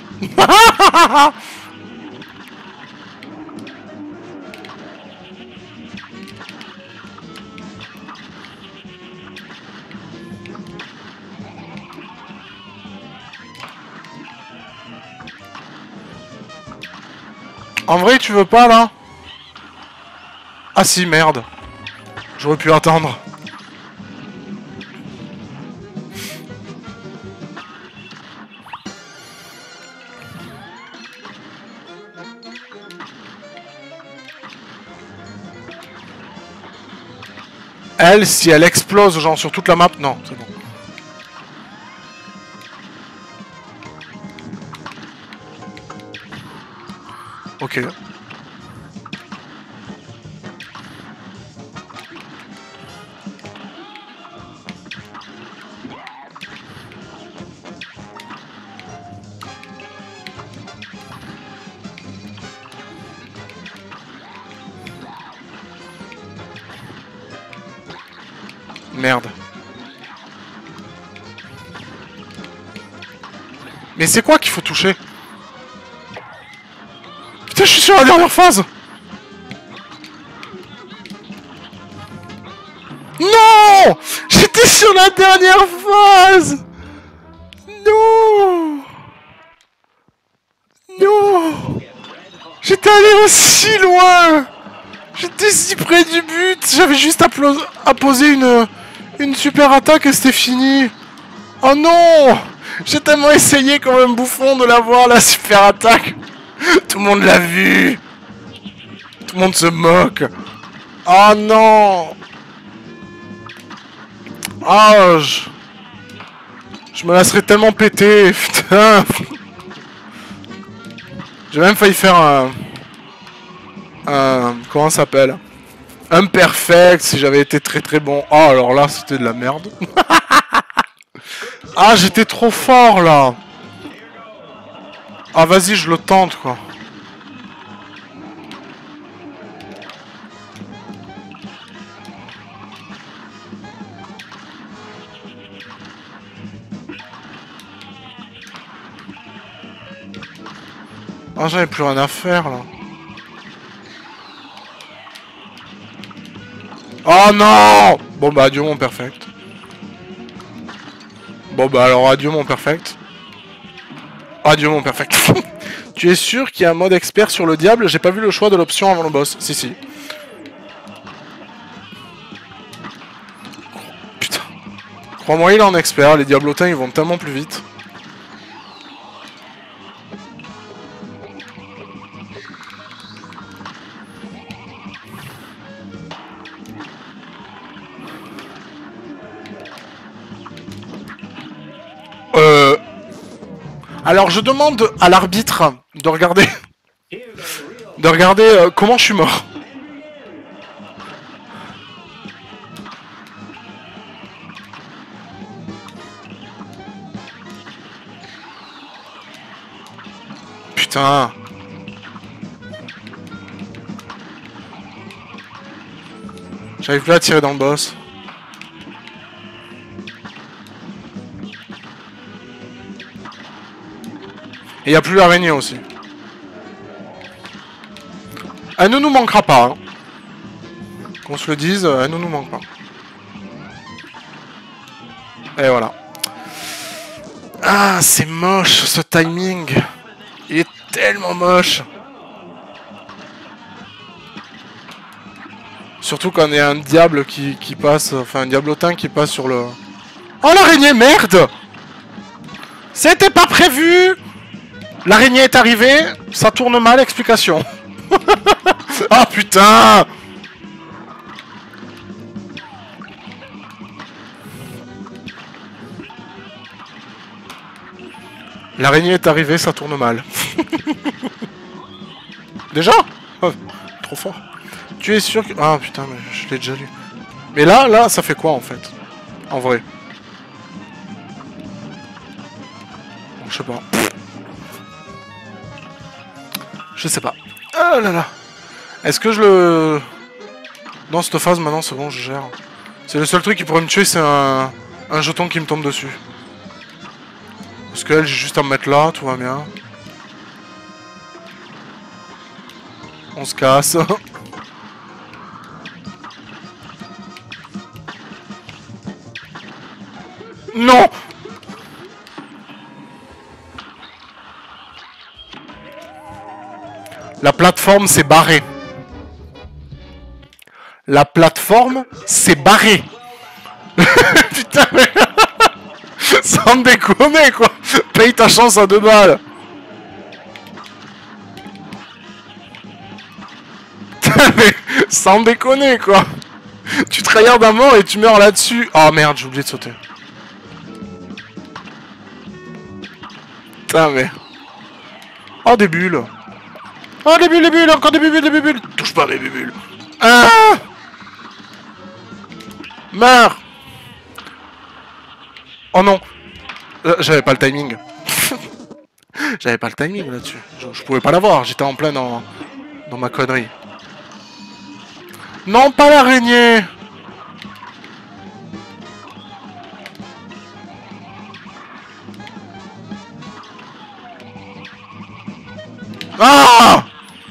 En vrai, tu veux pas, là? Ah si, merde. J'aurais pu attendre. Elle, si elle explose, genre, sur toute la map... Non, c'est bon. Ok. Merde. Mais c'est quoi qu'il faut toucher? Putain, je suis sur la dernière phase. Non! J'étais sur la dernière phase. Non! Non! J'étais allé aussi loin! J'étais si près du but! J'avais juste à, à poser une, une super attaque et c'était fini! Oh non! J'ai tellement essayé comme un bouffon de l'avoir, la super attaque! Tout le monde l'a vu! Tout le monde se moque! Oh non! Ah, je... je me laisserais tellement péter, putain! J'ai même failli faire un... un... comment ça s'appelle? Un perfect si j'avais été très très bon. Oh, alors là, c'était de la merde. Ah, j'étais trop fort, là! Ah, vas-y, je le tente, quoi. Ah, j'avais plus rien à faire, là. Oh non! Bon, bah, adieu, mon perfect. Bon, bah, alors, adieu, mon perfect. Adieu, mon perfect. Tu es sûr qu'il y a un mode expert sur le diable? J'ai pas vu le choix de l'option avant le boss. Si, si. Putain. Crois-moi, il est en expert. Les diablotins, ils vont tellement plus vite. Euh... Alors je demande à l'arbitre de regarder... de regarder euh, comment je suis mort. Putain. J'arrive plus à tirer dans le boss. Et il n'y a plus l'araignée aussi. Elle ne nous manquera pas. Hein. Qu'on se le dise, elle ne nous manque pas. Et voilà. Ah, c'est moche ce timing. Il est tellement moche. Surtout quand il y a un diable qui, qui passe, enfin un diablotin qui passe sur le... Oh, l'araignée, merde! C'était pas prévu! L'araignée est arrivée, ça tourne mal, explication. Ah putain! L'araignée est arrivée, ça tourne mal. Déjà? Oh, trop fort. Tu es sûr que... Ah putain, mais je l'ai déjà lu. Mais là, là, ça fait quoi en fait? En vrai. Bon, je sais pas. Je sais pas. Ah là là. Est-ce que je le... Dans cette phase, maintenant, c'est bon, je gère. C'est le seul truc qui pourrait me tuer, c'est un... un jeton qui me tombe dessus. Parce que elle, j'ai juste à me mettre là, tout va bien. On se casse. Non! La plateforme s'est barrée. La plateforme s'est barrée. Putain, mais... sans déconner, quoi. Paye ta chance à deux balles. Putain, mais... sans déconner, quoi. Tu te regardes à mort et tu meurs là-dessus. Oh merde, j'ai oublié de sauter. Putain, mais... Oh, des bulles. Oh, des bulles, des bulles, encore des bulles, des bulles. Touche pas à mes bulles. Ah! Meurs! Oh non! Euh, J'avais pas le timing. J'avais pas le timing là-dessus. Je, je pouvais pas l'avoir, j'étais en plein dans, dans ma connerie. Non, pas l'araignée! Ah!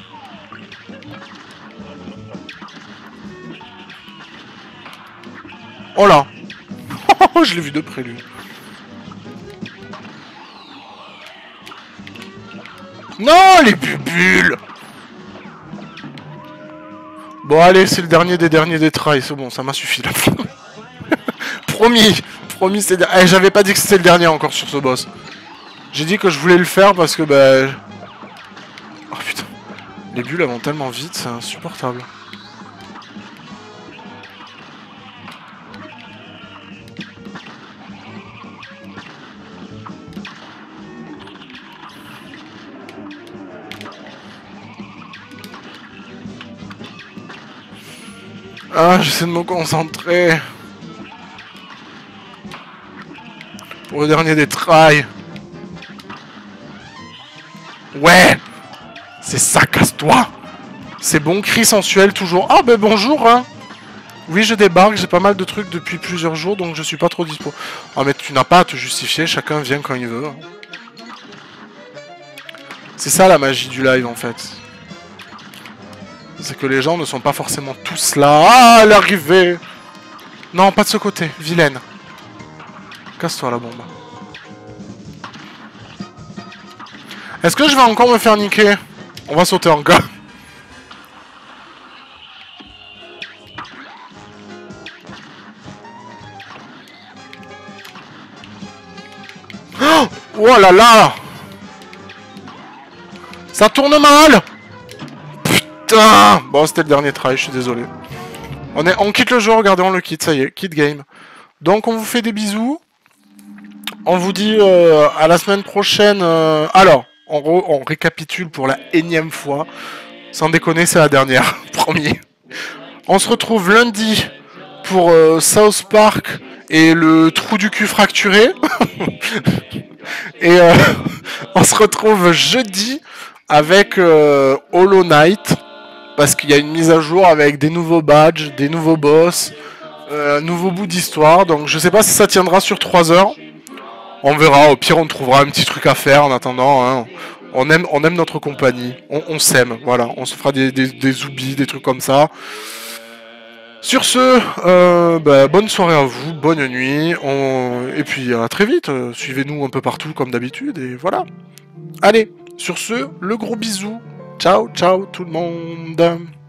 Oh là! Je l'ai vu de près, lui. Non, les bubules! Bon, allez, c'est le dernier des derniers des trails. C'est bon, ça m'a suffi, là. Promis! Promis, c'est... Eh, j'avais pas dit que c'était le dernier encore sur ce boss. J'ai dit que je voulais le faire parce que, bah... Oh, putain. Les bulles, elles vont tellement vite, c'est insupportable. Ah, j'essaie de me concentrer. Pour le dernier des trails. Ouais! C'est ça, casse-toi! C'est bon, cri sensuel, toujours. Ah, ben bonjour, hein! Oui, je débarque, j'ai pas mal de trucs depuis plusieurs jours, donc je suis pas trop dispo. Ah, mais tu n'as pas à te justifier, chacun vient quand il veut. Hein. C'est ça la magie du live, en fait. C'est que les gens ne sont pas forcément tous là. Ah, l'arrivée! Non, pas de ce côté, vilaine. Casse-toi, la bombe. Est-ce que je vais encore me faire niquer? On va sauter encore. Oh là là! Ça tourne mal! Putain! Bon, c'était le dernier try, je suis désolé. On, est, on quitte le jeu, regardez, on le quitte, ça y est, quitte game. Donc, on vous fait des bisous. On vous dit euh, à la semaine prochaine. Euh, alors, on, re, on récapitule pour la énième fois. Sans déconner, c'est la dernière, promis. On se retrouve lundi pour euh, South Park et le trou du cul fracturé. Et euh, on se retrouve jeudi avec euh, Hollow Knight. Parce qu'il y a une mise à jour avec des nouveaux badges, des nouveaux boss, euh, un nouveau bout d'histoire. Donc je sais pas si ça tiendra sur trois heures. On verra, au pire on trouvera un petit truc à faire en attendant. Hein. On, aime, on aime notre compagnie, on, on s'aime, voilà. On se fera des, des, des oublis, des trucs comme ça. Sur ce, euh, bah, bonne soirée à vous, bonne nuit. On... Et puis à très vite, suivez-nous un peu partout comme d'habitude. Et voilà. Allez, sur ce, le gros bisou. Ciao, ciao tout le monde.